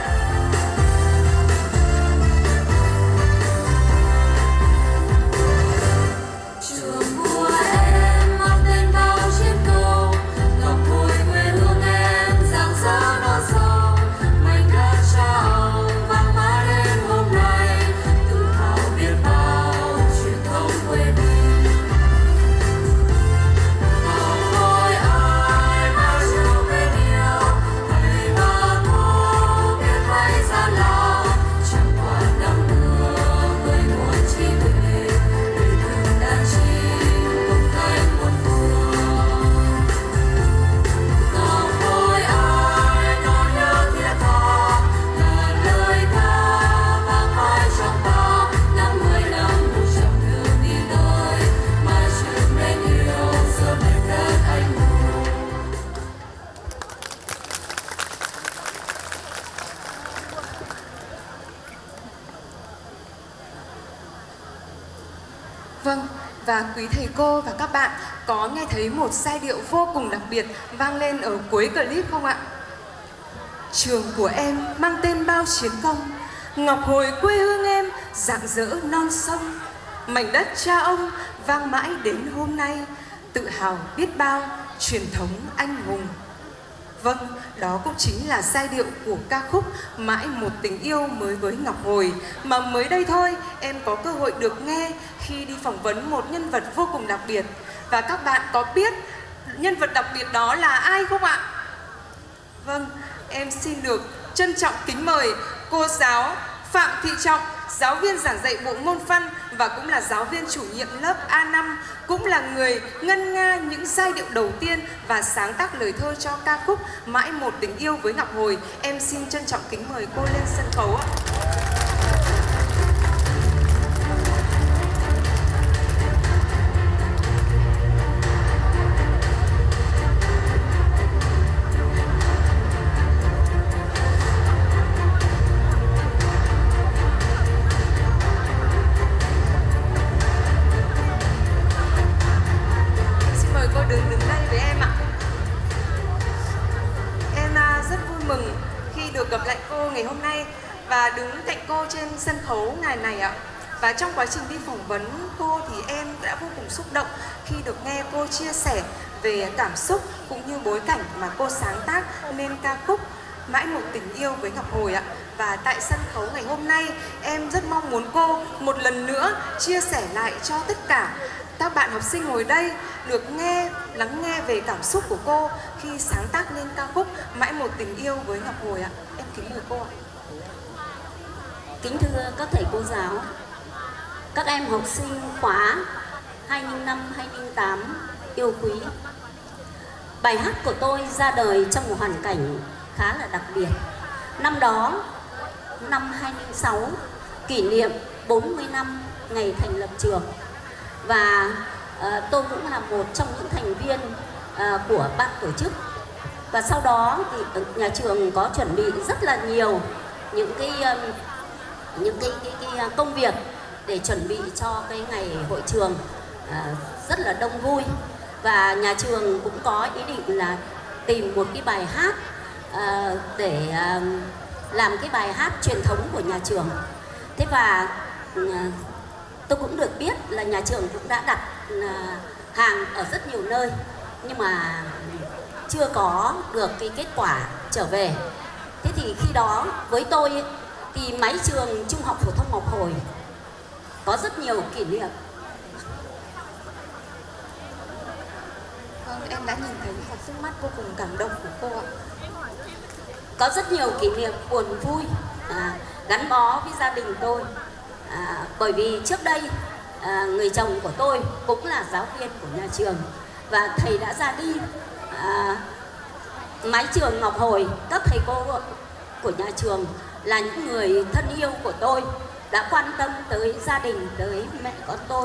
S2: Vâng, và quý thầy cô và các bạn có nghe thấy một giai điệu vô cùng đặc biệt vang lên ở cuối clip không ạ? Trường của em mang tên bao chiến công, Ngọc Hồi quê hương em rạng rỡ non sông, mảnh đất cha ông vang mãi đến hôm nay, tự hào biết bao truyền thống anh hùng. Vâng, đó cũng chính là giai điệu của ca khúc Mãi Một Tình Yêu mới với Ngọc Hồi mà mới đây thôi em có cơ hội được nghe khi đi phỏng vấn một nhân vật vô cùng đặc biệt. Và các bạn có biết nhân vật đặc biệt đó là ai không ạ? Vâng, em xin được trân trọng kính mời cô giáo Phạm Thị Trọng, giáo viên giảng dạy bộ môn văn và cũng là giáo viên chủ nhiệm lớp A5, cũng là người ngân nga những giai điệu đầu tiên và sáng tác lời thơ cho ca khúc Mãi Một Tình Yêu với Ngọc Hồi. Em xin trân trọng kính mời cô lên sân khấu ạ. được gặp lại cô ngày hôm nay và đứng cạnh cô trên sân khấu ngày này ạ. Và trong quá trình đi phỏng vấn cô thì em đã vô cùng xúc động khi được nghe cô chia sẻ về cảm xúc cũng như bối cảnh mà cô sáng tác nên ca khúc Mãi Một Tình Yêu với Ngọc Hồi ạ. Và tại sân khấu ngày hôm nay, em rất mong muốn cô một lần nữa chia sẻ lại cho tất cả các bạn học sinh ngồi đây được lắng nghe về cảm xúc của cô khi sáng tác nên ca khúc Mãi Một Tình Yêu với Ngọc Hồi ạ. Em kính mời cô ạ.
S9: Kính thưa các thầy cô giáo, các em học sinh khóa 205, 208 yêu quý. Bài hát của tôi ra đời trong một hoàn cảnh khá là đặc biệt. Năm đó, năm 2006, kỷ niệm 40 năm ngày thành lập trường. Và tôi cũng là một trong những thành viên của ban tổ chức. Và sau đó thì nhà trường có chuẩn bị rất là nhiều những cái công việc để chuẩn bị cho cái ngày hội trường rất là đông vui. Và nhà trường cũng có ý định là tìm một cái bài hát để làm cái bài hát truyền thống của nhà trường. Thế và tôi cũng được biết là nhà trường cũng đã đặt hàng ở rất nhiều nơi nhưng mà chưa có được cái kết quả trở về. Thế thì khi đó với tôi thì mái trường Trung học phổ thông Ngọc Hồi có rất nhiều kỷ niệm.
S2: Vâng, em đã nhìn thấy một sức mắt vô cùng cảm động của cô ạ.
S9: Có rất nhiều kỷ niệm buồn vui gắn bó với gia đình tôi. Bởi vì trước đây người chồng của tôi cũng là giáo viên của nhà trường và thầy đã ra đi. Mái trường Ngọc Hồi, các thầy cô của nhà trường là những người thân yêu của tôi, đã quan tâm tới gia đình, tới mẹ con tôi.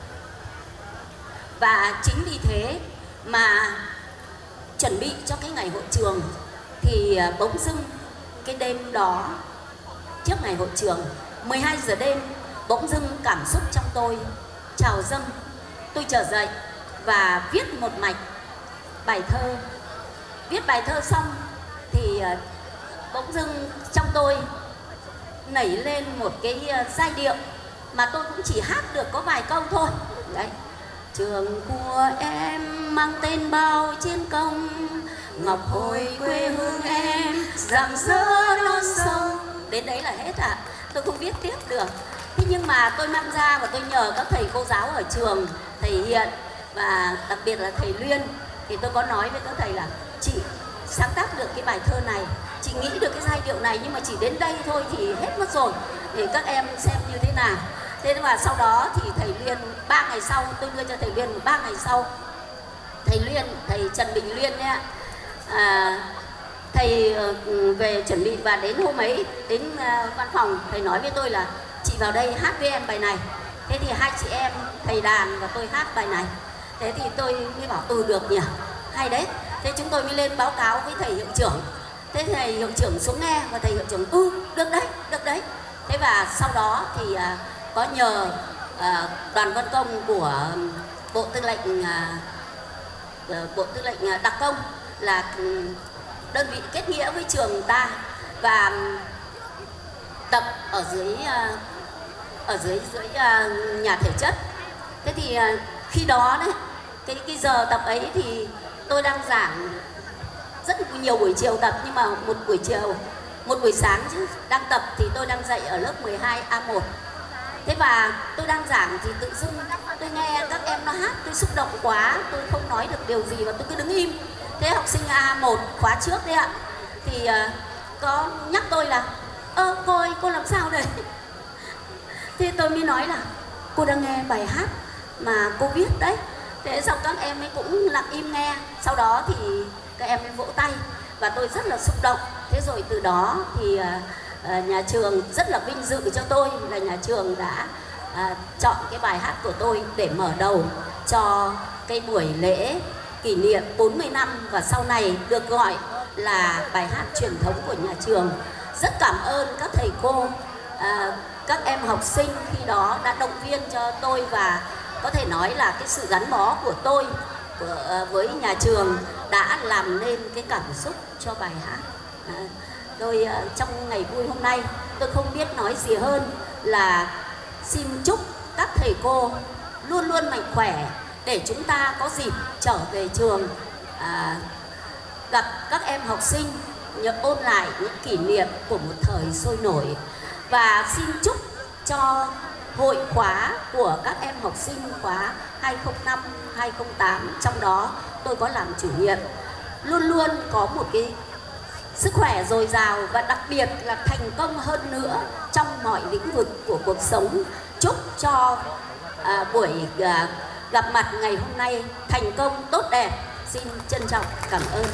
S9: Và chính vì thế mà chuẩn bị cho cái ngày hội trường thì bỗng dưng cái đêm đó trước ngày hội trường 12 giờ đêm, bỗng dưng cảm xúc trong tôi trào dâng. Tôi trở dậy và viết một mạch bài thơ. Viết bài thơ xong thì bỗng dưng trong tôi nảy lên một cái giai điệu mà tôi cũng chỉ hát được có vài câu thôi. Đấy. Trường của em mang tên bao chiến công, Ngọc Hồi quê hương em rạng rỡ non sông. Đến đấy là hết ạ. Tôi không viết tiếp được. Thế nhưng mà tôi mang ra và tôi nhờ các thầy cô giáo ở trường thể hiện, và đặc biệt là thầy Luyên, thì tôi có nói với các thầy là chị sáng tác được cái bài thơ này, chị nghĩ được cái giai điệu này, nhưng mà chỉ đến đây thôi thì hết mất rồi, để các em xem như thế nào. Thế mà sau đó thì thầy Luyên 3 ngày sau, tôi đưa cho thầy Luyên 3 ngày sau, thầy Luyên, thầy Trần Bình Luyên ấy, thầy về chuẩn bị và đến hôm ấy đến văn phòng, thầy nói với tôi là chị vào đây hát với em bài này. Thế thì hai chị em, thầy đàn và tôi hát bài này. Thế thì tôi mới bảo được nhỉ, hay đấy. Thế chúng tôi mới lên báo cáo với thầy hiệu trưởng. Thế thầy hiệu trưởng xuống nghe và thầy hiệu trưởng được đấy, được đấy. Thế và sau đó thì có nhờ đoàn văn công của Bộ Tư lệnh đặc công là đơn vị kết nghĩa với trường ta và tập ở dưới nhà thể chất. Thế thì khi đó đấy, cái giờ tập ấy thì tôi đang giảng rất nhiều buổi chiều tập, nhưng mà một buổi sáng chứ đang tập thì tôi đang dạy ở lớp 12A1. Thế và tôi đang giảng thì tự dưng tôi nghe các em nó hát, tôi xúc động quá, tôi không nói được điều gì và tôi cứ đứng im. Thế học sinh A1 khóa trước đấy ạ, thì có nhắc tôi là cô ơi, cô làm sao đây? Thế tôi mới nói là cô đang nghe bài hát mà cô viết đấy. Thế xong các em ấy cũng lặng im nghe. Sau đó thì các em ấy vỗ tay và tôi rất là xúc động. Thế rồi từ đó thì nhà trường rất là vinh dự cho tôi là nhà trường đã chọn cái bài hát của tôi để mở đầu cho cái buổi lễ kỷ niệm 40 năm và sau này được gọi là bài hát truyền thống của nhà trường. Rất cảm ơn các thầy cô, các em học sinh khi đó đã động viên cho tôi, và có thể nói là cái sự gắn bó của tôi với nhà trường đã làm nên cái cảm xúc cho bài hát. Tôi trong ngày vui hôm nay tôi không biết nói gì hơn là xin chúc các thầy cô luôn luôn mạnh khỏe để chúng ta có dịp trở về trường gặp các em học sinh, nhớ ôn lại những kỷ niệm của một thời sôi nổi. Và xin chúc cho hội khóa của các em học sinh khóa 2005-2008, trong đó tôi có làm chủ nhiệm, luôn luôn có một cái sức khỏe dồi dào và đặc biệt là thành công hơn nữa trong mọi lĩnh vực của cuộc sống. Chúc cho buổi gặp mặt ngày hôm nay thành công tốt đẹp. Xin trân trọng cảm ơn.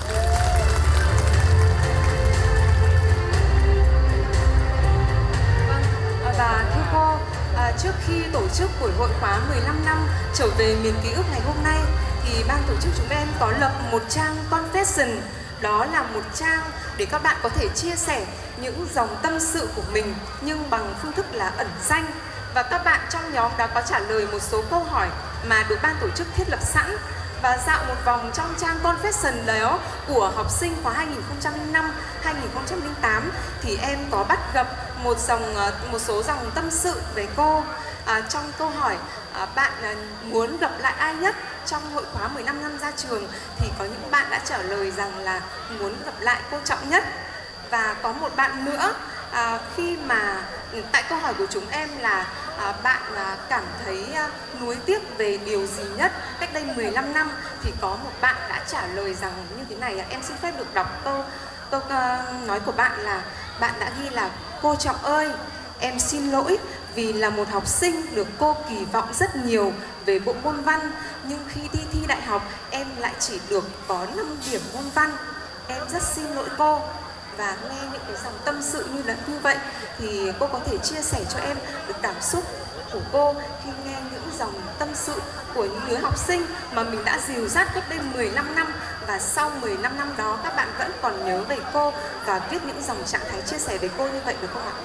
S2: Và thưa cô, trước khi tổ chức buổi hội khóa 15 năm trở về miền ký ức ngày hôm nay thì ban tổ chức chúng em có lập một trang confession. Đó là một trang để các bạn có thể chia sẻ những dòng tâm sự của mình nhưng bằng phương thức là ẩn danh. Và các bạn trong nhóm đã có trả lời một số câu hỏi mà được ban tổ chức thiết lập sẵn. Và dạo một vòng trong trang confession đó của học sinh khóa 2005-2008 thì em có bắt gặp một số dòng tâm sự về cô. Trong câu hỏi bạn muốn gặp lại ai nhất trong hội khóa 15 năm ra trường thì có những bạn đã trả lời rằng là muốn gặp lại cô Trọng Nhất. Và có một bạn nữa khi mà tại câu hỏi của chúng em là bạn cảm thấy nuối tiếc về điều gì nhất cách đây 15 năm thì có một bạn đã trả lời rằng như thế này. Em xin phép được đọc câu nói của bạn là bạn đã ghi là: cô Trọng ơi, em xin lỗi vì là một học sinh được cô kỳ vọng rất nhiều về bộ môn văn, nhưng khi đi thi đại học em lại chỉ được có 5 điểm môn văn. Em rất xin lỗi cô. Và nghe những cái dòng tâm sự như vậy thì cô có thể chia sẻ cho em được cảm xúc của cô khi nghe những dòng tâm sự của những đứa học sinh mà mình đã dìu dắt cách đây 15 năm và sau 15 năm đó các bạn vẫn còn nhớ về cô và viết những dòng trạng thái chia sẻ về cô như vậy được không ạ?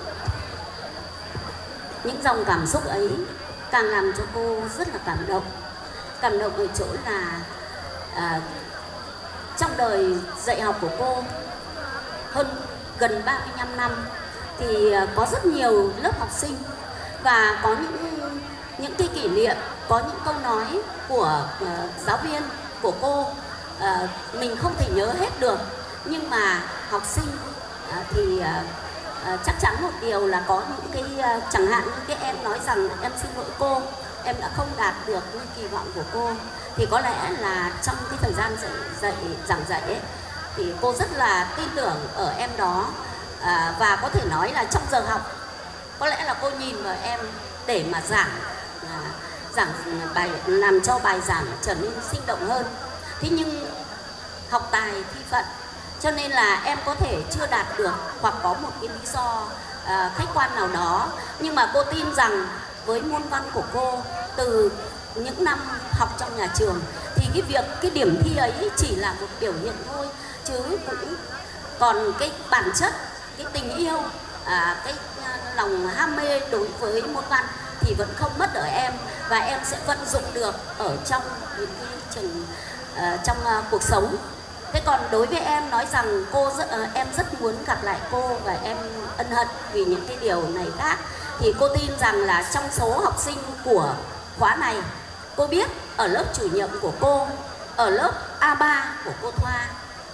S9: Những dòng cảm xúc ấy càng làm cho cô rất là cảm động. Cảm động ở chỗ là trong đời dạy học của cô hơn gần 35 năm thì có rất nhiều lớp học sinh và có những cái kỷ niệm, có những câu nói của giáo viên của cô mình không thể nhớ hết được, nhưng mà học sinh thì chắc chắn một điều là có những cái chẳng hạn như cái em nói rằng em xin lỗi cô, em đã không đạt được như kỳ vọng của cô, thì có lẽ là trong cái thời gian giảng dạy ấy, thì cô rất là tin tưởng ở em đó, và có thể nói là trong giờ học có lẽ là cô nhìn vào em để mà giảng bài, làm cho bài giảng trở nên sinh động hơn. Thế nhưng học tài thi phận, cho nên là em có thể chưa đạt được hoặc có một cái lý do khách quan nào đó, nhưng mà cô tin rằng với môn văn của cô từ những năm học trong nhà trường thì cái điểm thi ấy chỉ là một biểu hiện thôi, chứ cũng còn cái bản chất, cái tình yêu, cái lòng ham mê đối với môn văn thì vẫn không mất ở em, và em sẽ vận dụng được ở trong những cái trong cuộc sống. Thế còn đối với em nói rằng em rất muốn gặp lại cô và em ân hận vì những cái điều này khác, thì cô tin rằng là trong số học sinh của khóa này, cô biết ở lớp chủ nhiệm của cô, ở lớp A3 của cô Thoa,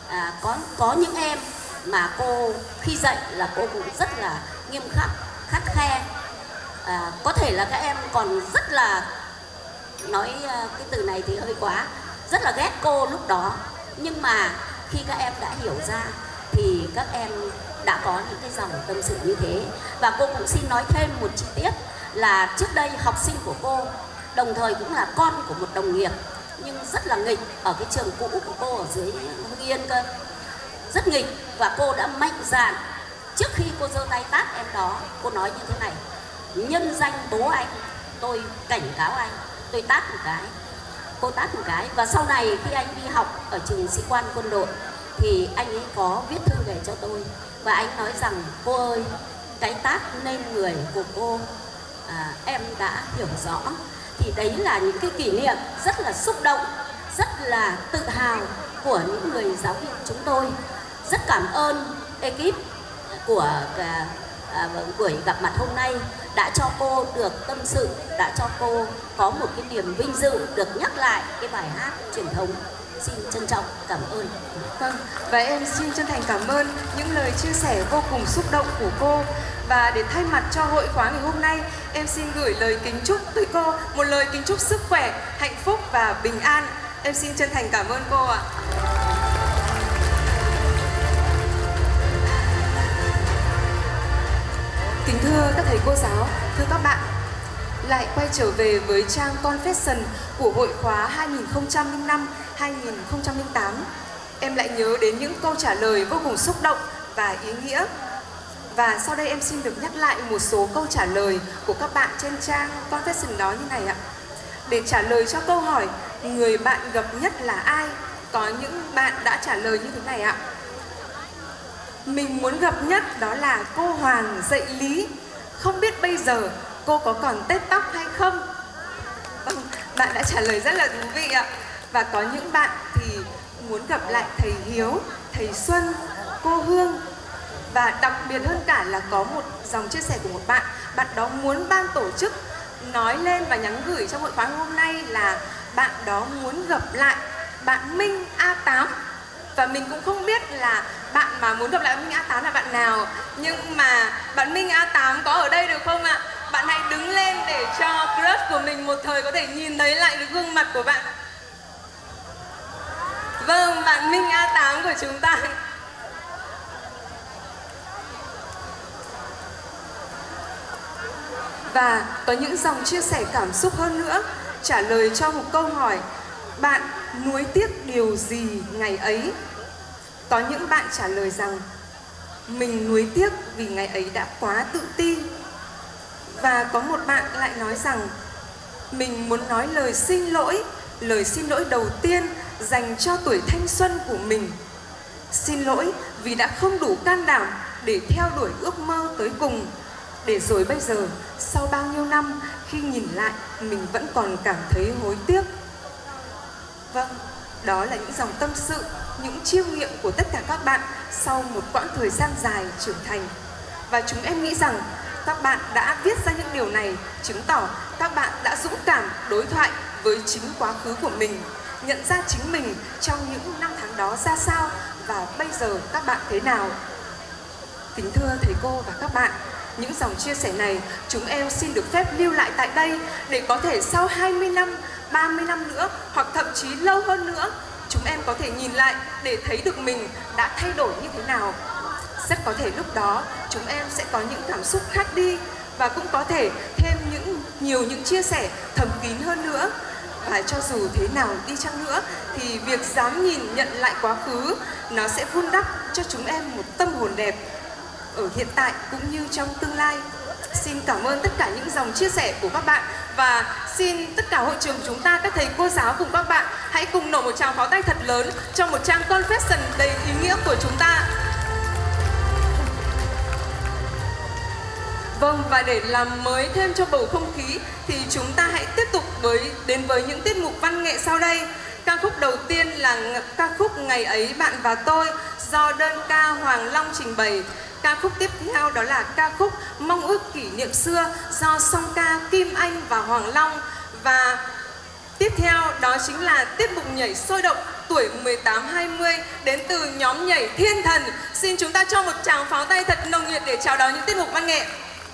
S9: có những em mà cô khi dạy là cô cũng rất là nghiêm khắc, khắt khe. Có thể là các em còn rất là, nói cái từ này thì hơi quá, rất là ghét cô lúc đó. Nhưng mà khi các em đã hiểu ra thì các em đã có những cái dòng tâm sự như thế. Và cô cũng xin nói thêm một chi tiết là trước đây học sinh của cô, đồng thời cũng là con của một đồng nghiệp, nhưng rất là nghịch ở cái trường cũ của cô ở dưới Hưng Yên cơ. Rất nghịch, và cô đã mạnh dạn, trước khi cô giơ tay tát em đó, cô nói như thế này: nhân danh bố anh, tôi cảnh cáo anh, tôi tát một cái. Cô tát một cái, và sau này khi anh đi học ở trường sĩ quan quân đội thì anh ấy có viết thư về cho tôi, và anh nói rằng cô ơi, cái tát lên người của cô em đã hiểu rõ. Thì đấy là những cái kỷ niệm rất là xúc động, rất là tự hào của những người giáo viên chúng tôi. Rất cảm ơn ekip của buổi gặp mặt hôm nay đã cho cô được tâm sự, đã cho cô có một cái niềm vinh dự được nhắc lại cái bài hát truyền thống. Xin trân trọng cảm ơn.
S2: Vâng, và em xin chân thành cảm ơn những lời chia sẻ vô cùng xúc động của cô. Và để thay mặt cho hội khóa ngày hôm nay, em xin gửi lời kính chúc tới cô, một lời kính chúc sức khỏe, hạnh phúc và bình an. Em xin chân thành cảm ơn cô ạ. Kính thưa các thầy cô giáo, thưa các bạn, lại quay trở về với trang Confession của hội khóa 2005-2008. Em lại nhớ đến những câu trả lời vô cùng xúc động và ý nghĩa. Và sau đây em xin được nhắc lại một số câu trả lời của các bạn trên trang Confession đó như này ạ. Để trả lời cho câu hỏi người bạn gặp nhất là ai, có những bạn đã trả lời như thế này ạ. Mình muốn gặp nhất đó là cô Hoàng dạy lý. Không biết bây giờ cô có còn tết tóc hay không? Vâng, bạn đã trả lời rất là thú vị ạ. Và có những bạn thì muốn gặp lại thầy Hiếu, thầy Xuân, cô Hương. Và đặc biệt hơn cả là có một dòng chia sẻ của một bạn. Bạn đó muốn ban tổ chức nói lên và nhắn gửi trong hội khóa hôm nay là bạn đó muốn gặp lại bạn Minh A8. Và mình cũng không biết là bạn mà muốn gặp lại Minh A8 là bạn nào. Nhưng mà bạn Minh A8 có ở đây được không ạ? Bạn hãy đứng lên để cho crush của mình một thời có thể nhìn thấy lại cái gương mặt của bạn. Vâng, bạn Minh A8 của chúng ta. Và có những dòng chia sẻ cảm xúc hơn nữa, trả lời cho một câu hỏi: bạn nuối tiếc điều gì ngày ấy? Có những bạn trả lời rằng mình nuối tiếc vì ngày ấy đã quá tự ti. Và có một bạn lại nói rằng mình muốn nói lời xin lỗi đầu tiên dành cho tuổi thanh xuân của mình. Xin lỗi vì đã không đủ can đảm để theo đuổi ước mơ tới cùng. Để rồi bây giờ, sau bao nhiêu năm, khi nhìn lại, mình vẫn còn cảm thấy hối tiếc. Vâng, đó là những dòng tâm sự, những chiêm nghiệm của tất cả các bạn sau một quãng thời gian dài trưởng thành. Và chúng em nghĩ rằng các bạn đã viết ra những điều này, chứng tỏ các bạn đã dũng cảm đối thoại với chính quá khứ của mình, nhận ra chính mình trong những năm tháng đó ra sao và bây giờ các bạn thế nào. Kính thưa thầy cô và các bạn, những dòng chia sẻ này chúng em xin được phép lưu lại tại đây để có thể sau 20 năm, 30 năm nữa hoặc thậm chí lâu hơn nữa, chúng em có thể nhìn lại để thấy được mình đã thay đổi như thế nào. Rất có thể lúc đó chúng em sẽ có những cảm xúc khác đi và cũng có thể thêm nhiều những chia sẻ thầm kín hơn nữa. Và cho dù thế nào đi chăng nữa thì việc dám nhìn nhận lại quá khứ nó sẽ vun đắp cho chúng em một tâm hồn đẹp ở hiện tại cũng như trong tương lai. Xin cảm ơn tất cả những dòng chia sẻ của các bạn và xin tất cả hội trường chúng ta, các thầy cô giáo cùng các bạn hãy cùng nổ một tràng pháo tay thật lớn cho một trang Confession đầy ý nghĩa của chúng ta. Vâng, và để làm mới thêm cho bầu không khí thì chúng ta hãy tiếp tục đến với những tiết mục văn nghệ sau đây. Ca khúc đầu tiên là ca khúc Ngày ấy bạn và tôi do đơn ca Hoàng Long trình bày. Ca khúc tiếp theo đó là ca khúc Mong ước kỷ niệm xưa do song ca Kim Anh và Hoàng Long. Và tiếp theo đó chính là tiết mục nhảy sôi động tuổi 18-20 đến từ nhóm nhảy Thiên Thần. Xin chúng ta cho một tràng pháo tay thật nồng nhiệt để chào đón những tiết mục văn nghệ.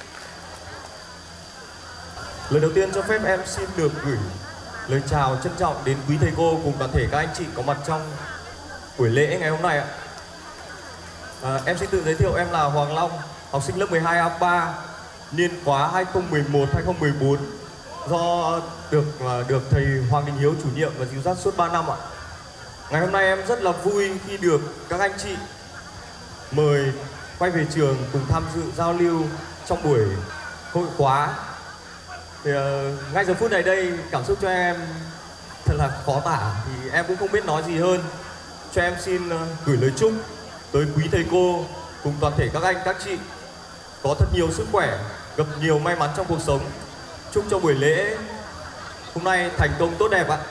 S11: Lời đầu tiên cho phép em xin được gửi lời chào trân trọng đến quý thầy cô cùng toàn thể các anh chị có mặt trong buổi lễ ngày hôm nay ạ. Em xin tự giới thiệu, em là Hoàng Long, học sinh lớp 12A3, niên khóa 2011-2014, do được thầy Hoàng Đình Hiếu chủ nhiệm và dìu dắt suốt 3 năm ạ. Ngày hôm nay em rất là vui khi được các anh chị mời quay về trường cùng tham dự giao lưu trong buổi hội khóa. Thì ngay giờ phút này đây, cảm xúc cho em thật là khó tả, thì em cũng không biết nói gì hơn. Cho em xin gửi lời chúc tới quý thầy cô cùng toàn thể các anh các chị có thật nhiều sức khỏe, gặp nhiều may mắn trong cuộc sống. Chúc cho buổi lễ hôm nay thành công tốt đẹp ạ.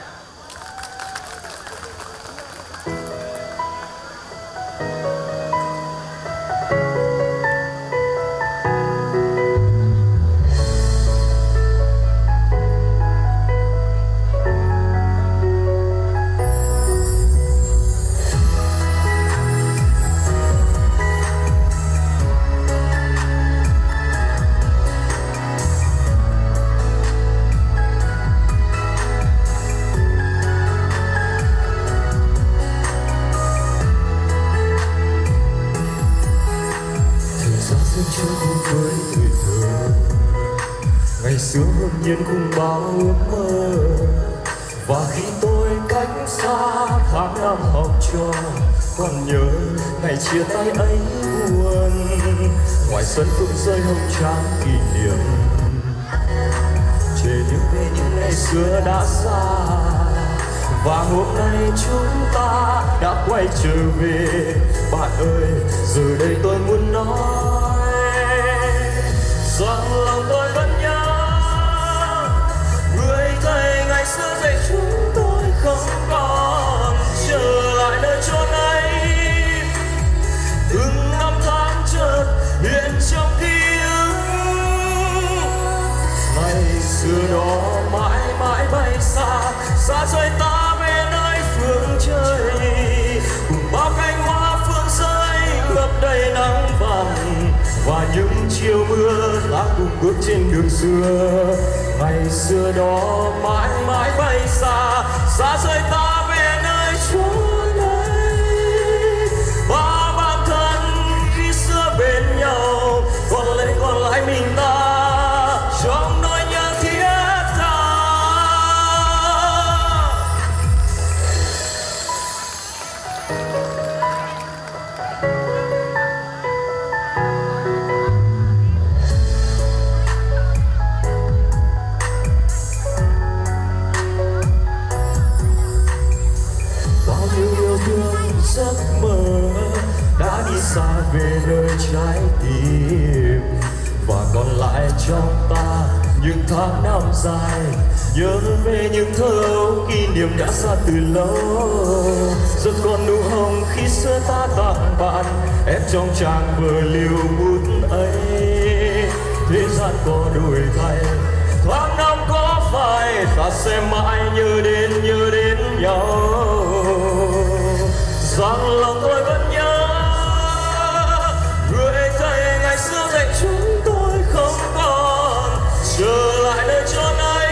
S3: xưa hồn nhiên cùng bao ước mơ. Và khi tôi cách xa tháng năm học trò, còn nhớ ngày chia tay ấy buồn. Ngoài sân cũng rơi hồng tráng kỷ niệm, chê nhớ về những ngày xưa đã xa. Và hôm nay chúng ta đã quay trở về. Bạn ơi, giờ đây tôi muốn nói rằng lòng tôi vẫn nhớ người thầy ngày xưa dạy chúng tôi không còn trở lại nơi chốn ấy. Từng năm tháng chợt hiện trong ký ức, ngày xưa đó mãi mãi bay xa, xa rời ta về nơi phương trời. Cùng bao cánh hoa phương rơi ngập đầy nắng vàng, và những chiều mưa ta cùng bước trên đường xưa. Ngày xưa đó mãi mãi bay xa, xa rời ta về nơi chốn ấy. Và bản thân khi xưa bên nhau, còn lại mình ta trong nỗi nhớ thiết tha. Giấc mơ đã đi xa về nơi trái tim, và còn lại trong ta những tháng năm dài nhớ về những thơ ấu kỷ niệm đã xa từ lâu. Giờ còn nụ hồng khi xưa ta tặng bạn, ép trong trang vở liều bút ấy. Thế gian có đổi thay, thoáng năm có phải ta sẽ mãi nhớ đến nhau. Rằng lòng tôi vẫn nhớ người thầy ngày xưa dạy chúng tôi không còn trở lại nơi chốn ấy.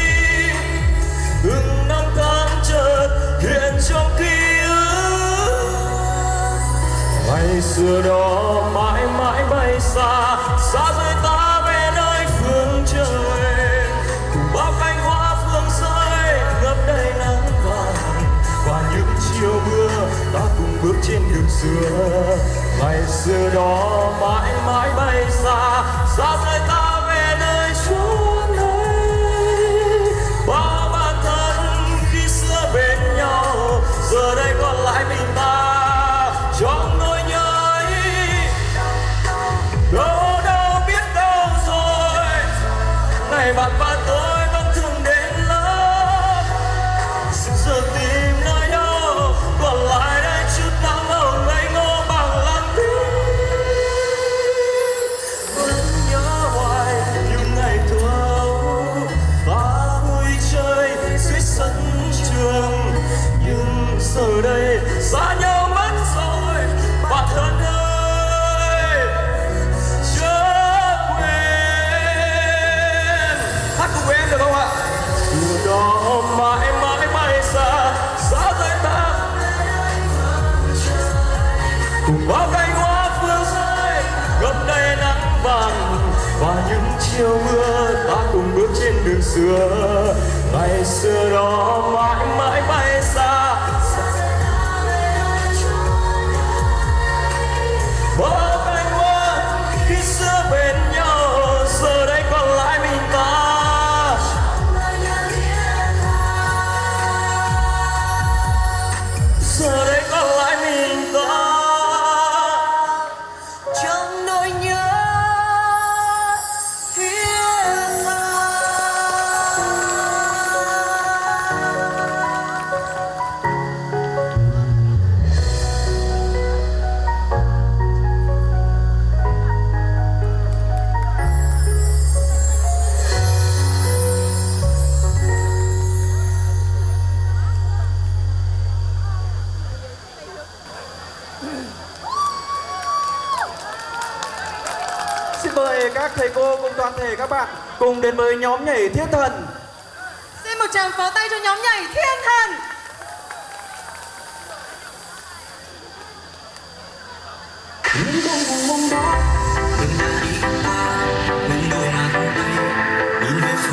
S3: Từng năm tháng chợt hiện trong ký ức, ngày xưa đó mãi mãi bay xa, xa rời ta về nơi phương trời. Cùng bao cánh hoa phương rơi ngập đầy nắng vàng, và những chiều mưa ta cùng bước trên đường xưa. Ngày xưa đó mãi mãi bay xa, xa rời ta về nơi chốn ấy. Bao bản thân khi xưa bên nhau, giờ đây còn lại mình ta trong nỗi nhớ ấy. Đâu biết đâu rồi, này bạn và tôi vẫn thường đến lớp. Giờ tìm nơi đâu còn lại đây chút nắng hồng ngây ngô bằng lặng tim. Vẫn nhớ hoài những ngày thơ ấu ta vui chơi dưới sân trường, nhưng giờ đây xa nhau mất rồi. Bạn thân ơi, chớ quên. Hát cùng với em được không ạ? Từ đó mãi mãi bay xa, xa rời ta cùng bao cánh hoa phương rơi ngập đầy nắng vàng, và những chiều mưa ta cùng bước trên đường xưa. Ngày xưa đó mãi mãi bay xa, bao cánh hoa khi xưa bên nhau, giờ đây còn lại mình ta. Giờ đây còn lại mình ta trong nỗi nhớ thiết tha.
S1: Xin mời các thầy cô cùng toàn thể các bạn cùng đến với nhóm nhảy Thiên Thần.
S2: Xin một tràng pháo tay cho nhóm nhảy Thiên Thần.
S3: Những con hồng mông đó từng đã đi qua, những đôi mắt bay nhìn về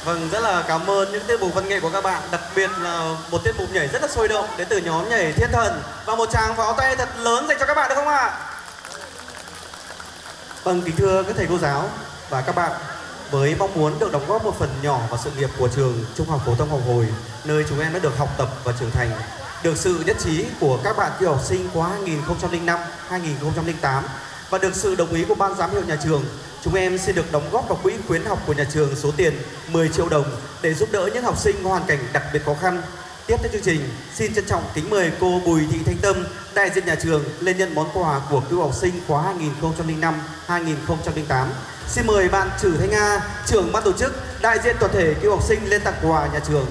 S1: Vâng, rất là cảm ơn những tiết mục văn nghệ của các bạn, đặc biệt là một tiết mục nhảy rất là sôi động đến từ nhóm nhảy Thiên Thần. Và một tràng pháo tay thật lớn dành cho các bạn được không ạ? Vâng, kính thưa các thầy cô giáo và các bạn, với mong muốn được đóng góp một phần nhỏ vào sự nghiệp của trường Trung học phổ thông Ngọc Hồi, nơi chúng em đã được học tập và trưởng thành, được sự nhất trí của các bạn cựu học sinh khóa 2005-2008 và được sự đồng ý của ban giám hiệu nhà trường, chúng em xin được đóng góp vào quỹ khuyến học của nhà trường số tiền 10 triệu đồng để giúp đỡ những học sinh có hoàn cảnh đặc biệt khó khăn. Tiếp theo chương trình, xin trân trọng kính mời cô Bùi Thị Thanh Tâm, đại diện nhà trường lên nhận món quà của cựu học sinh khóa 2005-2008. Xin mời bạn Trử Thanh Nga, trưởng ban tổ chức, đại diện toàn thể cựu học sinh lên tặng quà nhà trường.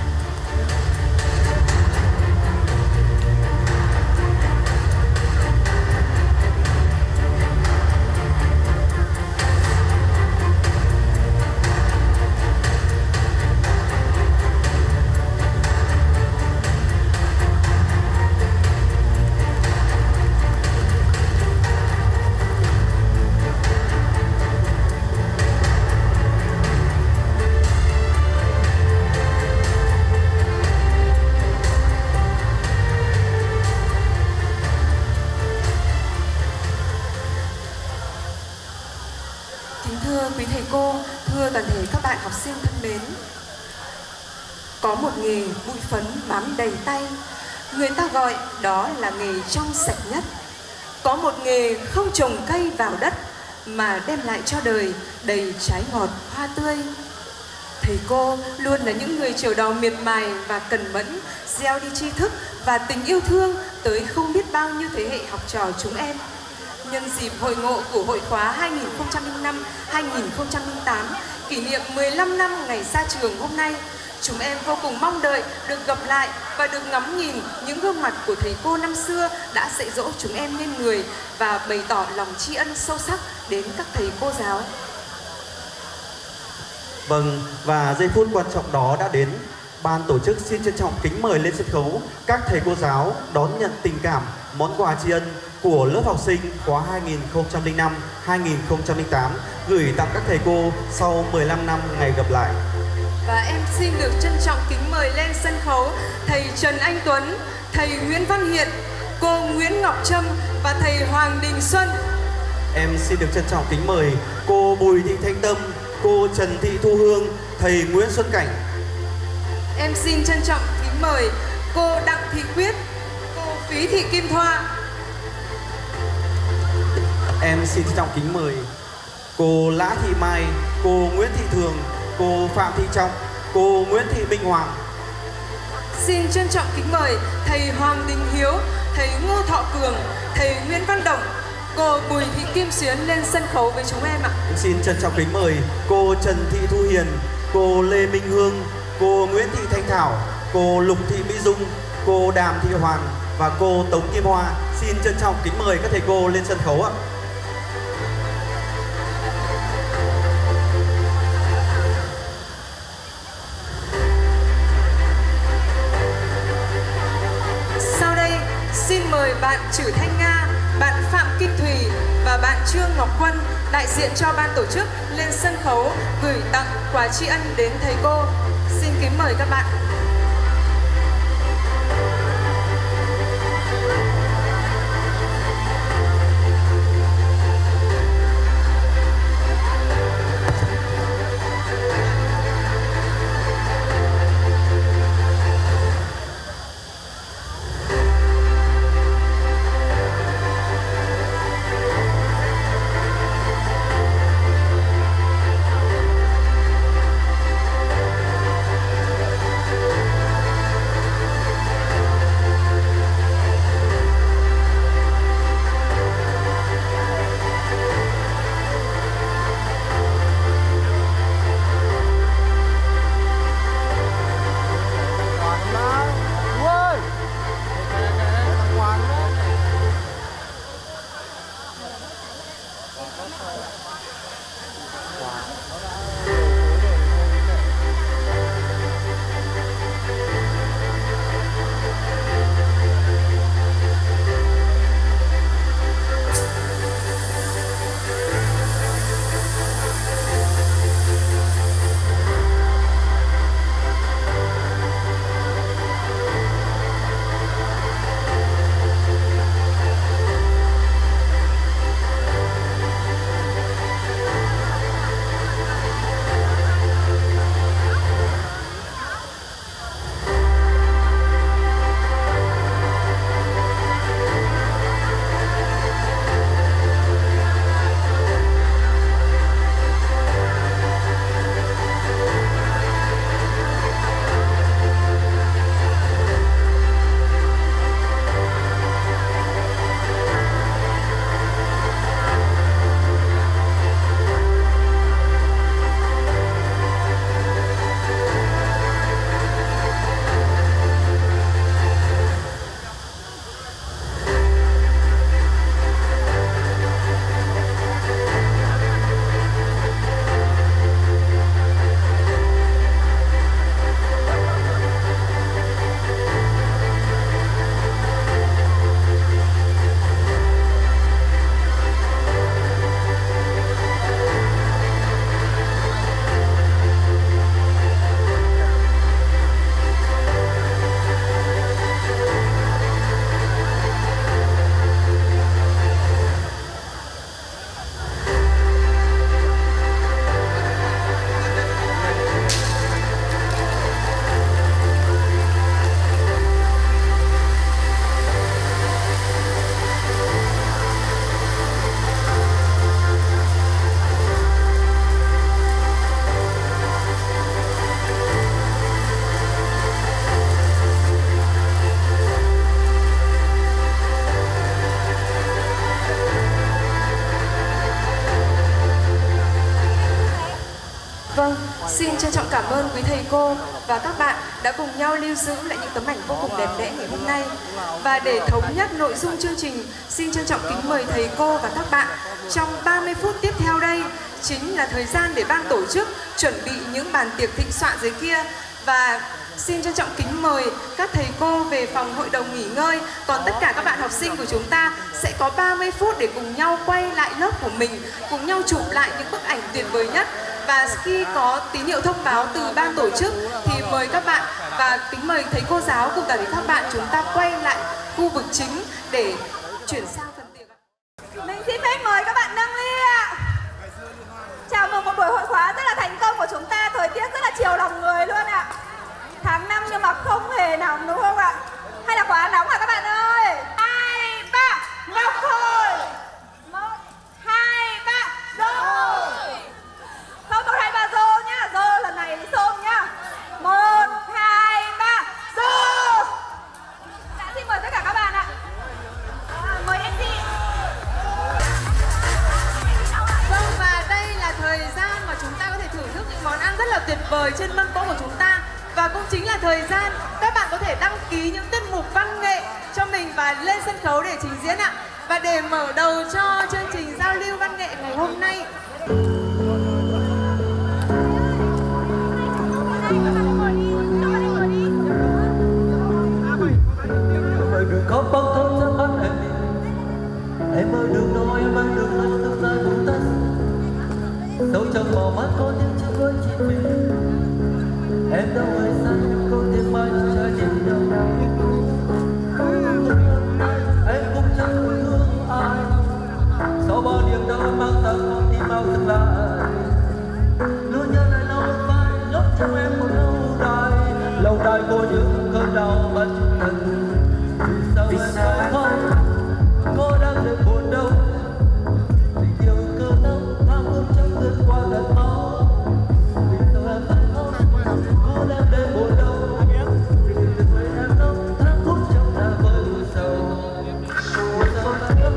S2: Có một nghề bụi phấn bám đầy tay, người ta gọi đó là nghề trong sạch nhất. Có một nghề không trồng cây vào đất mà đem lại cho đời đầy trái ngọt hoa tươi. Thầy cô luôn là những người chèo đò miệt mài và cần mẫn, gieo đi tri thức và tình yêu thương tới không biết bao nhiêu thế hệ học trò chúng em. Nhân dịp hội ngộ của hội khóa 2005-2008, kỷ niệm 15 năm ngày ra trường hôm nay, chúng em vô cùng mong đợi được gặp lại và được ngắm nhìn những gương mặt của thầy cô năm xưa đã dạy dỗ chúng em nên người và bày tỏ lòng tri ân sâu sắc đến các thầy cô giáo.
S1: Vâng, và giây phút quan trọng đó đã đến. Ban tổ chức xin trân trọng kính mời lên sân khấu các thầy cô giáo đón nhận tình cảm món quà tri ân của lớp học sinh khóa 2005-2008 gửi tặng các thầy cô sau 15 năm ngày gặp lại.
S2: Và em xin được trân trọng kính mời lên sân khấu thầy Trần Anh Tuấn, thầy Nguyễn Văn Hiện, cô Nguyễn Ngọc Trâm và thầy Hoàng Đình Xuân.
S1: Em xin được trân trọng kính mời cô Bùi Thị Thanh Tâm, cô Trần Thị Thu Hương, thầy Nguyễn Xuân Cảnh.
S2: Em xin trân trọng kính mời cô Đặng Thị Quyết, cô Phí Thị Kim Thoa.
S1: Em xin trân trọng kính mời cô Lã Thị Mai, cô Nguyễn Thị Thường, cô Phạm Thị Trọng, cô Nguyễn Thị Minh Hoàng.
S2: Xin trân trọng kính mời thầy Hoàng Đình Hiếu, thầy Ngô Thọ Cường, thầy Nguyễn Văn Động, cô Bùi Thị Kim Xuyến lên sân khấu với chúng em ạ.
S1: Xin trân trọng kính mời cô Trần Thị Thu Hiền, cô Lê Minh Hương, cô Nguyễn Thị Thanh Thảo, cô Lục Thị Mỹ Dung, cô Đàm Thị Hoàng và cô Tống Kim Hoa. Xin trân trọng kính mời các thầy cô lên sân khấu ạ.
S2: Sau đây xin mời bạn Trử Thanh Nga, bạn Phạm Kim Thùy và bạn Trương Ngọc Quân đại diện cho ban tổ chức lên sân khấu gửi tặng quà tri ân đến thầy cô. Xin kính mời các bạn. Vâng, xin trân trọng cảm ơn quý thầy cô và các bạn đã cùng nhau lưu giữ lại những tấm ảnh vô cùng đẹp đẽ ngày hôm nay. Và để thống nhất nội dung chương trình, xin trân trọng kính mời thầy cô và các bạn trong 30 phút tiếp theo đây chính là thời gian để ban tổ chức chuẩn bị những bàn tiệc thịnh soạn dưới kia. Và xin trân trọng kính mời các thầy cô về phòng hội đồng nghỉ ngơi. Còn tất cả các bạn học sinh của chúng ta sẽ có 30 phút để cùng nhau quay lại lớp của mình, cùng nhau chụp lại những bức ảnh tuyệt vời nhất. Và khi có tín hiệu thông báo từ ban tổ chức thì mời các bạn và kính mời thầy cô giáo cùng tất cả các bạn chúng ta quay lại khu vực chính để chuyển sang phần tiệc.
S6: Mình xin phép mời các bạn nâng ly ạ. Chào mừng một buổi hội khóa rất là thành công của chúng ta. Thời tiết rất là chiều lòng người luôn ạ. Tháng 5 nhưng mà không hề nóng đúng không ạ? Hay là quá nóng hả các bạn ơi? 2, 3, Ngọc Hồi. 1, 2, 3, rồi. Không, 1, 2, 3 rô nhá. Rô lần này xôm nhá. 1, 2, 3, rô. Dạ, xin mời tất cả các bạn ạ. Mời MC.
S2: Vâng, và đây là thời gian mà chúng ta có thể thưởng thức những món ăn rất là tuyệt vời trên mâm cỗ của chúng ta. Và cũng chính là thời gian các bạn có thể đăng ký những tiết mục văn nghệ cho mình và lên sân khấu để trình diễn ạ. Và để mở đầu cho chương trình giao lưu văn nghệ ngày hôm nay,
S3: đừng khóc bóng thơm rất mắt em ơi đừng nói em ơi đừng nói tương lai buồn tắt sâu trong màu mắt có tiếng chữ với chị mình em đâu hơi xa nhưng không tìm mai trái tim đâu em cũng chẳng vui thương ai sau bao niềm đau mang ra con tim mau dừng lại luôn nhớ lại lâu phai lót trong em một lâu đài của những cơn đau mà chúng cần vì sao em không có đang được buồn đâu tình yêu cơn đau tham ước trong cơn qua gần máu vì sao em phải không có đang để buồn đâu vì từ với em đâu tháng phút trong ta với buồn sầu buồn sầu ta đâu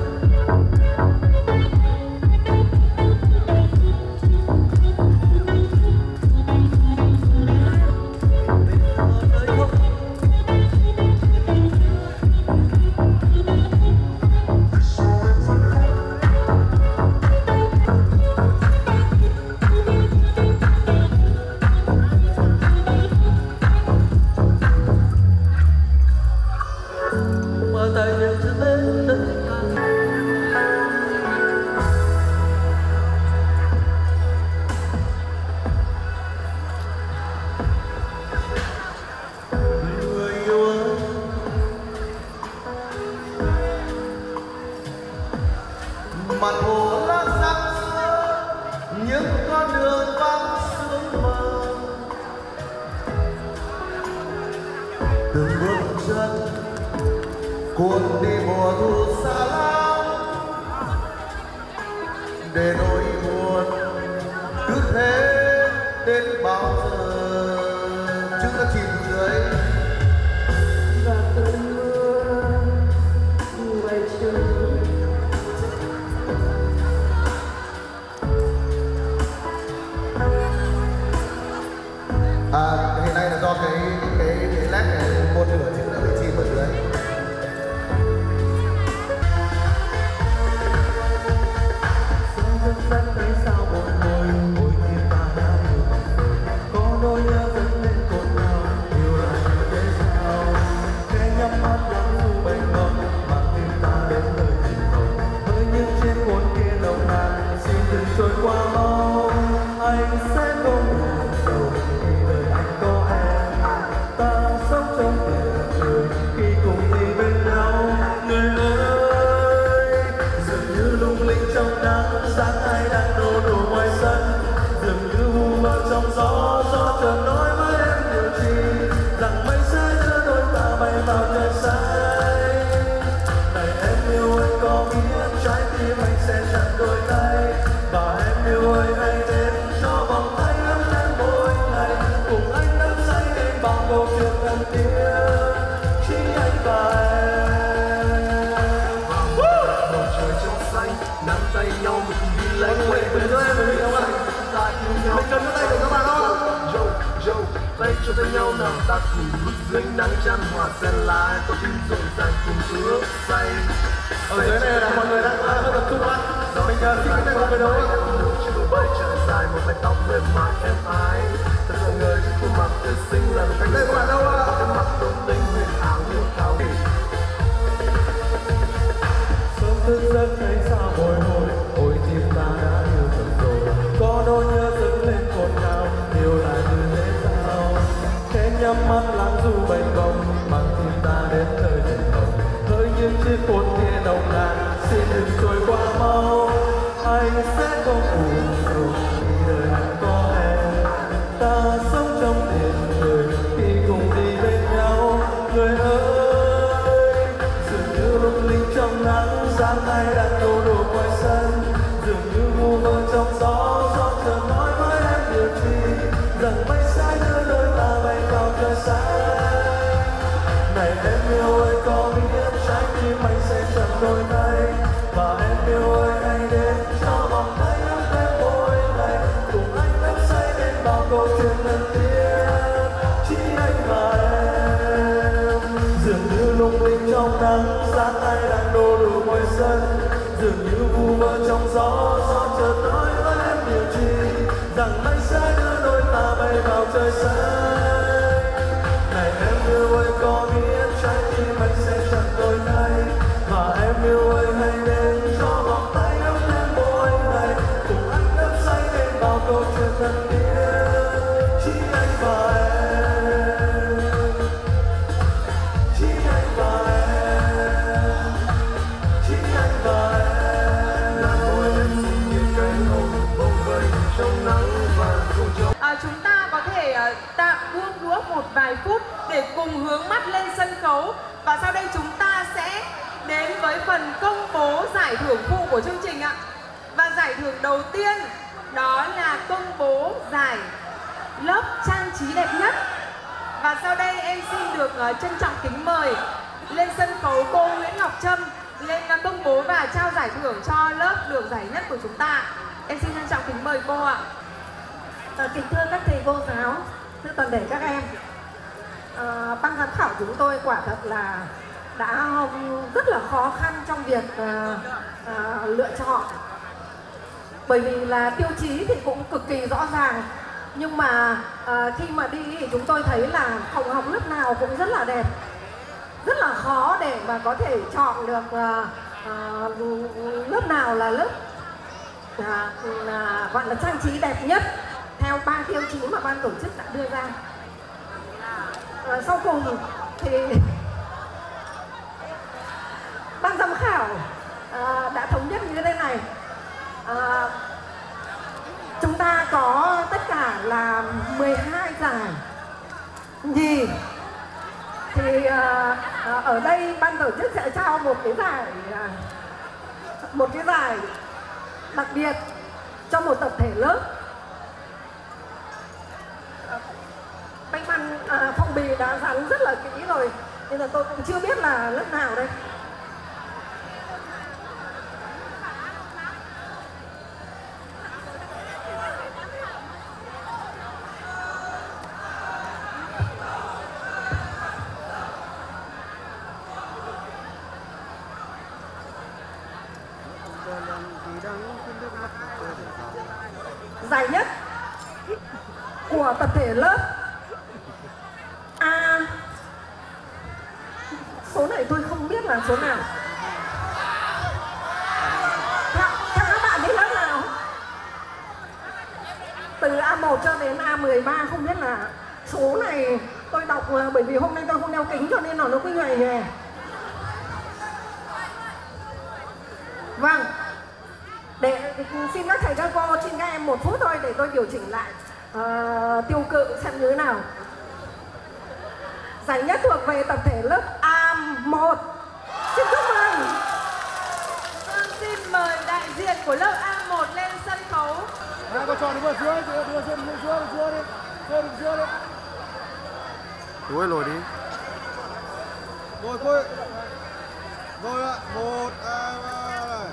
S3: mặt hồ lá sắc sỡ những con đường vắng sương mờ từng bước chân cuốn đi mùa thu xa lắm để nỗi buồn cứ thế đến bao giờ chúng ta chìm dưới và cơn mưa như vậy trời. Hiện nay là do cái led này một nửa chứ đã bị chìm ở dưới. Sương rất rất thấy sao một hồi mỗi khi ta đã buồn có nỗi nhớ dẫn lên cồn nào yêu là như thế sao khẽ nhắm mắt lắng dù mênh mông mang tim ta đến nơi tình hồng với những trên cuốn kia nồng nàn xin đừng trôi qua mau anh sẽ không buồn sầu khi cùng đi bên nhau người ơi dường như lung linh trong nắng sáng ai đang nô đùa ngoài sân dường như vu vơ trong gió chợt nói với em điều gì rằng mây sẽ đưa đôi ta bay vào trời xanh này em yêu anh có biết trái tim anh sẽ chặt đôi tay và em yêu ơi hãy đến cho vòng tay ấm lên mỗi ngày cùng anh đắm say đến bao câu chuyện thân thiết chính anh và em bầu trời trong xanh nắm tay nhau mình đi lánh quên mình ơi mình không anh mình cần cái tay của các bạn. ta cùng bước dưới nắng chan hòa xen lá có tiếng rộn ràng cùng ước say.
S8: Ở dưới này là mọi người đang hơi tập trung lắm. Mình xin kính chào mọi người đâu.
S3: Chiều bay tràn dài một mái tóc mềm mại êm ái. Thật dạng người trên khuôn mặt tươi xinh là một cánh
S8: đây bạn đâu ạ?
S3: Cái mặt đồng tinh huyền ảo như thảo.
S8: Sớm thức giấc thấy sao bồi hồi, ôi tim ta đã yêu thật rồi. Có nỗi nhớ dâng lên cồn cào, yêu lại như thế sao? Khẽ nhắm mắt lãng du mênh mông, mang tim ta đến nơi đền hồng. Hỡi những chiếc hôn kia nồng nàn, xin đừng trôi qua mau. Anh sẽ không buồn rồi khi đời hạnh có em. Ta sống trong tiền người khi cùng đi bên nhau. Người ơi, dường như lung linh trong nắng, sáng nay đang nô đùa ngoài sân. Dường như vu vơ trong gió, gió chợt nói với em điều gì, rằng mây sẽ đưa đôi ta bay vào trời sáng. Này em yêu ơi, có biết trái tim anh sẽ chẳng đôi tay, và em yêu ơi hãy đến cho vòng tay ấm em môi này, cùng anh đắm say đến bao câu chuyện lần tiếp, chỉ anh và em. Dường như lung linh trong nắng, sáng nay đang đô đủ ngoài sân. Dường như vu vơ trong gió, gió chợt nói với em điều gì, rằng mây sẽ đưa đôi ta bay vào trời sáng. Này em yêu ơi, có biết trái tim anh sẽ chẳng đôi tay, và em yêu ơi hãy đến cho vòng tay ấm em môi này, cùng anh đắm say bên bao câu chuyện thân thiết, chỉ anh và em, chỉ anh và em, chỉ anh và em.
S3: Là môi em xinh như cây hồng bồng bềnh trong nắng và cùng trong.
S5: Chúng ta có thể tạm buông đũa một vài phút để cùng hướng mắt lên sân khấu, và sau đây chúng ta sẽ đến với phần công bố giải thưởng phụ của chương trình ạ. Và giải thưởng đầu tiên đó là công bố giải lớp trang trí đẹp nhất. Và sau đây em xin được trân trọng kính mời lên sân khấu cô Nguyễn Ngọc Trâm lên công bố và trao giải thưởng cho lớp được giải nhất của chúng ta. Em xin trân trọng kính mời cô ạ.
S6: Kính thưa các thầy cô giáo, thưa toàn thể các em, ban giám khảo chúng tôi quả thật là đã rất là khó khăn trong việc lựa chọn, bởi vì là tiêu chí thì cũng cực kỳ rõ ràng, nhưng mà khi mà đi thì chúng tôi thấy là phòng học lớp nào cũng rất là đẹp, rất là khó để mà có thể chọn được lớp nào là lớp gọi là trang trí đẹp nhất theo 3 tiêu chí mà ban tổ chức đã đưa ra. Sau cùng thì ban giám khảo đã thống nhất như thế này. Chúng ta có tất cả là 12 giải nhì, thì ở đây ban tổ chức sẽ trao một cái giải đặc biệt cho một tập thể lớp. Bánh ban phong bì đã dán rất là kỹ rồi, nên là tôi cũng chưa biết là lớp nào đây. Giải nhất của tập thể lớp A, số này tôi không biết là số nào. Theo các bạn biết lớp nào? Từ A1 cho đến A13 không biết là số này tôi đọc, bởi vì hôm nay tôi không đeo kính cho nên nó cứ nhòe nhòe. Vâng, để xin các thầy các cô, xin các em 1 phút thôi để tôi điều chỉnh lại tiêu cự xem như thế nào. Giải nhất thuộc về tập thể lớp A1. Xin chúc mừng.
S5: Xin mời đại diện của lớp A1 lên sân khấu.
S8: Có chọn đi, đưa đi.
S19: Đuổi lùi đi.
S8: Rồi cô ơi. Rồi ạ, 1, 2, 3 này.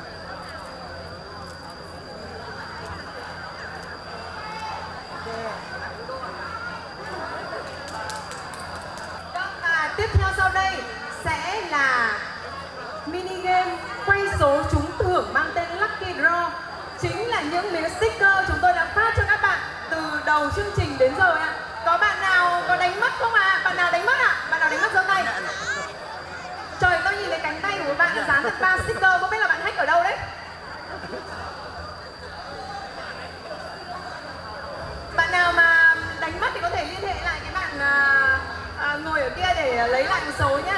S5: sticker chúng tôi đã phát cho các bạn từ đầu chương trình đến giờ ạ. Có bạn nào có đánh mất không ạ? Bạn nào đánh mất ạ? Bạn nào đánh mất giơ tay. Trời, tôi nhìn thấy cánh tay của bạn dán được 3 sticker, không biết là bạn hack ở đâu đấy. Bạn nào mà đánh mất thì có thể liên hệ lại cái bạn ngồi ở kia để lấy lại một số nhá.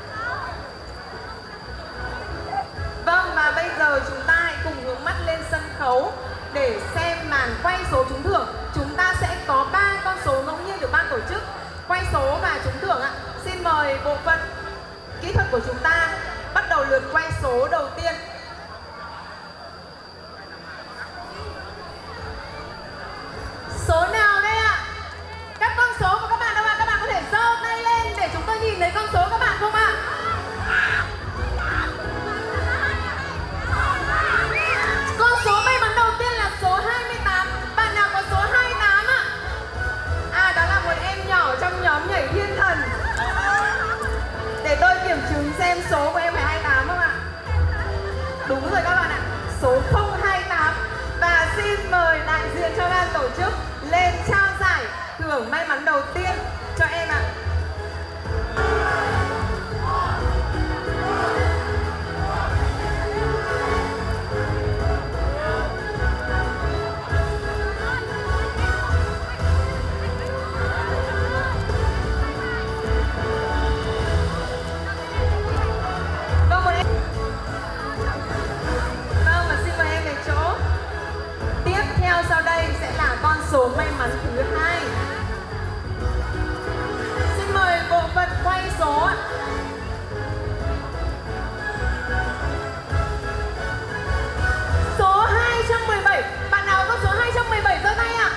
S5: Vâng, và bây giờ chúng ta hãy cùng hướng mắt lên sân khấu để xem màn quay số trúng thưởng. Chúng ta sẽ có 3 con số ngẫu nhiên được ban tổ chức quay số và trúng thưởng ạ. Xin mời bộ phận kỹ thuật của chúng ta bắt đầu lượt quay số đầu tiên. Số nào đây ạ? Các con số của các bạn đâu ạ? Các bạn có thể giơ tay lên để chúng tôi nhìn thấy con số các bạn không ạ? Con số may mắn đầu tiên là số 28. Bạn nào có số 28 ạ? À, đó là một em nhỏ trong nhóm nhảy thiên thần. Để tôi kiểm chứng xem số của em phải 28 không ạ? Đúng rồi các bạn ạ, số 028. Và xin mời đại diện cho ban tổ chức lên trao giải thưởng may mắn đầu tiên cho em ạ. Sau đây sẽ là con số may mắn thứ 2. Xin mời bộ phận quay số. Số 217. Bạn nào có số 217 giơ tay ạ?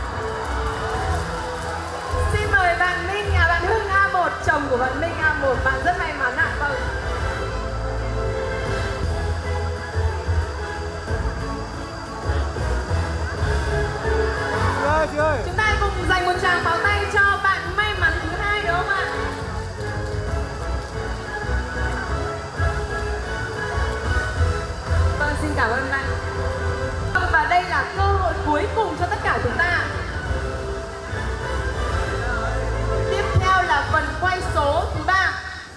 S5: Xin mời bạn Minh, bạn Hưng A1, chồng của bạn Minh A1. Bạn rất may mắn ạ. Vâng. Chúng ta cùng dành một tràng pháo tay cho bạn may mắn thứ 2 đúng không ạ? Vâng, xin cảm ơn bạn. Và đây là cơ hội cuối cùng cho tất cả chúng ta. Tiếp theo là phần quay số thứ 3.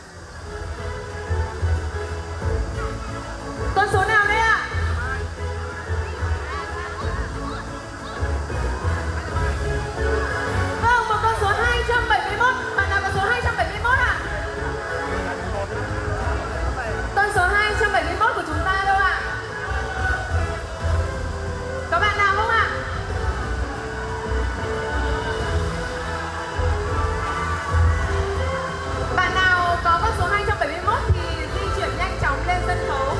S5: Con số nào đây ạ? Vâng, một con số 271. Bạn nào có số 271 ạ? Con số 271 của chúng ta đâu ạ? Có bạn nào không ạ? Bạn nào có con số 271 thì di chuyển nhanh chóng lên sân khấu.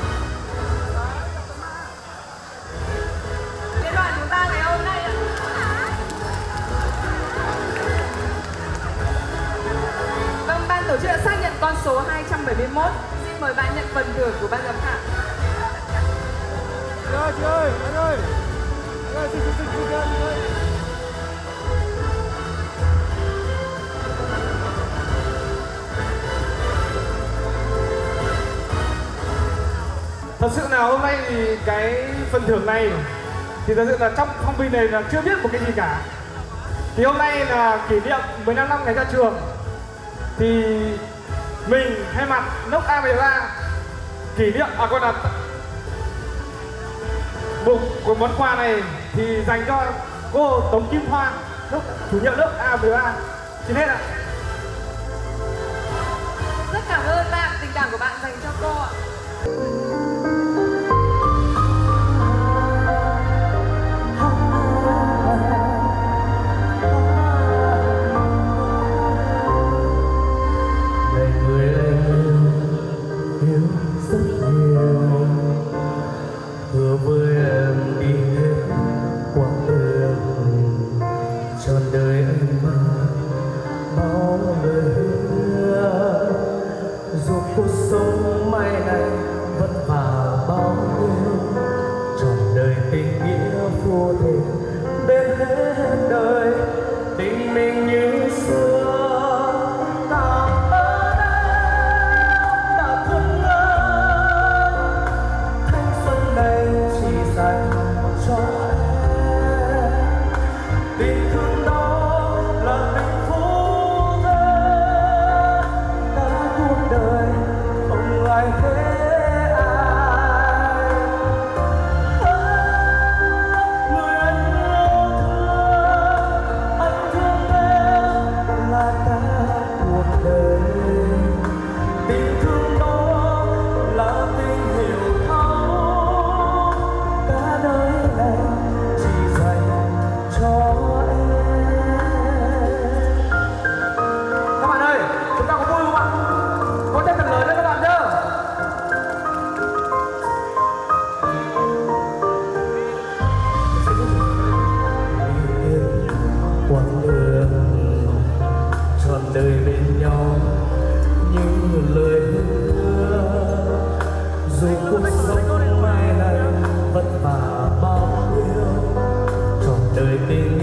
S5: Liên đoàn chúng ta ngày hôm nay ạ. Vâng, ban tổ chức đã xác nhận con số 271. Xin mời bạn nhận phần thưởng của ban giám khảo.
S3: Chị ơi, anh ơi. Chị ơi.
S13: Thật sự nào hôm nay thì cái phần thưởng này thì thật sự là trong phong bì này là chưa biết một cái gì cả. Thì hôm nay là kỷ niệm 15 năm ngày ra trường. Thì mình thay mặt Nốc A13 kỷ niệm còn là một của món quà này thì dành cho cô Tống Kim Hoa, chủ nhiệm lớp A13. Xin hết ạ.
S5: Rất cảm ơn bạn, tình cảm của bạn dành cho cô ạ.
S3: Cuộc sống mai này vất vả bao nhiêu, trọn đời tình nghĩa vô thể đến hết đời, tình mình như xưa tạm ở đây đã thuần ngỡ, thanh xuân này chỉ dành cho lời tình